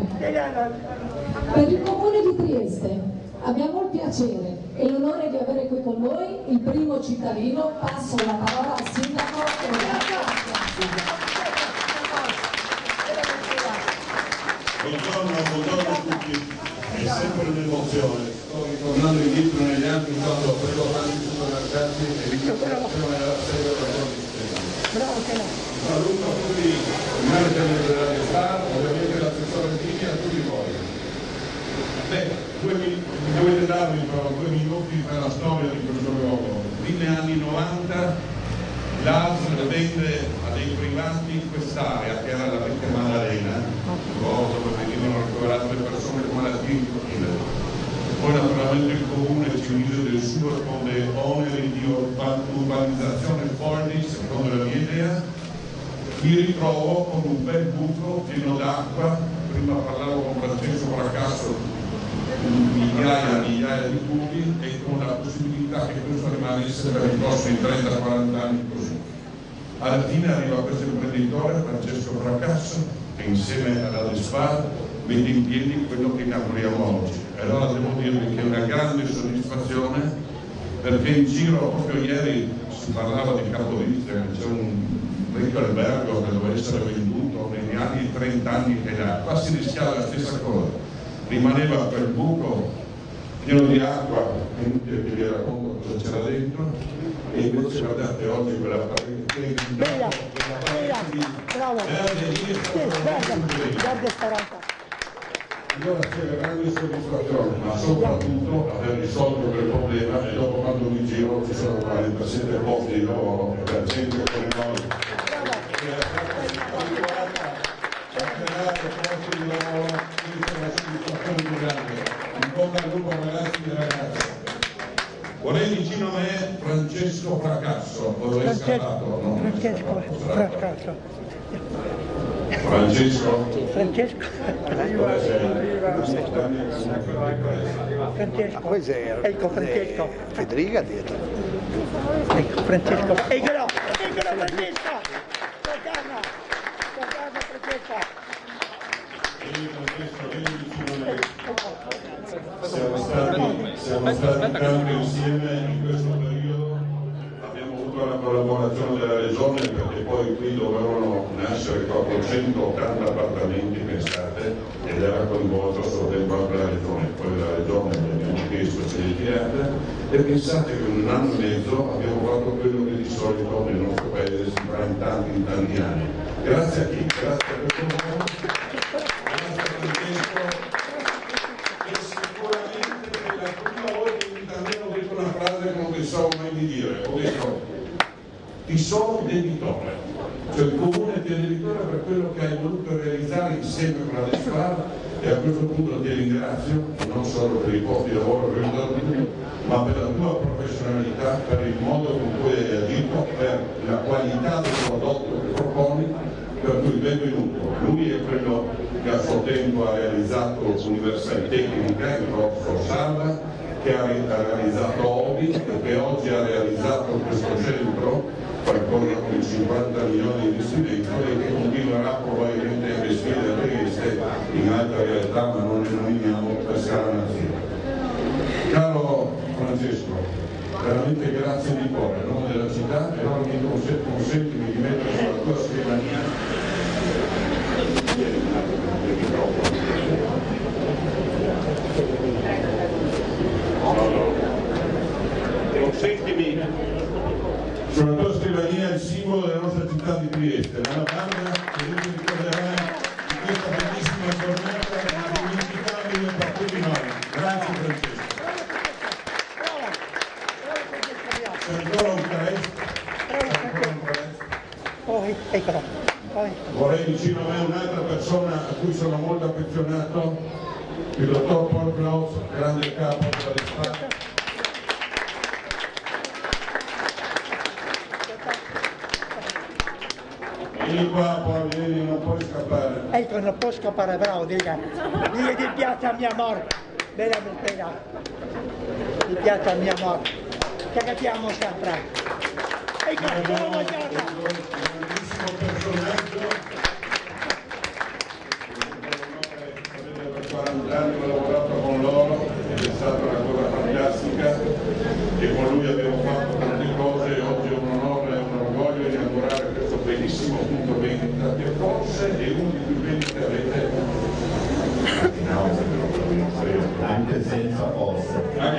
Per il comune di Trieste abbiamo il piacere e l'onore di avere qui con noi il primo cittadino. Passo la parola al sindaco. Buongiorno a tutti, è sempre un'emozione. Sto ritornando indietro negli anni quando aprivo tanti supermercati e l'immigrazione era sempre per noi sistema. Saluto a tutti i manager della realtà, ovviamente l'assessore Dini, a tutti voi. Dovete darmi però 2 minuti per la storia di questo luogo. Fine anni 90 l'ASL vende a dei privati quest'area che era la vecchia Maddalena, dove venivano ricoverate le persone con malattie infantili. Poi naturalmente il comune ci mise del suo con le oneri di urbanizzazione forti, secondo la mia idea. Mi ritrovo con un bel buco pieno d'acqua, prima parlavo con Francesco Fracasso, migliaia di cubi, e con la possibilità che questo rimanesse per i prossimi 30-40 anni così. Alla fine arriva questo imprenditore, Francesco Fracasso, che insieme alla Despar mette in piedi quello che inauguriamo oggi. E allora devo dirvi che è una grande soddisfazione, perché in giro proprio ieri si parlava di Capodistria, che c'è un vecchio albergo che doveva essere venduto negli anni 30 anni che là. Qua si rischiava la stessa cosa, rimaneva quel buco pieno di acqua, è inutile che vi racconto cosa c'era dentro, e invece guardate oggi quella parete bella, bravo, guarda sta. Allora c'è una grande soddisfazione, ma soprattutto aver risolto quel problema, e dopo quando mi giro ci sono 47 posti di lavoro per gente come noi. Un po' al gruppo ragazzi e ragazze. Vorrei vicino a me Francesco Fracasso, dove è scappato? No? Francesco Fracasso. Francesco? Francesco. Ecco Francesco. Federica dietro. Ecco Francesco. Eccolo Francesco. Guarda Francesco. Siamo stati tanto insieme in questo periodo, abbiamo avuto la collaborazione della Regione perché poi qui dovevano nascere proprio 180 appartamenti, pensate, ed era coinvolto a suo tempo anche la Regione, poi la Regione gli abbiamo chiesto se li tirate e pensate che in un anno e mezzo abbiamo fatto quello che di solito nel nostro paese si fa in tanti anni. Grazie a chi? Grazie a questo modo, grazie a Francesco. Una frase che non pensavo mai di dire, ho detto ti sono debitore, cioè il comune ti è debitore per quello che hai voluto realizzare insieme con la Desfar e a questo punto ti ringrazio non solo per i posti di lavoro che hai dato tu, ma per la tua professionalità, per il modo con cui hai agito, per la qualità del prodotto che proponi, per cui benvenuto. Lui è quello che a suo tempo ha realizzato l'Università Tecnica in Rocco Sala, che ha realizzato Obi e che oggi ha realizzato questo centro, qualcosa con 50 milioni di investimento e che continuerà probabilmente a investire a Trieste in altre realtà, ma non ne nominiamo per scala nazionale. Caro Francesco, veramente grazie di cuore a nome della città e ora mi consentimi di mettere sulla tua scrivania consentimi sulla tua scrivania il simbolo della nostra città di Trieste, una banda che tu ti ricorderai di questa bellissima giornata indimenticabile per tutti noi. Grazie Francesco. C'è ancora un Crest? Vorrei vicino a me un'altra persona a cui sono molto affezionato, il dottor Paul Klaus, grande capo della Desfar. Vieni qua, poi vieni, non puoi scappare. Ecco, non può scappare, bravo, dica che ti piace a mio amore. Veramente, ti piace a mio amore. Ci agatiamo sempre. Ecco, buongiorno. Un grandissimo personaggio. Avete per 40 anni ho lavorato con loro ed è stata una cosa fantastica e con lui abbiamo fatto tante cose e oggi è un onore e un orgoglio inaugurare questo bellissimo punto vendita che forse è uno dei più belli che avete anche senza forse.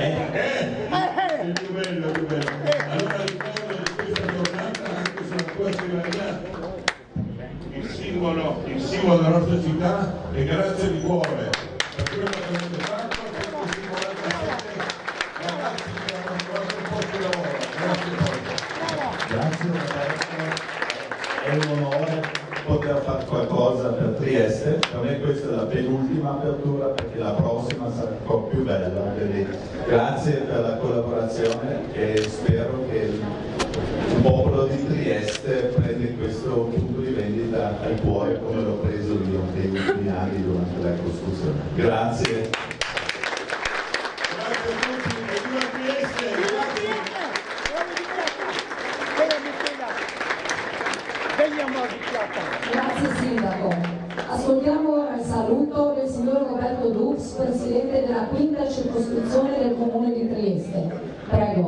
È più bello, più bello. Allora ricordo di questa giornata anche sulla tua scrivania il simbolo della nostra città e grazie di cuore per quello che avete fatto e per stimolare ragazzi che hanno trovato un posto di lavoro. Grazie Roberto, è un onore poter fare qualcosa per Trieste, per me questa è la penultima apertura perché la prossima sarà un po' più bella, quindi grazie per la collaborazione e spero che il popolo di Trieste prenda questo punto di vendita al cuore come l'ho preso io negli ultimi anni durante la costruzione. Grazie. Grazie Sindaco. Ascoltiamo ora il saluto del signor Roberto Dux, Presidente della quinta circoscrizione del Comune di Trieste. Prego.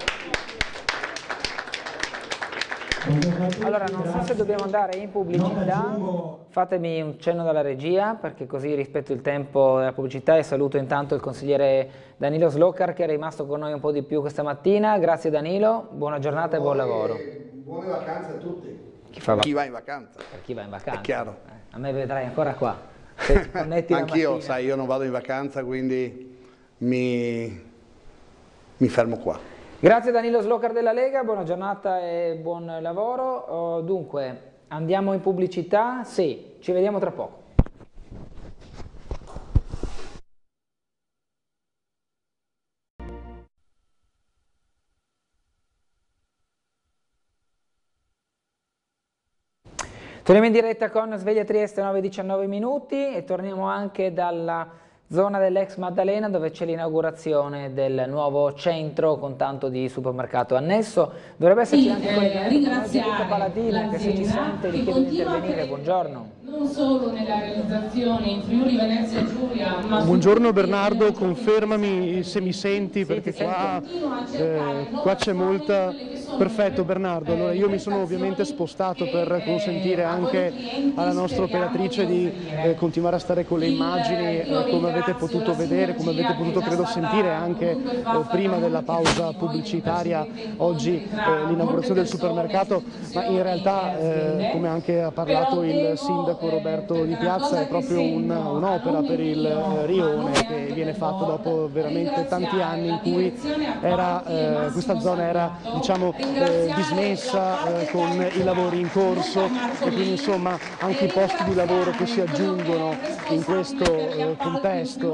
Allora, non so se dobbiamo andare in pubblicità, fatemi un cenno dalla regia perché così rispetto il tempo della pubblicità e saluto intanto il consigliere Danilo Slocar che è rimasto con noi un po' di più questa mattina. Grazie Danilo, buona giornata e buon lavoro. Buone vacanze a tutti. Chi va in vacanza. Per chi va in vacanza. È chiaro. A me vedrai ancora qua. Anch'io, sai, io non vado in vacanza, quindi mi fermo qua. Grazie Danilo Slocar della Lega, buona giornata e buon lavoro. Dunque, andiamo in pubblicità? Sì, ci vediamo tra poco. Torniamo in diretta con Sveglia Trieste 9:19 minuti e torniamo anche dalla Zona dell'ex Maddalena, dove c'è l'inaugurazione del nuovo centro con tanto di supermercato annesso. Dovrebbe esserci anche ringraziare Paladino, che se ci sente gli chiedo di intervenire. Buongiorno. Non solo nella realizzazione in Friuli Venezia Giulia, ma buongiorno Bernardo, confermami se mi senti, perché qua c'è molta... Perfetto Bernardo, allora io mi sono ovviamente spostato per consentire anche alla nostra operatrice di continuare a stare con le immagini, come avete potuto vedere, come avete potuto credo sentire anche prima della pausa pubblicitaria oggi l'inaugurazione del supermercato, ma in realtà come anche ha parlato il sindaco Roberto Di Piazza è proprio un'opera per il rione che viene fatta dopo veramente tanti anni in cui questa zona era diciamo dismessa con i lavori in corso e quindi insomma anche i posti di lavoro che si aggiungono in questo contesto,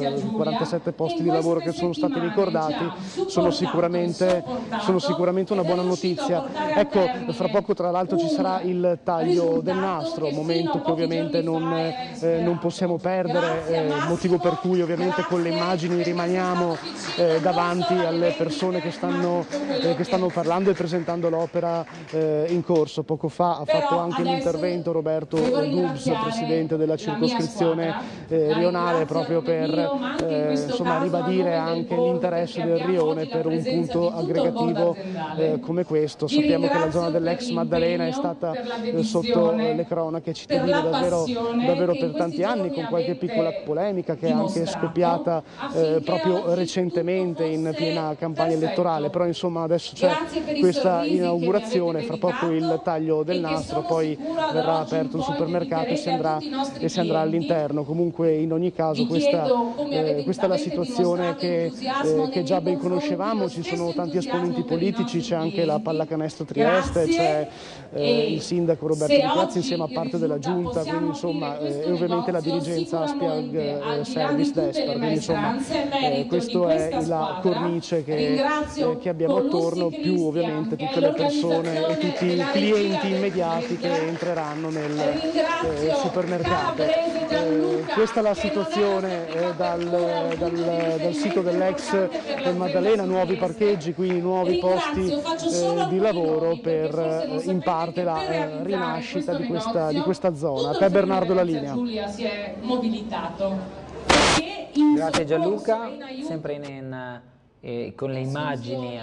47 posti di lavoro che sono stati ricordati, sono sicuramente una buona notizia. Ecco, fra poco tra l'altro ci sarà il taglio del nastro, momento che ovviamente non possiamo perdere, motivo per cui ovviamente con le immagini rimaniamo davanti alle persone che stanno parlando e presentando l'opera in corso. Poco fa ha fatto anche l'intervento Roberto Dubs, presidente della circoscrizione rionale, proprio per insomma, ribadire anche l'interesse del rione per un punto aggregativo come questo. Sappiamo che la zona dell'ex Maddalena è stata sotto le cronache cittadine davvero per tanti anni, con qualche piccola polemica che è anche scoppiata proprio recentemente in piena campagna elettorale, però insomma adesso c'è questa inaugurazione, fra poco il taglio del nastro, poi verrà aperto il supermercato e si andrà all'interno. Comunque in ogni caso questa è la situazione che già ben conoscevamo. Ci sono tanti esponenti politici, c'è anche la Pallacanestro Trieste, c'è il sindaco Roberto Di Piazza insieme a parte della giunta, quindi insomma e ovviamente la dirigenza Aspiag Service Despar, quindi insomma questa è la cornice che abbiamo attorno, più ovviamente tutte le persone e tutti i clienti immediati che entreranno nel supermercato. Questa è la situazione dal sito dell'ex Maddalena, nuovi parcheggi, quindi nuovi posti di lavoro per in parte la rinascita di questa zona. A te Bernardo la linea. Giulia si è mobilitato. Grazie Gianluca, sempre con le immagini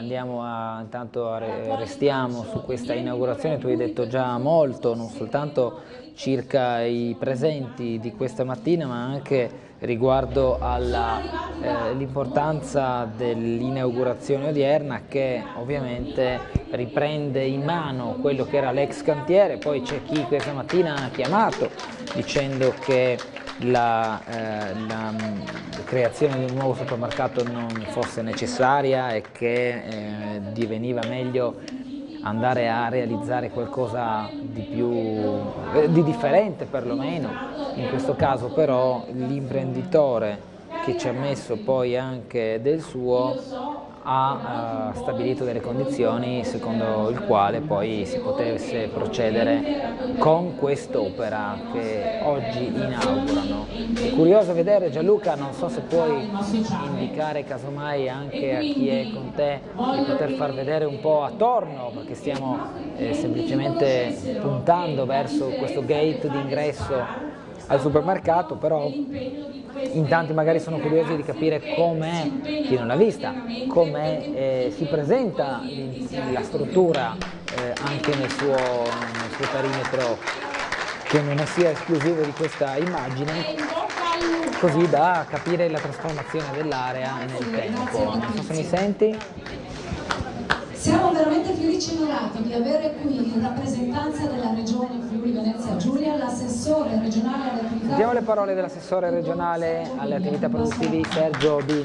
restiamo su questa inaugurazione. Tu hai detto già molto, non soltanto circa i presenti di questa mattina, ma anche riguardo all'importanza dell'inaugurazione odierna, che ovviamente riprende in mano quello che era l'ex cantiere. Poi c'è chi questa mattina ha chiamato dicendo che la creazione di un nuovo supermercato non fosse necessaria e che diveniva meglio andare a realizzare qualcosa di differente perlomeno. In questo caso però l'imprenditore, che ci ha messo poi anche del suo, ha stabilito delle condizioni secondo il quale poi si potesse procedere con quest'opera che oggi inaugurano. È curioso vedere, Gianluca, non so se puoi indicare casomai anche a chi è con te di poter far vedere un po' attorno, perché stiamo semplicemente puntando verso questo gate d'ingresso al supermercato, però in tanti magari sono curiosi di capire com'è, chi non l'ha vista, come si presenta la struttura anche nel suo perimetro, che non sia esclusivo di questa immagine, così da capire la trasformazione dell'area nel tempo. Non so se mi senti? Siamo veramente felici e onorati di avere qui in rappresentanza della Regione Friuli Venezia Giulia l'assessore regionale alle attività... Sentiamo le parole dell'assessore regionale alle attività produttive Sergio Bini.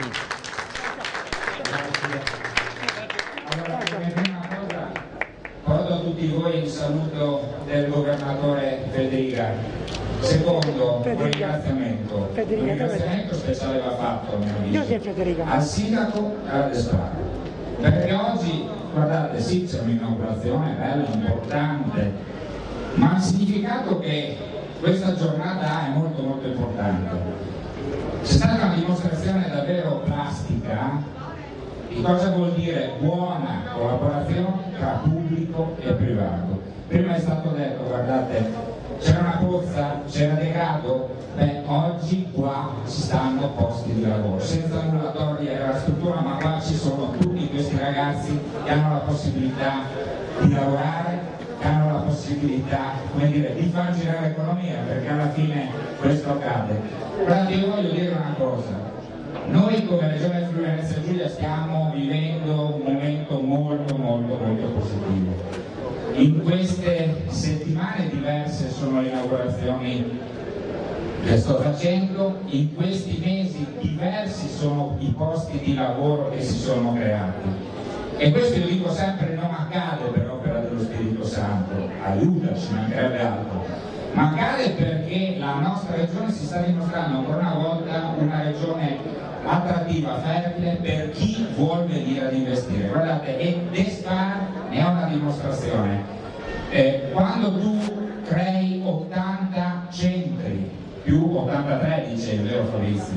Allora, come prima cosa porto a tutti voi il saluto del governatore Federica. Secondo, un ringraziamento speciale va fatto al sindaco e all'esperto. Perché oggi, guardate, sì, c'è un'inaugurazione bella, importante, ma il significato che questa giornata ha è molto molto importante. C'è stata una dimostrazione davvero plastica di cosa vuol dire buona collaborazione tra pubblico e privato. Prima è stato detto, guardate, c'era una pozza, c'era degrado, oggi qua ci stanno posti di lavoro, senza nulla togliere alla struttura, ma qua ci sono tutti questi ragazzi che hanno la possibilità di lavorare, che hanno la possibilità, come dire, di far girare l'economia, perché alla fine questo accade. Guardate, io voglio dire una cosa, noi come Regione Friuli Venezia Giulia stiamo vivendo un momento molto positivo. In queste settimane diverse sono le inaugurazioni che sto facendo, in questi mesi diversi sono i posti di lavoro che si sono creati. E questo io dico sempre non accade per opera dello Spirito Santo, aiutaci, mancherebbe altro, ma accade perché la nostra regione si sta dimostrando ancora una volta una regione attrattiva, fertile per chi vuol venire ad investire. Guardate, e Despar ne è una dimostrazione. Quando tu crei 80 centri, più 83 dicevi, vero Fabrizio?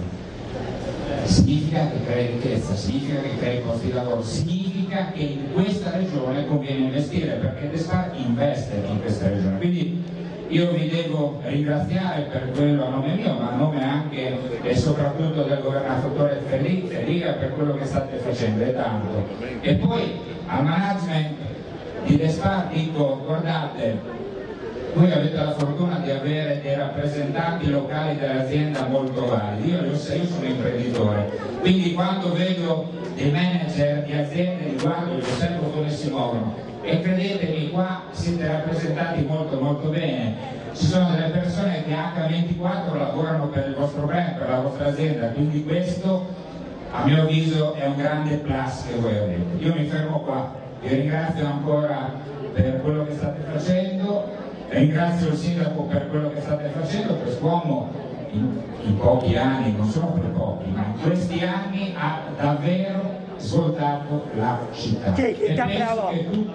Significa che crei ricchezza, significa che crei posti di lavoro, significa che in questa regione conviene investire, perché Despar investe in questa regione. Quindi io vi devo ringraziare per quello a nome mio, ma a nome anche e soprattutto del governatore Federica per quello che state facendo, è tanto. E poi al management di Despar dico, guardate, voi avete la fortuna di avere dei rappresentanti locali dell'azienda molto validi, io sono imprenditore, quindi quando vedo dei manager di aziende li guardo e osservo come si muovono. E credetemi, qua siete rappresentati molto bene, ci sono delle persone che H24 lavorano per il vostro brand, per la vostra azienda, quindi questo a mio avviso è un grande plus che voi avete. Io mi fermo qua, vi ringrazio ancora per quello che state facendo, ringrazio il sindaco per quello che state facendo, quest'uomo in pochi anni, non sono per pochi, ma in questi anni ha davvero svoltato la città. Sì, bravo, mi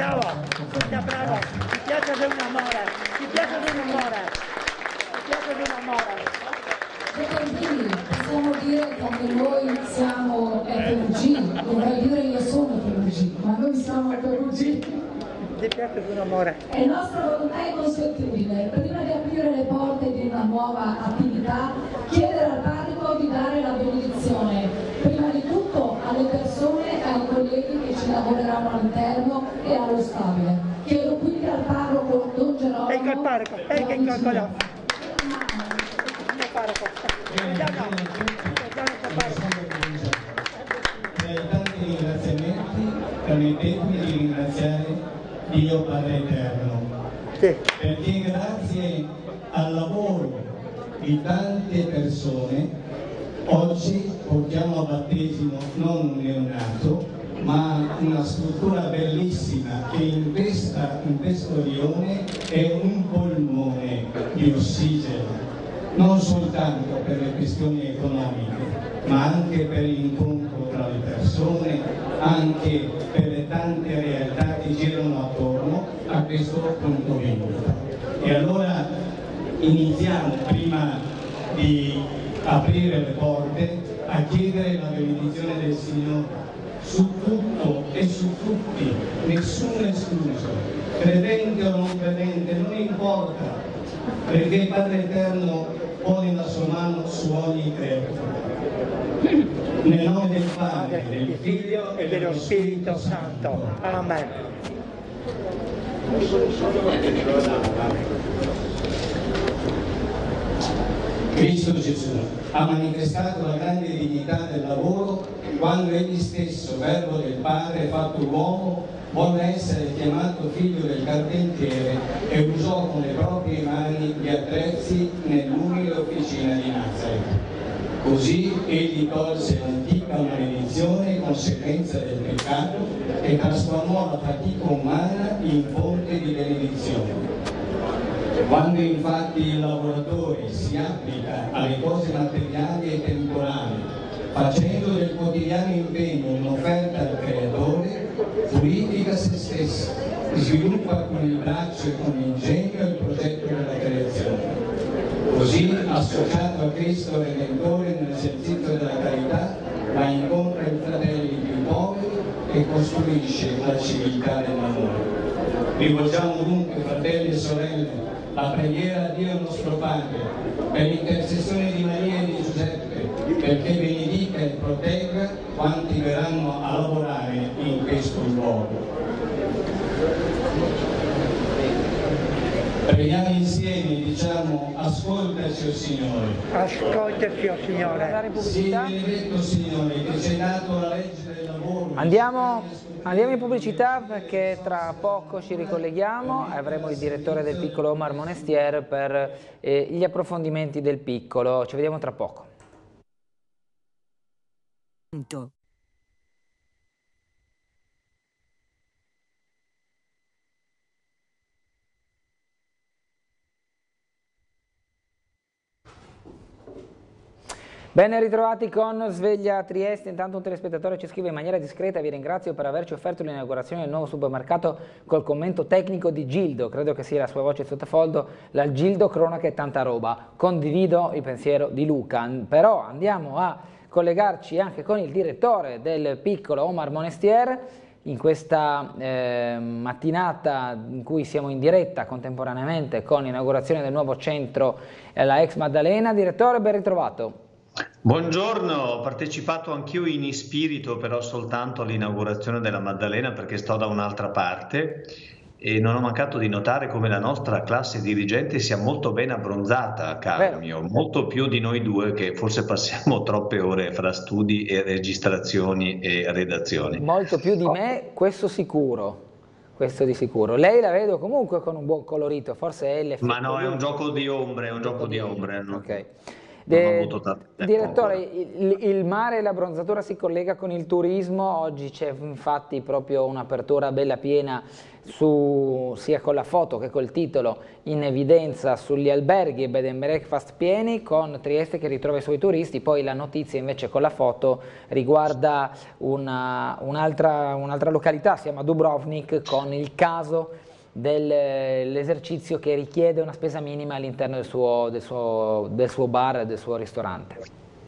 piace di un amore, possiamo dire che anche noi siamo PUG, dovrei dire io sono PUG, ma noi siamo PUG. Ti piace di un amore. E la nostra volontà è consuetudine, prima di aprire le porte di una nuova attività, chiedere al parroco di dare la benedizione, prima di tutto alle persone e ai colleghi che ci lavoreranno all'interno e allo stabile. Chiedo quindi al parroco Don Gerolamo. Ecco il parroco, ecco il parroco. Tra i tanti ringraziamenti, permettetemi di ringraziare Dio Padre Eterno, perché grazie al lavoro di tante persone oggi portiamo a battesimo non un neonato, ma una struttura bellissima che in questo rione è un polmone di ossigeno, non soltanto per le questioni economiche, ma anche per l'incontro tra le persone, anche per le tante realtà che girano attorno a questo punto vendita. E allora iniziamo, prima di aprire le porte, a chiedere la benedizione del Signore su tutto e su tutti, nessuno escluso, credente o non credente, non importa, perché il Padre Eterno pone la sua mano su ogni creatura. Nel nome del Padre, del Figlio e dello Spirito Santo. Amen. Cristo Gesù ha manifestato la grande dignità del lavoro quando egli stesso, Verbo del Padre fatto uomo, volle essere chiamato figlio del carpentiere e usò con le proprie mani gli attrezzi nell'umile officina di Nazareth. Così egli tolse l'antica maledizione, conseguenza del peccato, e trasformò la fatica umana in fonte di benedizione. Quando infatti il lavoratore si applica alle cose materiali e temporali, facendo del quotidiano impegno un'offerta al Creatore, purifica se stesso, sviluppa con il braccio e con l'ingegno il progetto della creazione. Così associato a Cristo Redentore nell'esercizio della carità, ma incontra i fratelli più poveri e costruisce la civiltà dell'amore. Rivolgiamo dunque, fratelli e sorelle, la preghiera a Dio nostro Padre, per l'intercessione di Maria e di Giuseppe, perché benedica e protegga quanti verranno a lavorare in questo luogo. Preghiamo insieme, diciamo: ascoltaci, o Signore. Ascoltaci, o Signore. Sii benedetto, Signore, che ci hai dato la legge del lavoro. Andiamo in pubblicità, perché tra poco ci ricolleghiamo e avremo il direttore del piccolo Omar Monestier per gli approfondimenti del piccolo. Ci vediamo tra poco. Ben ritrovati con Sveglia Trieste. Intanto un telespettatore ci scrive in maniera discreta: vi ringrazio per averci offerto l'inaugurazione del nuovo supermercato col commento tecnico di Gildo. Credo che sia la sua voce sottofondo. La Gildo cronaca e tanta roba. Condivido il pensiero di Luca, però andiamo a collegarci anche con il direttore del piccolo Omar Monestier in questa mattinata in cui siamo in diretta contemporaneamente con l'inaugurazione del nuovo centro, la ex Maddalena. Direttore, ben ritrovato. Buongiorno, ho partecipato anch'io in spirito, però soltanto all'inaugurazione della Maddalena, perché sto da un'altra parte, e non ho mancato di notare come la nostra classe dirigente sia molto ben abbronzata, caro mio, molto più di noi due, che forse passiamo troppe ore fra studi e registrazioni e redazioni. Molto più di me, questo sicuro. Questo di sicuro. Lei la vedo comunque con un buon colorito, forse è l'effetto. Ma no, è un gioco di ombre, è un gioco di ombre. No? Ok. Direttore, il mare e l'abbronzatura si collega con il turismo. Oggi c'è infatti proprio un'apertura bella piena sia con la foto che col titolo in evidenza sugli alberghi e bed and breakfast pieni, con Trieste che ritrova i suoi turisti. Poi la notizia invece con la foto riguarda un'altra località, si chiama Dubrovnik, con il caso dell'esercizio che richiede una spesa minima all'interno del suo bar e del suo ristorante.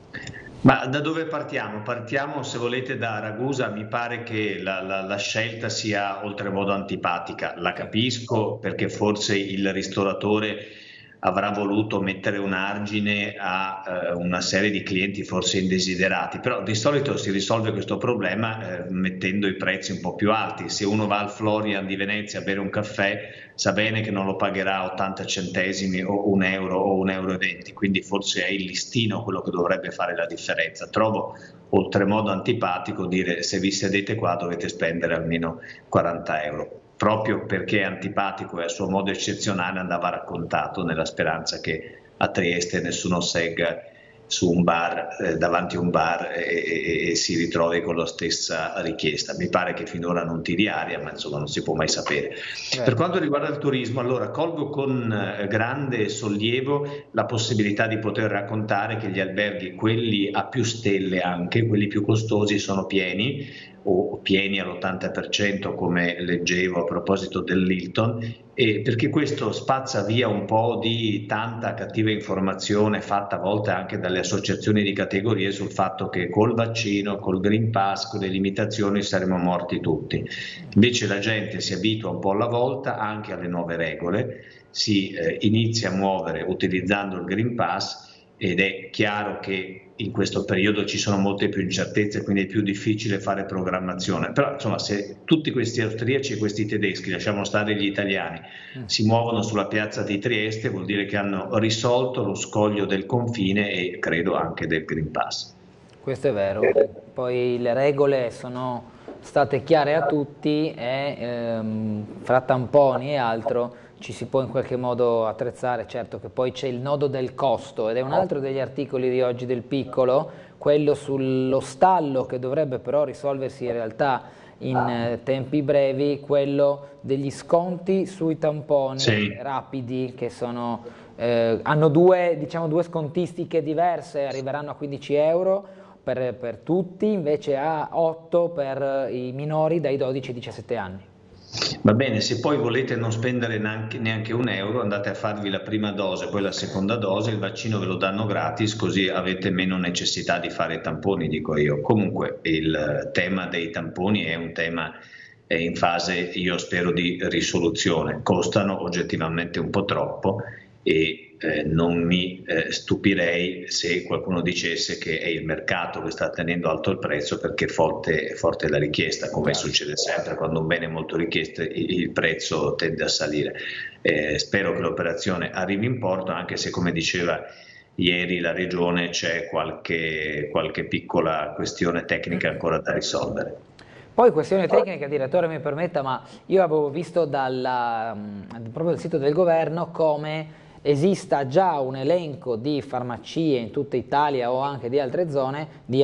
Ma da dove partiamo? Partiamo, se volete, da Ragusa. Mi pare che la scelta sia oltremodo antipatica. La capisco, perché forse il ristoratore avrà voluto mettere un argine a una serie di clienti forse indesiderati, però di solito si risolve questo problema mettendo i prezzi un po' più alti. Se uno va al Florian di Venezia a bere un caffè, sa bene che non lo pagherà 80 centesimi o €1 o €1,20, quindi forse è il listino quello che dovrebbe fare la differenza. Trovo oltremodo antipatico dire: se vi sedete qua dovete spendere almeno €40. Proprio perché è antipatico e a suo modo eccezionale andava raccontato, nella speranza che a Trieste nessuno segga su un bar, davanti a un bar e si ritrovi con la stessa richiesta. Mi pare che finora non tiri aria, ma insomma non si può mai sapere. Per quanto riguarda il turismo, allora colgo con grande sollievo la possibilità di poter raccontare che gli alberghi, quelli a più stelle anche, quelli più costosi, sono pieni, o pieni all'80%, come leggevo a proposito dell'Hilton, e perché questo spazza via un po' di tanta cattiva informazione fatta a volte anche dalle associazioni di categorie sul fatto che col vaccino, col Green Pass, con le limitazioni saremmo morti tutti. Invece la gente si abitua un po' alla volta anche alle nuove regole, si inizia a muovere utilizzando il Green Pass, ed è chiaro che in questo periodo ci sono molte più incertezze, quindi è più difficile fare programmazione. Però insomma, se tutti questi austriaci e questi tedeschi, lasciamo stare gli italiani, si muovono sulla piazza di Trieste, vuol dire che hanno risolto lo scoglio del confine e credo anche del Green Pass. Questo è vero. Poi le regole sono state chiare a tutti e fra tamponi e altro ci si può in qualche modo attrezzare. Certo che poi c'è il nodo del costo, ed è un altro degli articoli di oggi del piccolo, quello sullo stallo che dovrebbe però risolversi in realtà in tempi brevi, quello degli sconti sui tamponi rapidi, che sono, hanno due scontistiche diverse, arriveranno a €15 per tutti, invece a 8 per i minori dai 12 ai 17 anni. Va bene, se poi volete non spendere neanche un euro, andate a farvi la prima dose, poi la seconda dose, il vaccino ve lo danno gratis, così avete meno necessità di fare tamponi, dico io. Comunque il tema dei tamponi è un tema in fase, io spero, di risoluzione. Costano oggettivamente un po' troppo e non mi stupirei se qualcuno dicesse che è il mercato che sta tenendo alto il prezzo, perché è forte la richiesta, come succede sempre quando un bene è molto richiesto il prezzo tende a salire. Spero che l'operazione arrivi in porto, anche se, come diceva ieri la Regione, c'è qualche piccola questione tecnica ancora da risolvere. Poi questione tecnica, direttore mi permetta, ma io avevo visto proprio dal sito del governo come esista già un elenco di farmacie in tutta Italia o anche di altre zone,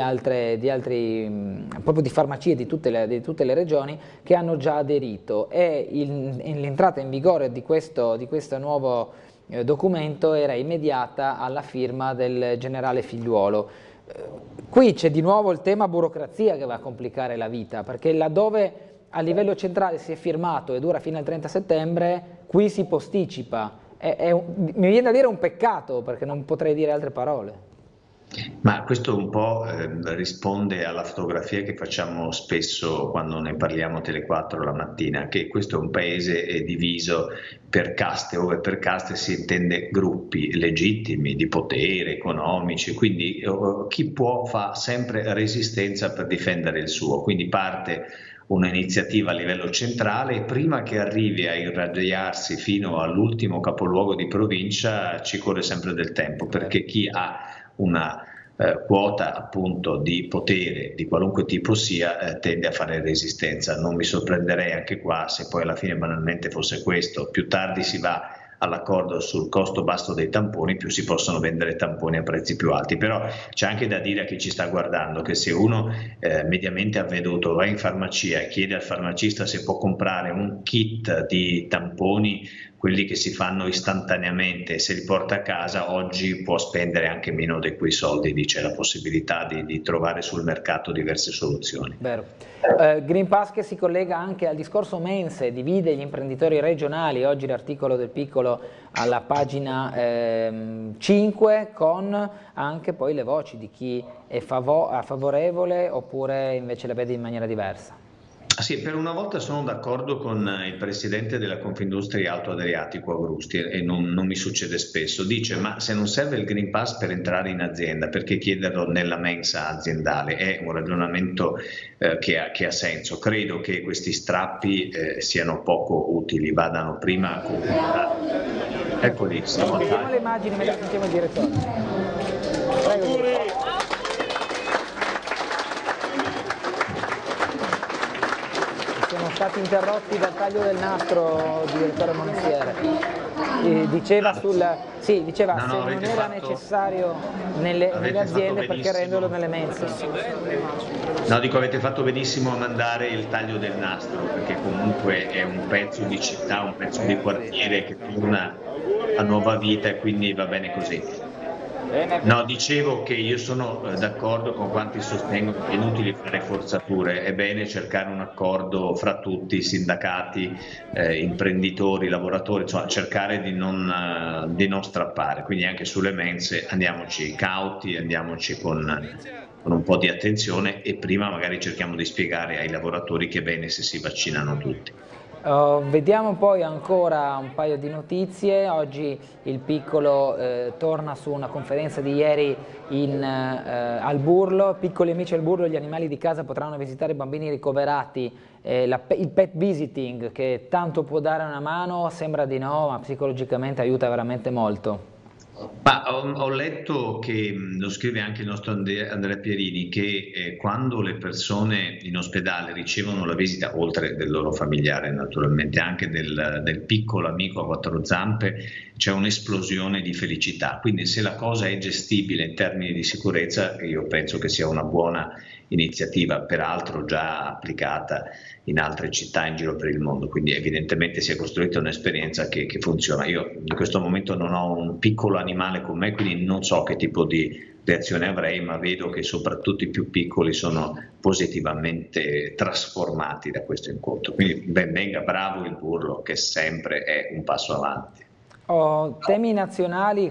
proprio di farmacie di tutte le regioni che hanno già aderito, e l'entrata in vigore di questo nuovo documento era immediata alla firma del generale Figliuolo. Qui c'è di nuovo il tema burocrazia che va a complicare la vita, perché laddove a livello centrale si è firmato e dura fino al 30 settembre, qui si posticipa. Mi viene da dire un peccato, perché non potrei dire altre parole. Ma questo un po' risponde alla fotografia che facciamo spesso quando ne parliamo a Tele4 la mattina, che questo è un paese diviso per caste, ove per caste si intende gruppi legittimi di potere, economici, quindi chi può fa sempre resistenza per difendere il suo, quindi parte un'iniziativa a livello centrale e prima che arrivi a irradiarsi fino all'ultimo capoluogo di provincia ci corre sempre del tempo, perché chi ha una quota appunto di potere di qualunque tipo sia tende a fare resistenza. Non mi sorprenderei anche qua se poi alla fine banalmente fosse questo: più tardi si va all'accordo sul costo basso dei tamponi, più si possono vendere tamponi a prezzi più alti. Però c'è anche da dire a chi ci sta guardando che se uno mediamente avveduto va in farmacia e chiede al farmacista se può comprare un kit di tamponi, quelli che si fanno istantaneamente, se li porta a casa, oggi può spendere anche meno di quei soldi, c'è la possibilità di trovare sul mercato diverse soluzioni. Vero. Green Pass che si collega anche al discorso mense, divide gli imprenditori regionali, oggi l'articolo del Piccolo alla pagina 5, con anche poi le voci di chi è favorevole oppure invece la vede in maniera diversa. Sì, per una volta sono d'accordo con il presidente della Confindustria Alto Adriatico Agrusti, e non mi succede spesso. Dice: ma se non serve il Green Pass per entrare in azienda, perché chiederlo nella mensa aziendale? È un ragionamento che ha senso. Credo che questi strappi siano poco utili, vadano prima configurati. Eccoli, siamo vediamo le immagini mentre sentiamo il direttore. Prego. Siamo stati interrotti dal taglio del nastro, direttore Monestiere. Diceva se non era necessario nelle aziende, perché renderlo nelle mense. No, dico, avete fatto benissimo a mandare il taglio del nastro, perché comunque è un pezzo di città, un pezzo di quartiere che torna a nuova vita, e quindi va bene così. No, dicevo che io sono d'accordo con quanti sostengono che è inutile fare forzature, è bene cercare un accordo fra tutti, sindacati, imprenditori, lavoratori, insomma cercare di non strappare, quindi anche sulle mense andiamoci cauti, andiamoci con un po' di attenzione, e prima magari cerchiamo di spiegare ai lavoratori che è bene se si vaccinano tutti. Vediamo poi ancora un paio di notizie. Oggi il Piccolo torna su una conferenza di ieri al Burlo. Piccoli amici al Burlo, gli animali di casa potranno visitare i bambini ricoverati. Il pet visiting, che tanto può dare una mano, sembra di no, ma psicologicamente aiuta veramente molto. Ma ho letto che, lo scrive anche il nostro Andrea Pierini, che quando le persone in ospedale ricevono la visita, oltre del loro familiare naturalmente, anche del piccolo amico a quattro zampe, c'è un'esplosione di felicità. Quindi se la cosa è gestibile in termini di sicurezza, io penso che sia una buona iniziativa, peraltro già applicata in altre città in giro per il mondo, quindi evidentemente si è costruita un'esperienza che funziona. Io in questo momento non ho un piccolo animale con me, quindi non so che tipo di reazione avrei, ma vedo che soprattutto i più piccoli sono positivamente trasformati da questo incontro. Quindi ben venga, bravo il Burlo, che sempre è un passo avanti. Temi nazionali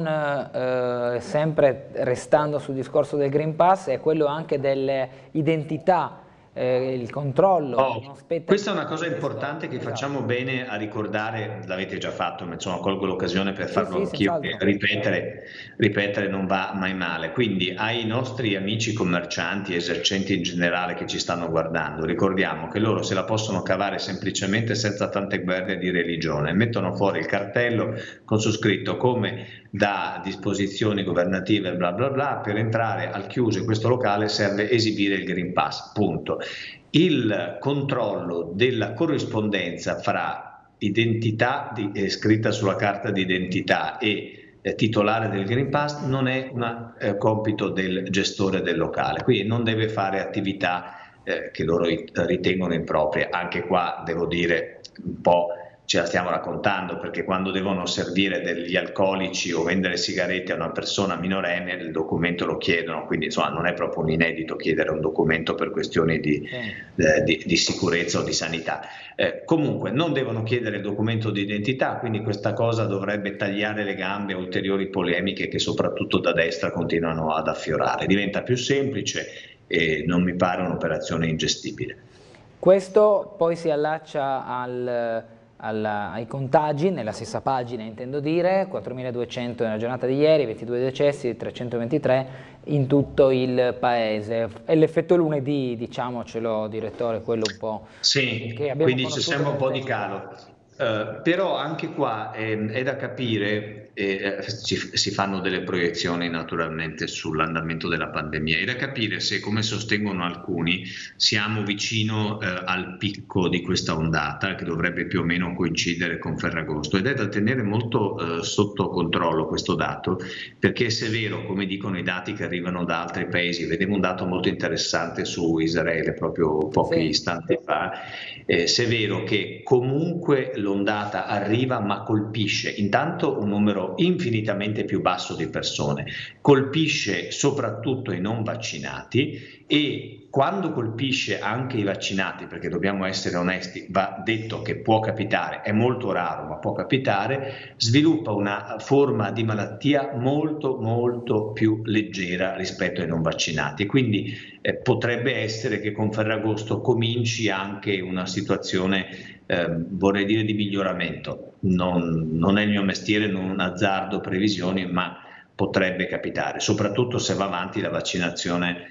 sempre restando sul discorso del Green Pass, è quello anche delle identità, il controllo. Questa è una cosa importante che facciamo bene a ricordare, l'avete già fatto, ma insomma colgo l'occasione per farlo anch'io, ripetere non va mai male. Quindi ai nostri amici commercianti, esercenti in generale che ci stanno guardando, ricordiamo che loro se la possono cavare semplicemente senza tante guerre di religione, mettono fuori il cartello con su scritto come da disposizioni governative bla bla bla, per entrare al chiuso in questo locale serve esibire il Green Pass, punto. Il controllo della corrispondenza fra identità scritta sulla carta d'identità e titolare del Green Pass non è un compito del gestore del locale, quindi non deve fare attività che loro ritengono improprie. Anche qua devo dire un po' ce la stiamo raccontando, perché quando devono servire degli alcolici o vendere sigarette a una persona minorenne il documento lo chiedono, quindi insomma non è proprio un inedito chiedere un documento per questioni di sicurezza o di sanità. Comunque non devono chiedere il documento di identità, quindi questa cosa dovrebbe tagliare le gambe a ulteriori polemiche che soprattutto da destra continuano ad affiorare. Diventa più semplice e non mi pare un'operazione ingestibile. Questo poi si allaccia ai contagi, nella stessa pagina intendo dire, 4.200 nella giornata di ieri, 22 decessi, 323 in tutto il paese. E l'effetto lunedì, diciamocelo direttore, quello un po'... Sì, quindi ci sembra un po' di calo. Però anche qua è da capire, si fanno delle proiezioni naturalmente sull'andamento della pandemia, è da capire se, come sostengono alcuni, siamo vicino al picco di questa ondata che dovrebbe più o meno coincidere con Ferragosto, ed è da tenere molto sotto controllo questo dato, perché se è vero, come dicono i dati che arrivano da altri paesi, vedevo un dato molto interessante su Israele proprio pochi istanti fa, se è vero che comunque l'ondata arriva ma colpisce intanto un numero infinitamente più basso di persone, colpisce soprattutto i non vaccinati, e quando colpisce anche i vaccinati, perché dobbiamo essere onesti, va detto che può capitare, è molto raro ma può capitare, sviluppa una forma di malattia molto molto più leggera rispetto ai non vaccinati, quindi potrebbe essere che con Ferragosto cominci anche una situazione vorrei dire di miglioramento. Non è il mio mestiere, non azzardo previsioni, ma potrebbe capitare, soprattutto se va avanti la vaccinazione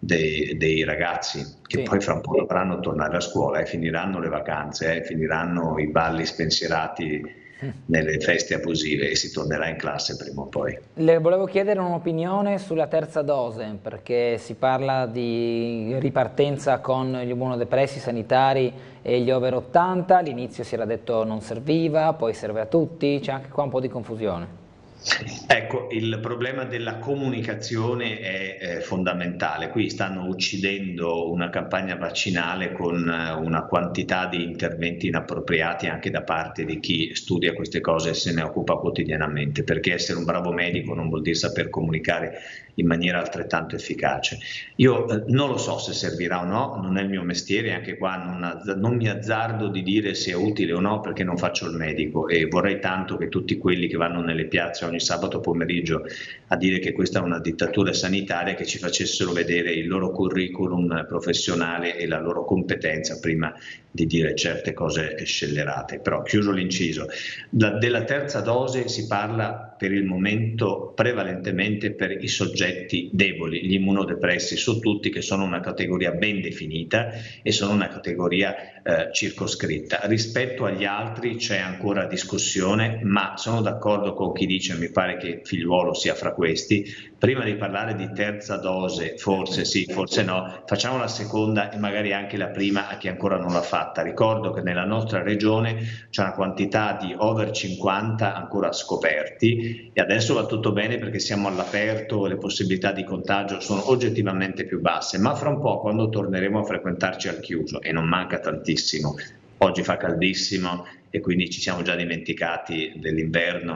dei ragazzi, che poi fra un po' dovranno tornare a scuola, finiranno le vacanze, finiranno i balli spensierati nelle feste abusive e si tornerà in classe prima o poi. Le volevo chiedere un'opinione sulla terza dose, perché si parla di ripartenza con gli immunodepressi sanitari e gli over 80, all'inizio si era detto non serviva, poi serve a tutti, c'è anche qua un po' di confusione. Ecco, il problema della comunicazione è fondamentale. Qui stanno uccidendo una campagna vaccinale con una quantità di interventi inappropriati anche da parte di chi studia queste cose e se ne occupa quotidianamente, perché essere un bravo medico non vuol dire saper comunicare in maniera altrettanto efficace. Io non lo so se servirà o no, non è il mio mestiere, anche qua non mi azzardo di dire se è utile o no, perché non faccio il medico, e vorrei tanto che tutti quelli che vanno nelle piazze ogni sabato pomeriggio a dire che questa è una dittatura sanitaria, che ci facessero vedere il loro curriculum professionale e la loro competenza prima di dire certe cose scellerate. Però, chiuso l'inciso, della terza dose si parla per il momento prevalentemente per i soggetti deboli, gli immunodepressi su tutti, che sono una categoria ben definita e sono una categoria circoscritta. Rispetto agli altri c'è ancora discussione, ma sono d'accordo con chi dice, mi pare che Figliuolo sia fra questi, prima di parlare di terza dose, forse sì, forse no, facciamo la seconda e magari anche la prima a chi ancora non l'ha fatta. Ricordo che nella nostra regione c'è una quantità di over 50 ancora scoperti, e adesso va tutto bene perché siamo all'aperto e le possibilità di contagio sono oggettivamente più basse, ma fra un po', quando torneremo a frequentarci al chiuso, e non manca tantissimo, oggi fa caldissimo e quindi ci siamo già dimenticati dell'inverno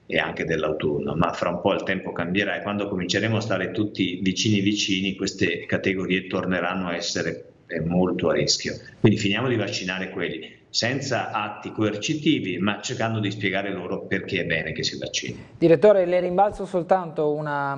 e anche dell'autunno, ma fra un po' il tempo cambierà e quando cominceremo a stare tutti vicini queste categorie torneranno a essere molto a rischio. Quindi finiamo di vaccinare quelli senza atti coercitivi, ma cercando di spiegare loro perché è bene che si vaccini. Direttore, le rimbalzo soltanto una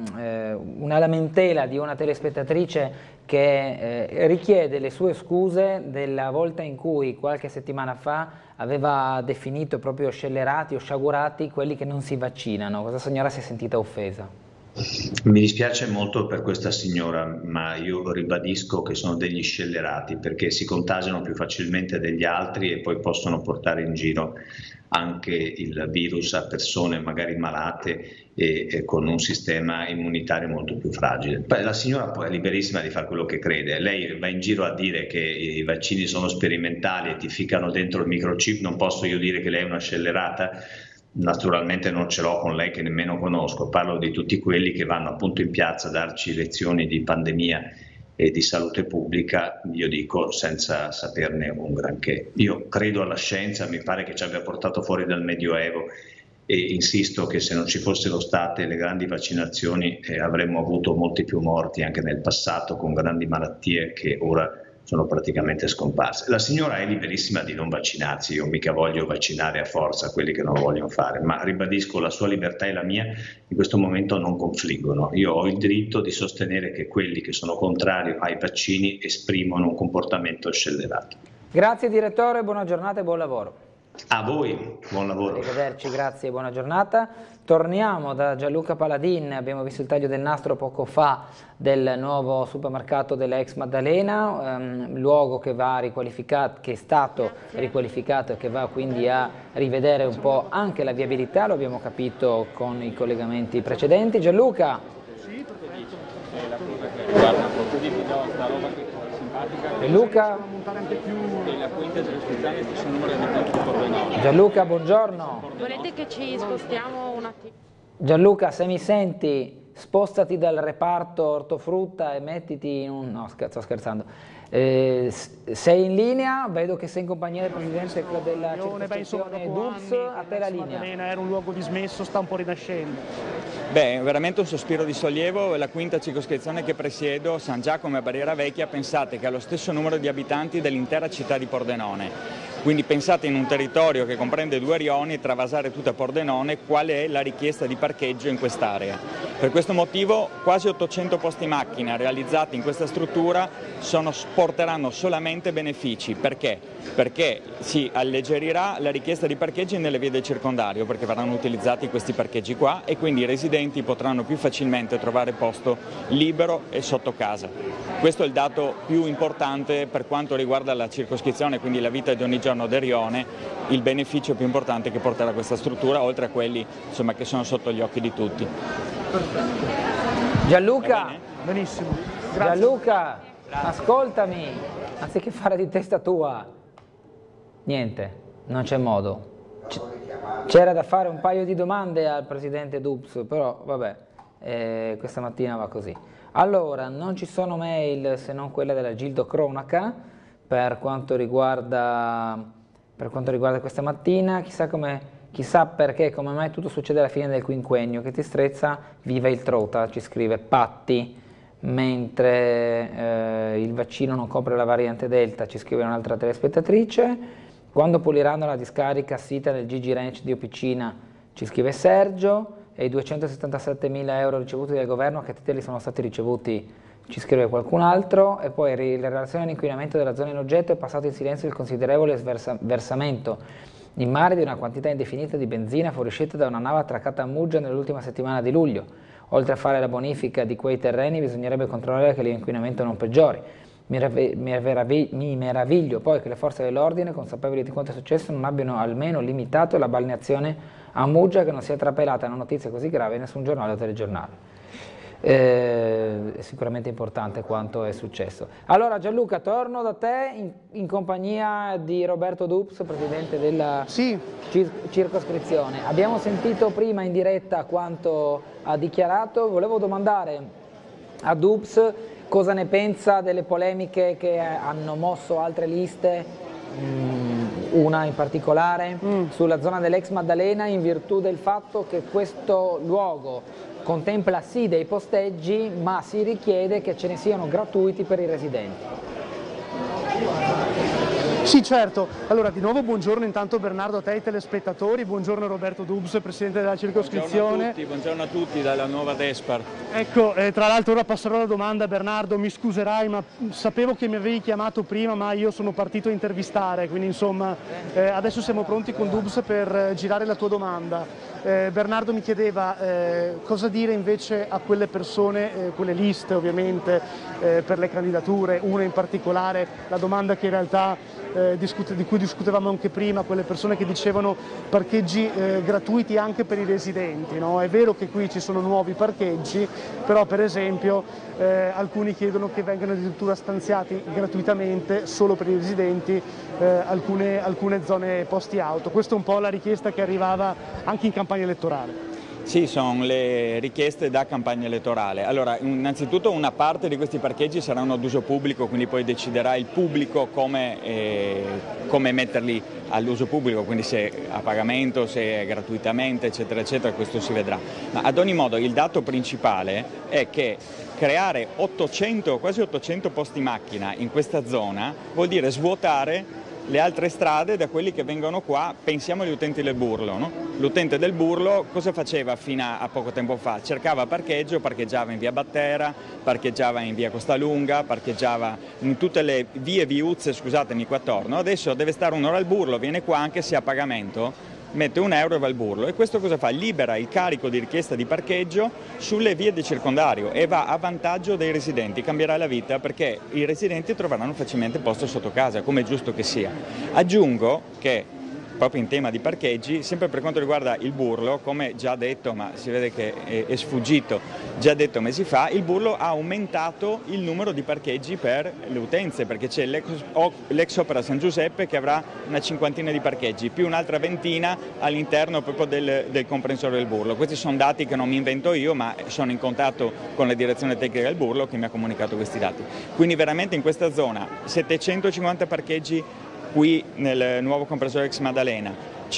lamentela di una telespettatrice che richiede le sue scuse della volta in cui qualche settimana fa aveva definito proprio scellerati o sciagurati quelli che non si vaccinano. Questa signora si è sentita offesa. Mi dispiace molto per questa signora, ma io ribadisco che sono degli scellerati perché si contagiano più facilmente degli altri e poi possono portare in giro anche il virus a persone magari malate e con un sistema immunitario molto più fragile. La signora poi è liberissima di fare quello che crede, lei va in giro a dire che i vaccini sono sperimentali e ti ficcano dentro il microchip, non posso io dire che lei è una scellerata? Naturalmente non ce l'ho con lei che nemmeno conosco, parlo di tutti quelli che vanno appunto in piazza a darci lezioni di pandemia e di salute pubblica, io dico senza saperne un granché. Io credo alla scienza, mi pare che ci abbia portato fuori dal Medioevo e insisto che se non ci fossero state le grandi vaccinazioni avremmo avuto molti più morti anche nel passato con grandi malattie che ora sono praticamente scomparse. La signora è liberissima di non vaccinarsi, io mica voglio vaccinare a forza quelli che non lo vogliono fare, ma ribadisco la sua libertà e la mia in questo momento non confliggono. Io ho il diritto di sostenere che quelli che sono contrari ai vaccini esprimono un comportamento scellerato. Grazie direttore, buona giornata e buon lavoro. A voi, buon lavoro. Arrivederci, grazie e buona giornata. Torniamo da Gianluca Paladin, abbiamo visto il taglio del nastro poco fa del nuovo supermercato della ex Maddalena, luogo che va riqualificato, che è stato riqualificato e che va quindi a rivedere un po' anche la viabilità, lo abbiamo capito con i collegamenti precedenti. Gianluca. Gianluca. Gianluca, buongiorno. Volete che ci spostiamo un attimo? Gianluca, se mi senti, spostati dal reparto ortofrutta e mettiti in un... No, sto scherzando. Sei in linea, vedo che sei in compagnia del presidente della circoscrizione DUPS, a te la linea. Era un luogo dismesso, sta un po' rinascendo. Beh, veramente un sospiro di sollievo. La quinta circoscrizione che presiedo, San Giacomo e Barriera Vecchia, pensate che ha lo stesso numero di abitanti dell'intera città di Pordenone. Quindi pensate in un territorio che comprende 2 rioni, tra Vasara e tutta Pordenone, qual è la richiesta di parcheggio in quest'area. Per questo motivo quasi 800 posti macchina realizzati in questa struttura porteranno solamente benefici. Perché? Perché si alleggerirà la richiesta di parcheggi nelle vie del circondario, perché verranno utilizzati questi parcheggi qua e quindi i residenti potranno più facilmente trovare posto libero e sotto casa. Questo è il dato più importante per quanto riguarda la circoscrizione, quindi la vita di ogni giorno del rione, il beneficio più importante che porterà questa struttura, oltre a quelli insomma, che sono sotto gli occhi di tutti. Gianluca, benissimo. Grazie. Gianluca, ascoltami, anziché fare di testa tua, niente, non c'è modo. C'era da fare un paio di domande al presidente DUPS, però vabbè, questa mattina va così. Allora, non ci sono mail se non quella della Gildo Cronaca per quanto riguarda questa mattina, chissà perché, come mai tutto succede alla fine del quinquennio, che ti strezza, viva il Trota, ci scrive Patti, mentre il vaccino non copre la variante Delta, ci scrive un'altra telespettatrice, quando puliranno la discarica sita del Gigi Ranch di Opicina, ci scrive Sergio, e i 277.000 euro ricevuti dal governo, a che titoli sono stati ricevuti, ci scrive qualcun altro, e poi in relazione all'inquinamento della zona in oggetto è passato in silenzio il considerevole versamento in mare di una quantità indefinita di benzina fuoriuscita da una nave attraccata a Muggia nell'ultima settimana di luglio. Oltre a fare la bonifica di quei terreni bisognerebbe controllare che l'inquinamento non peggiori. Mi meraviglio poi che le forze dell'ordine, consapevoli di quanto è successo, non abbiano almeno limitato la balneazione a Muggia, che non sia trapelata una notizia così grave in nessun giornale o telegiornale. È sicuramente importante quanto è successo. Allora Gianluca, torno da te in compagnia di Roberto DUPS, presidente della circoscrizione. Abbiamo sentito prima in diretta quanto ha dichiarato, volevo domandare a DUPS cosa ne pensa delle polemiche che hanno mosso altre liste una in particolare sulla zona dell'ex Maddalena, in virtù del fatto che questo luogo contempla sì dei posteggi, ma si richiede che ce ne siano gratuiti per i residenti. Sì, certo. Allora, di nuovo buongiorno intanto Bernardo a te e ai telespettatori, buongiorno Roberto Dubs, Presidente della circoscrizione. Buongiorno a tutti dalla nuova Despar. Ecco, tra l'altro ora passerò la domanda, Bernardo, mi scuserai, ma sapevo che mi avevi chiamato prima, ma io sono partito a intervistare, quindi insomma adesso siamo pronti con Dubs per girare la tua domanda. Bernardo mi chiedeva cosa dire invece a quelle persone, quelle liste ovviamente per le candidature, una in particolare, la domanda che in realtà di cui discutevamo anche prima, quelle persone che dicevano parcheggi gratuiti anche per i residenti, no? È vero che qui ci sono nuovi parcheggi, però per esempio alcuni chiedono che vengano addirittura stanziati gratuitamente solo per i residenti alcune zone posti auto. Questa è un po' la richiesta che arrivava anche in campagna elettorale. Sì, sono le richieste da campagna elettorale. Allora, innanzitutto una parte di questi parcheggi saranno ad uso pubblico, quindi poi deciderà il pubblico come metterli all'uso pubblico, quindi se a pagamento, se gratuitamente, eccetera, eccetera, questo si vedrà. Ma ad ogni modo il dato principale è che creare quasi 800 posti macchina in questa zona vuol dire svuotare le altre strade da quelli che vengono qua. Pensiamo agli utenti del Burlo, no? L'utente del Burlo cosa faceva fino a poco tempo fa? Cercava parcheggio, parcheggiava in via Battera, parcheggiava in via Costalunga, parcheggiava in tutte le viuzze, scusatemi, qua attorno. Adesso deve stare un'ora al Burlo, viene qua anche se a pagamento, mette €1 e va al Burlo, e questo cosa fa? Libera il carico di richiesta di parcheggio sulle vie di circondario e va a vantaggio dei residenti, cambierà la vita perché i residenti troveranno facilmente posto sotto casa, come è giusto che sia. Aggiungo che proprio in tema di parcheggi, sempre per quanto riguarda il Burlo, come già detto, ma si vede che è sfuggito, già detto mesi fa, il Burlo ha aumentato il numero di parcheggi per le utenze, perché c'è l'ex Opera San Giuseppe che avrà una cinquantina di parcheggi, più un'altra ventina all'interno proprio del comprensore del Burlo. Questi sono dati che non mi invento io, ma sono in contatto con la direzione tecnica del Burlo che mi ha comunicato questi dati. Quindi veramente in questa zona 750 parcheggi qui nel nuovo comprensore ex Maddalena,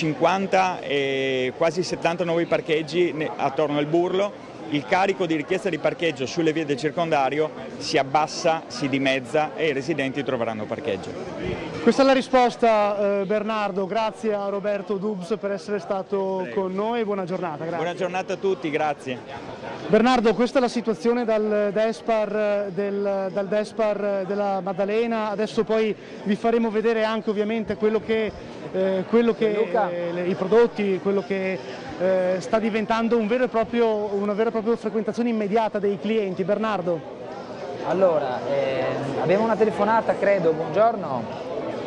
50 e quasi 70 nuovi parcheggi attorno al Burlo. Il carico di richiesta di parcheggio sulle vie del circondario si abbassa, si dimezza e i residenti troveranno parcheggio. Questa è la risposta, Bernardo. Grazie a Roberto Dubs per essere stato con noi. Buona giornata. Grazie. Buona giornata a tutti, grazie. Bernardo, questa è la situazione dal Despar della Maddalena. Adesso poi vi faremo vedere anche ovviamente quello che i prodotti, quello che sta diventando una vera e propria frequentazione immediata dei clienti. Bernardo. Allora, abbiamo una telefonata, credo. Buongiorno.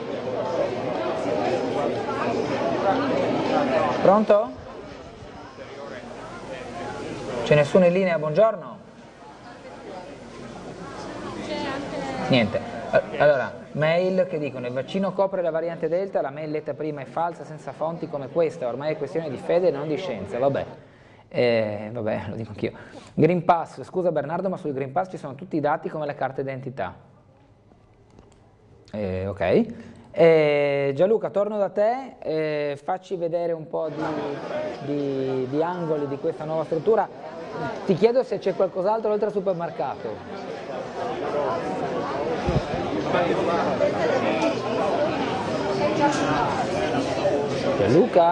Pronto? C'è nessuno in linea? Buongiorno. Niente. Allora, mail che dicono: il vaccino copre la variante Delta, la mail letta prima è falsa, senza fonti come questa, ormai è questione di fede e non di scienza. Vabbè, lo dico anch'io. Green Pass, scusa Bernardo, ma sul Green Pass ci sono tutti i dati come le carte d'identità. Ok. Gianluca, torno da te, facci vedere un po' di angoli di questa nuova struttura. Ti chiedo se c'è qualcos'altro oltre al supermercato. Gianluca?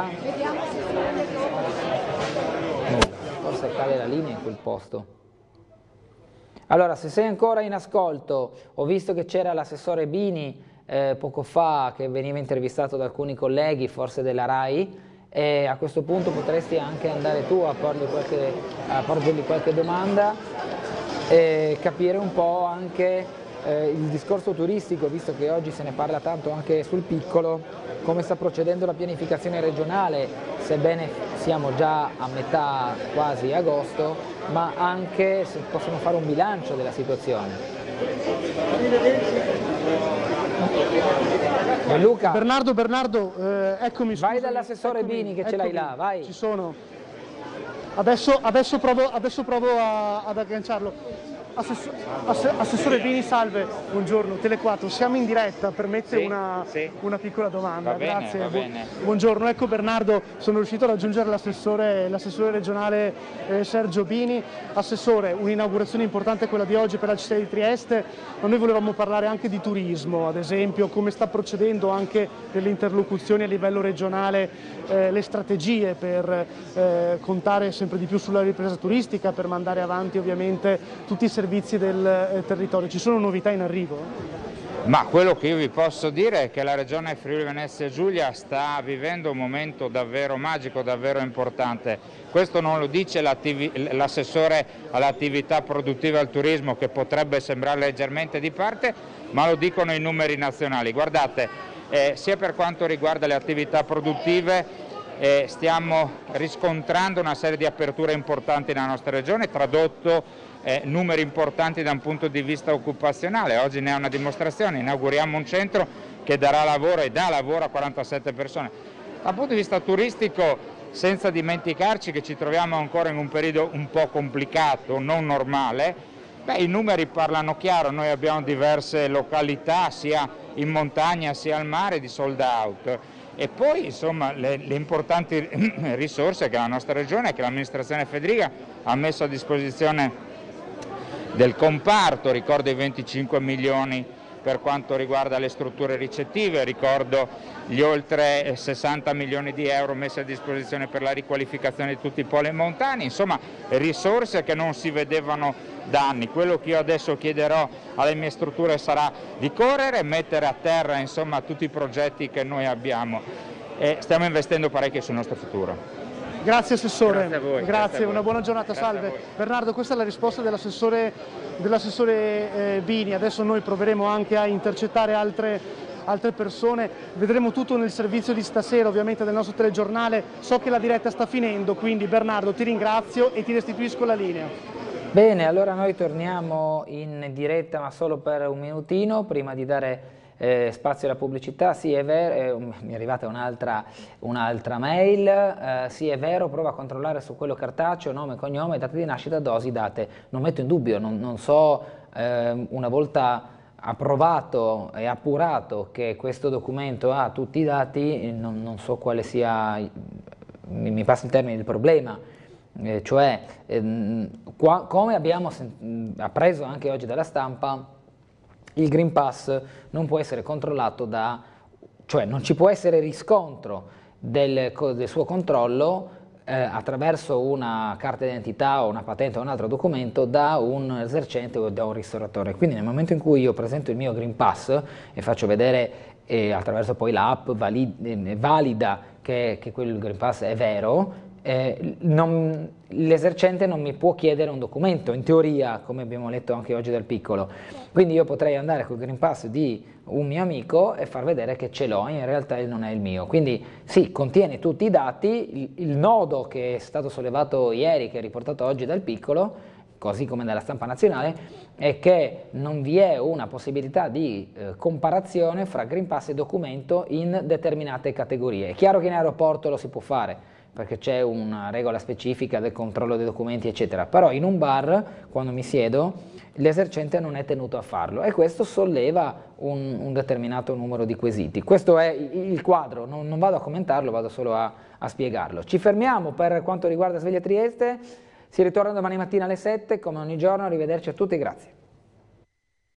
Forse cade la linea in quel posto. Allora, se sei ancora in ascolto, ho visto che c'era l'assessore Bini poco fa che veniva intervistato da alcuni colleghi, forse della RAI, e a questo punto potresti anche andare tu a porgergli qualche domanda e capire un po' anche il discorso turistico, visto che oggi se ne parla tanto anche sul piccolo, come sta procedendo la pianificazione regionale, sebbene siamo già a metà quasi agosto, ma anche se possono fare un bilancio della situazione. Luca. Bernardo, eccomi. Vai dall'assessore Bini che ce l'hai là, vai. Ci sono. Adesso provo ad agganciarlo. Assessore Bini, salve, buongiorno, Tele4, siamo in diretta, permette una piccola domanda? Va bene, grazie. va bene. Buongiorno, ecco Bernardo, sono riuscito a raggiungere l'assessore regionale Sergio Bini. Assessore, un'inaugurazione importante quella di oggi per la città di Trieste, ma noi volevamo parlare anche di turismo, ad esempio, come sta procedendo anche nelle interlocuzioni a livello regionale, le strategie per contare sempre di più sulla ripresa turistica, per mandare avanti ovviamente tutti i servizi del territorio. Ci sono novità in arrivo? Ma quello che io vi posso dire è che la Regione Friuli Venezia Giulia sta vivendo un momento davvero magico, davvero importante. Questo non lo dice l'assessore all'attività produttiva e al turismo, che potrebbe sembrare leggermente di parte, ma lo dicono i numeri nazionali. Guardate, sia per quanto riguarda le attività produttive, stiamo riscontrando una serie di aperture importanti nella nostra regione, tradotto numeri importanti da un punto di vista occupazionale. Oggi ne è una dimostrazione, inauguriamo un centro che darà lavoro e dà lavoro a 47 persone. Dal punto di vista turistico, senza dimenticarci che ci troviamo ancora in un periodo un po' complicato, non normale, i numeri parlano chiaro. Noi abbiamo diverse località, sia in montagna sia al mare, di sold out. E poi insomma le importanti risorse che la nostra regione, che l'amministrazione Federica ha messo a disposizione del comparto. Ricordo i 25 milioni per quanto riguarda le strutture ricettive, ricordo gli oltre 60 milioni di euro messi a disposizione per la riqualificazione di tutti i poli montani, insomma risorse che non si vedevano da anni. Quello che io adesso chiederò alle mie strutture sarà di correre e mettere a terra insomma tutti i progetti che noi abbiamo, e stiamo investendo parecchio sul nostro futuro. Grazie Assessore, grazie a voi, grazie, a voi. Una buona giornata, salve. Bernardo, questa è la risposta dell'assessore Bini. Adesso noi proveremo anche a intercettare altre persone, vedremo tutto nel servizio di stasera ovviamente del nostro telegiornale. So che la diretta sta finendo, quindi Bernardo ti ringrazio e ti restituisco la linea. Bene, allora noi torniamo in diretta, ma solo per un minutino prima di dare spazio alla pubblicità. Sì, è vero, mi è arrivata un'altra mail. Sì, è vero, prova a controllare su quello cartaceo, nome, cognome, date di nascita, dosi, date. Non metto in dubbio, non so, una volta approvato e appurato che questo documento ha tutti i dati, non so quale sia, mi passa il termine, il problema. Cioè, come abbiamo appreso anche oggi dalla stampa, il Green Pass non può essere controllato cioè non ci può essere riscontro del suo controllo attraverso una carta d'identità o una patente o un altro documento da un esercente o da un ristoratore. Quindi nel momento in cui io presento il mio Green Pass e faccio vedere attraverso poi l'app valida che quel Green Pass è vero, l'esercente non mi può chiedere un documento, in teoria, come abbiamo letto anche oggi dal Piccolo. Quindi io potrei andare col Green Pass di un mio amico e far vedere che ce l'ho, in realtà non è il mio. Quindi sì, contiene tutti i dati. Il nodo che è stato sollevato ieri, che è riportato oggi dal Piccolo, così come dalla stampa nazionale, è che non vi è una possibilità di comparazione fra Green Pass e documento in determinate categorie. È chiaro che in aeroporto lo si può fare, perché c'è una regola specifica del controllo dei documenti, eccetera, però in un bar, quando mi siedo, l'esercente non è tenuto a farlo, e questo solleva un determinato numero di quesiti. Questo è il quadro, non vado a commentarlo, vado solo a spiegarlo. Ci fermiamo per quanto riguarda Sveglia Trieste, si ritorna domani mattina alle 7, come ogni giorno. Arrivederci a tutti, grazie.